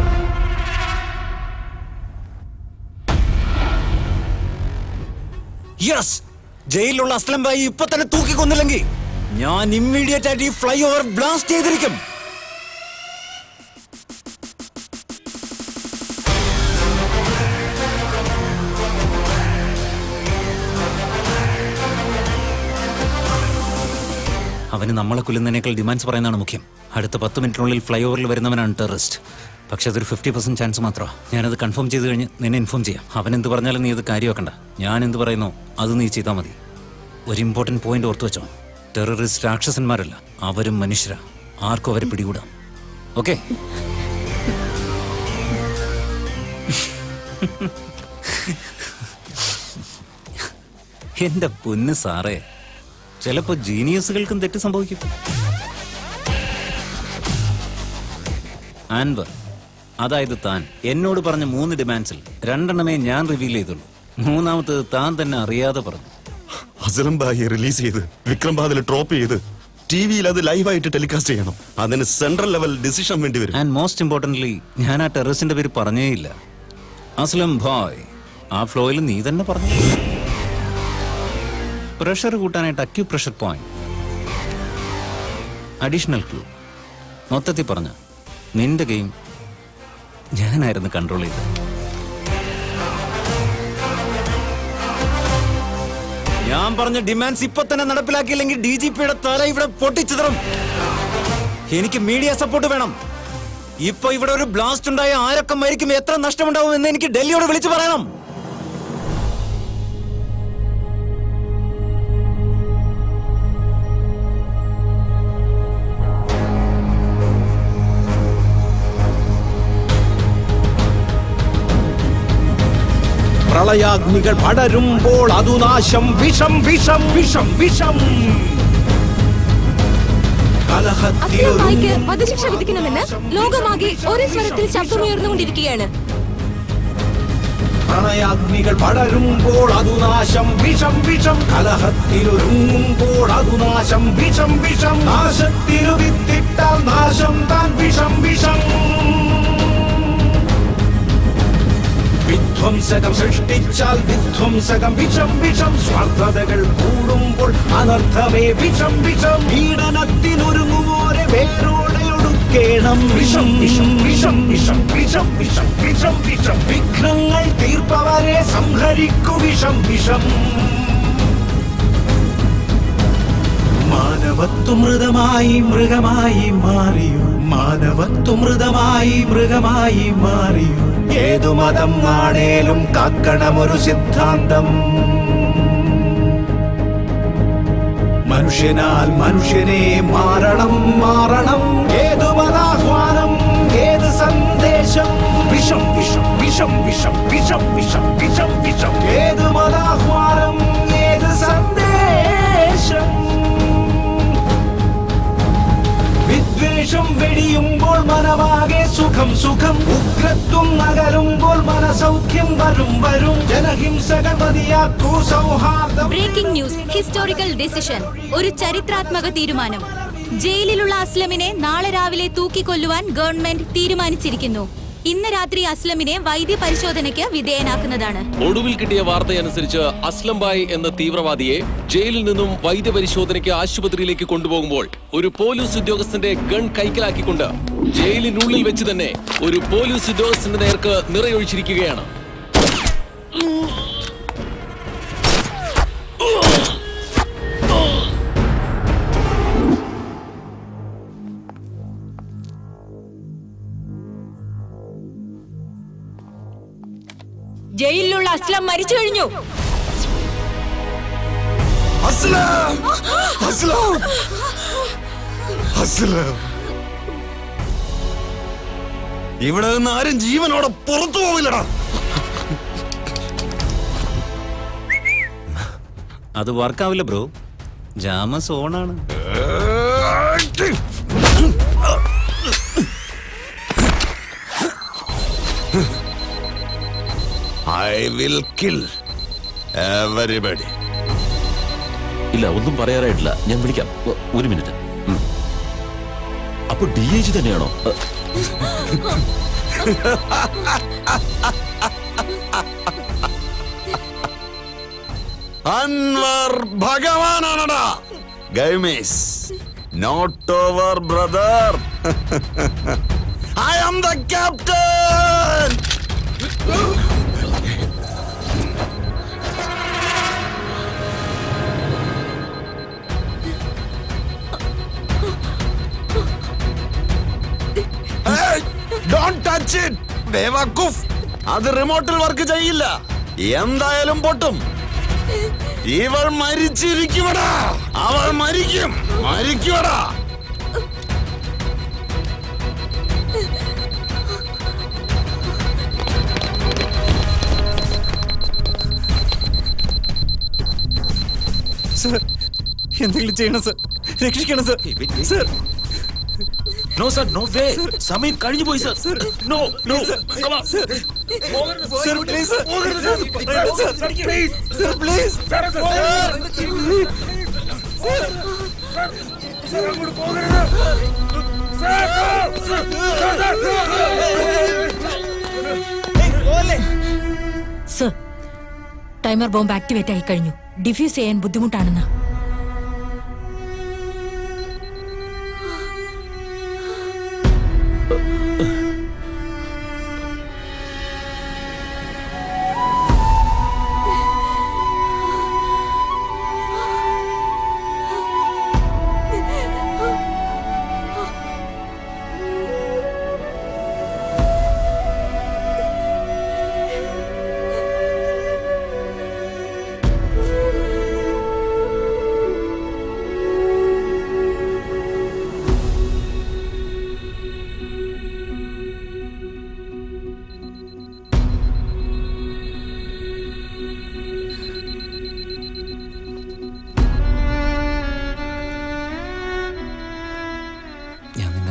യെസ്, ജയിലിലുള്ള അസ്ലം ഭായി ഇപ്പൊ തന്നെ തൂക്കിക്കൊന്നില്ലെങ്കിൽ ഞാൻ ഇമ്മീഡിയറ്റ് ആയിട്ട് ഈ ഫ്ലൈ ഓവർ ബ്ലാസ്റ്റ് ചെയ്തിരിക്കും. അവന് നമ്മളെ കൊല്ലുന്നതിനേക്കാൾ ഡിമാൻഡ്സ് പറയുന്നതാണ് മുഖ്യം. അടുത്ത പത്ത് മിനിറ്റിനുള്ളിൽ ഫ്ലൈ ഓവറിൽ വരുന്നവനാണ് ടെററിസ്റ്റ്. പക്ഷെ അതൊരു ഫിഫ്റ്റി പെർസെന്റ് ചാൻസ് മാത്രമാണ്. ഞാനത് കൺഫേം ചെയ്ത് കഴിഞ്ഞ് നിന്നെ ഇൻഫോം ചെയ്യാം. അവൻ എന്ത് പറഞ്ഞാലും നീ അത് കാര്യമാക്കണ്ട. ഞാൻ എന്ത് പറയുന്നോ അത് നീ ചെയ്താൽ മതി. ഒരു ഇമ്പോർട്ടൻറ്റ് പോയിന്റ് ഓർത്തു വെച്ചോ. ടെററിസ്റ്റ് രാക്ഷസന്മാരല്ല, അവരും മനുഷ്യരാ. ആർക്കും അവരെ പിടികൂടാം. ഓക്കെ? എന്റെ പൊന്ന് സാറേ, ചിലപ്പോ ജീനിയസുകൾക്കും തെറ്റ് സംഭവിക്കും. ആൻവർ, അതായത് താൻ എന്നോട് പറഞ്ഞ മൂന്ന് ഡിമാൻഡ്സിൽ രണ്ടെണ്ണമേ ഞാൻ റിവീൽ ചെയ്തുള്ളൂ. മൂന്നാമത്തത് താൻ തന്നെ അറിയാതെ പറഞ്ഞു. അസലം ബായിയെ റിലീസ് ചെയ്ത് വിക്രം ബാദൽ ഡ്രോപ്പ് ചെയ്ത് ടി വിയിൽ അത് ലൈവായിട്ട് ടെലികാസ്റ്റ് ചെയ്യണം. അതിന് സെൻട്രൽ ലെവൽ ഡിസിഷൻ വേണ്ടി വരും. ആൻഡ് മോസ്റ്റ് ഇമ്പോർട്ടന്റ്ലി, ഞാൻ ആ ടെററിസ്റ്റിന്റെ പേര് പറഞ്ഞേയില്ല. അസ്ലം ഭായ്, ആ ഫ്ലോയിൽ നീ തന്നെ പറഞ്ഞു. പ്രഷർ കൂട്ടാനായിട്ട് acupressure point, additional clue. മൊത്തത്തിൽ പറഞ്ഞ നിന്റെ ഗെയിം ഞാനായിരുന്നു കൺട്രോൾ ചെയ്തത്. ഞാൻ പറഞ്ഞ ഡിമാൻഡ്സ് ഇപ്പൊ തന്നെ നടപ്പിലാക്കിയില്ലെങ്കിൽ ഡി ജി പിയുടെ തല ഇവിടെ പൊട്ടിച്ചിതറും. എനിക്ക് മീഡിയ സപ്പോർട്ട് വേണം. ഇപ്പൊ ഇവിടെ ഒരു ബ്ലാസ്റ്റ് ഉണ്ടായ ആരൊക്കെ മരിക്കും, എത്ര നഷ്ടമുണ്ടാവും എന്ന് എനിക്ക് ഡൽഹിയോട് വിളിച്ചു പറയണം. പ്രളയാഗ്നികൾ പടരുമ്പോൾ അതുനാശം വിഷം വിഷം വിഷം വിഷം. അസ്ലം ഭായിക്ക് വധശിക്ഷ വിധിക്കണമെന്ന് ലോകമാകെ ഒരേ സ്വരത്തിൽ ശബ്ദമുയർന്നുകൊണ്ടിരിക്കുകയാണ്. പ്രണയാഗ്നികൾ പടരുമ്പോൾ അതു നാശം വിഷം വിഷം കലഹത്തിലൊരുങ്ങുമ്പോൾ അതു നാശം വിഷം വിഷം നാശത്തിലു വിത്തിട്ടാൽ നാശം താൻ വിഷം വിഷം വിധ്വംസകം സൃഷ്ടിച്ചാൽ വിധ്വംസകം വിഷം വിഷം സ്വാർത്ഥതകൾ കൂടുമ്പോൾ അനർത്ഥമേ വിഷം വിഷം പീഡനത്തിനൊരുങ്ങുമോരെ വേരോടെ ഒടുക്കേണം വിഷം വിഷം വിഷം വിഷം വിഷം വിഷം വിഷം വിഷം വിഘ്നങ്ങൾ തീർപ്പവരെ സംഹരിക്കു വിഷം വിഷം മാനവത്വം മൃതമായി മൃഗമായി മാറിയോ മാനവത്വം മൃതമായി മൃഗമായി മാറിയോ ഏതു മതം നാടേലും കാക്കണമൊരു സിദ്ധാന്തം മനുഷ്യനാൽ മനുഷ്യനെ മാറണം മാറണം ഏതു മതാഹ്വാനം ഏത് സന്ദേശം വിഷം വിഷം വിഷം വിഷം വിഷം വിഷം വിഷം വിഷം ഏതു മതാഹ്വാനം ഏത് സന്ദേശം വിദ്വേഷം വെടിയുമ്പോൾ മനമാകെ സുഖം സുഖം ഉഗ്രത്വം നഗരുമ്പോൾ മനസൗഖ്യം വരും വരും ജനഹിംസകൾ മതിയാക്കൂ സൗഹാർദ്ദം. Breaking news, historical decision. ഒരു ചരിത്രാത്മക തീരുമാനം. ജയിലിലുള്ള അസ്ലമിനെ നാളെ രാവിലെ തൂക്കിക്കൊല്ലുവാൻ ഗവൺമെന്റ് തീരുമാനിച്ചിരിക്കുന്നു. ഇന്ന് രാത്രി അസ്ലമിനെ വൈദ്യ പരിശോധനയ്ക്ക് വിധേയനാക്കുന്നതാണ്. ഒടുവിൽ കിട്ടിയ വാർത്തയനുസരിച്ച് അസ്ലം ബായ് എന്ന തീവ്രവാദിയെ ജയിലിൽ നിന്നും വൈദ്യപരിശോധനയ്ക്ക് ആശുപത്രിയിലേക്ക് കൊണ്ടുപോകുമ്പോൾ ഒരു പോലീസ് ഉദ്യോഗസ്ഥന്റെ ഗൺ കൈക്കലാക്കിക്കൊണ്ട് ജയിലിനുള്ളിൽ വെച്ച് തന്നെ ഒരു പോലീസ് ഉദ്യോഗസ്ഥന്റെ നേർക്ക് നിറയൊഴിച്ചിരിക്കുകയാണ്. ജയിലിലുള്ള അസ്ലം മരിച്ചു കഴിഞ്ഞു. അസ്ലം അസ്ലം അസ്ലം ഇവിടെ നിന്ന് ആരും ജീവനോടെ പുറത്തു പോവില്ലടാ. അത് വർക്കാവില്ല ബ്രോ, ജാമസ് ഓണാണ്. I will kill everybody. ഇല്ല, ഒന്നും പറയാറായിട്ടില്ല. ഞാൻ വിളിക്കാം. ഒരു മിനിറ്റ്. അപ്പൊ ഡി ഐ ജി തന്നെയാണോ? അൻവർ ഭഗവാനാണടാ. Game's not over brother. I am the captain. Hey, don't touch it. ബേവക്കൂഫ്, അത് റിമോട്ടിൽ വർക്ക് ചെയ്യില്ല. എന്തായാലും പൊട്ടും. ഇവൾ മരിച്ചിരിക്കുമടാ. അവൾ മരിക്കും. മരിക്കുമടാ. സർ, എന്തെങ്കിലും ചെയ്യണം സർ, രക്ഷിക്കണം sir. Sir no sir, no way. സമയം കഴിഞ്ഞു പോയി sir. No no sir, please sir, sir please sir, timer bomb activate ആയി കഴിഞ്ഞു. ഡിഫ്യൂസ് ചെയ്യാൻ ബുദ്ധിമുട്ടാണെന്ന്.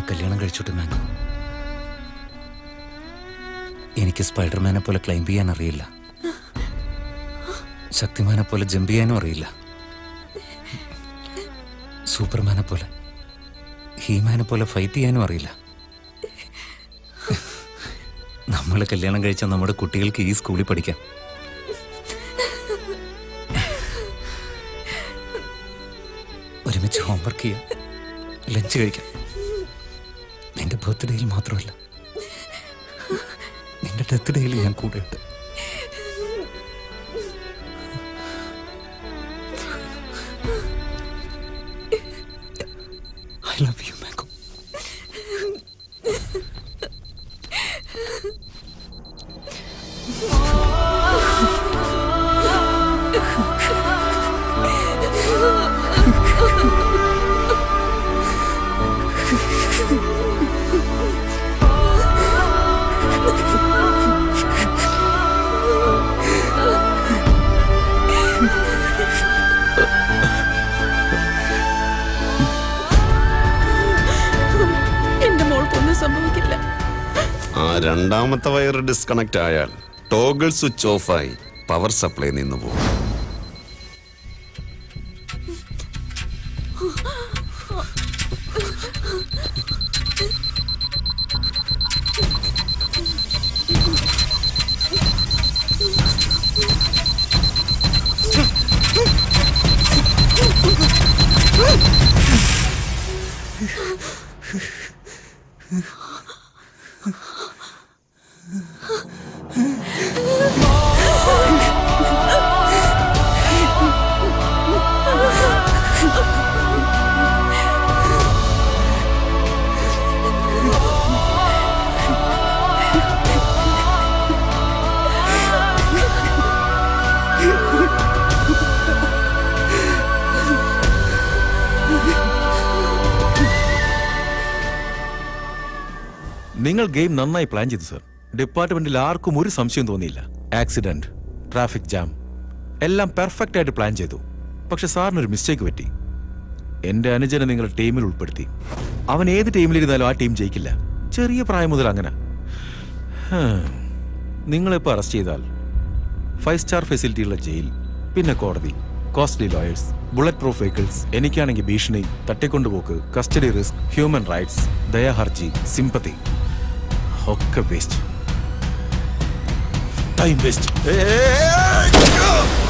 കല്യാണം കഴിച്ചോട്ടെ മാംഗോ. എനിക്ക് സ്പൈഡർമാനെ പോലെ ക്ലൈംബ് ചെയ്യാൻ അറിയില്ല, ശക്തിമാനെ പോലെ ജമ്പ് ചെയ്യാനും അറിയില്ല, സൂപ്പർമാനെ പോലെ ഹീമാനെ പോലെ ഫൈറ്റ് ചെയ്യാനും അറിയില്ല. നമ്മൾ കല്യാണം കഴിച്ച നമ്മുടെ കുട്ടികൾക്ക് ഈ സ്കൂളിൽ പഠിക്കാം. ഒരുമിച്ച് ഹോംവർക്ക് ചെയ്യാം, ലഞ്ച് കഴിക്കാം. നിന്റെ ബർത്ത്ഡേയിൽ മാത്രമല്ല, നിന്റെ ഡെത്ത് ഡേയിൽ ഞാൻ കൂടെയുണ്ട്. I love you, Mango. സംഭവിക്കില്ല. ആ രണ്ടാമത്തെ വയർ ഡിസ്കണക്ട് ആയാൽ ടോഗിൾ സ്വിച്ച് ഓഫായി പവർ സപ്ലൈ നിന്ന് പോകും. നിങ്ങൾ ഗെയിം നന്നായി പ്ലാൻ ചെയ്തു സർ. ഡിപ്പാർട്ട്മെന്റിൽ ആർക്കും ഒരു സംശയം തോന്നിയില്ല. ആക്സിഡന്റ്, ട്രാഫിക് ജാം എല്ലാം പെർഫെക്റ്റ് ആയിട്ട് പ്ലാൻ ചെയ്തു. പക്ഷെ സാറിനൊരു മിസ്റ്റേക്ക് പറ്റി. എന്റെ അനുജനെ നിങ്ങൾ ടീമിൽ ഉൾപ്പെടുത്തി. അവൻ ഏത് ടീമിലിരുന്നാലും ആ ടീം ജയിക്കില്ല. ചെറിയ പ്രായം മുതൽ അങ്ങനെ. നിങ്ങളിപ്പോൾ അറസ്റ്റ് ചെയ്താൽ ഫൈവ് സ്റ്റാർ ഫെസിലിറ്റിയുള്ള ജയിൽ, പിന്നെ കോടതി, costly lawyers, bulletproof vehicles, എനിക്കാണെങ്കിൽ ഭീഷണി, തട്ടിക്കൊണ്ടുപോക്ക്, കസ്റ്റഡി റിസ്ക്, ഹ്യൂമൻ റൈറ്റ്സ്, ദയാഹർജി, സിമ്പതി ഒക്കെ വേസ്റ്റ്. Time waste.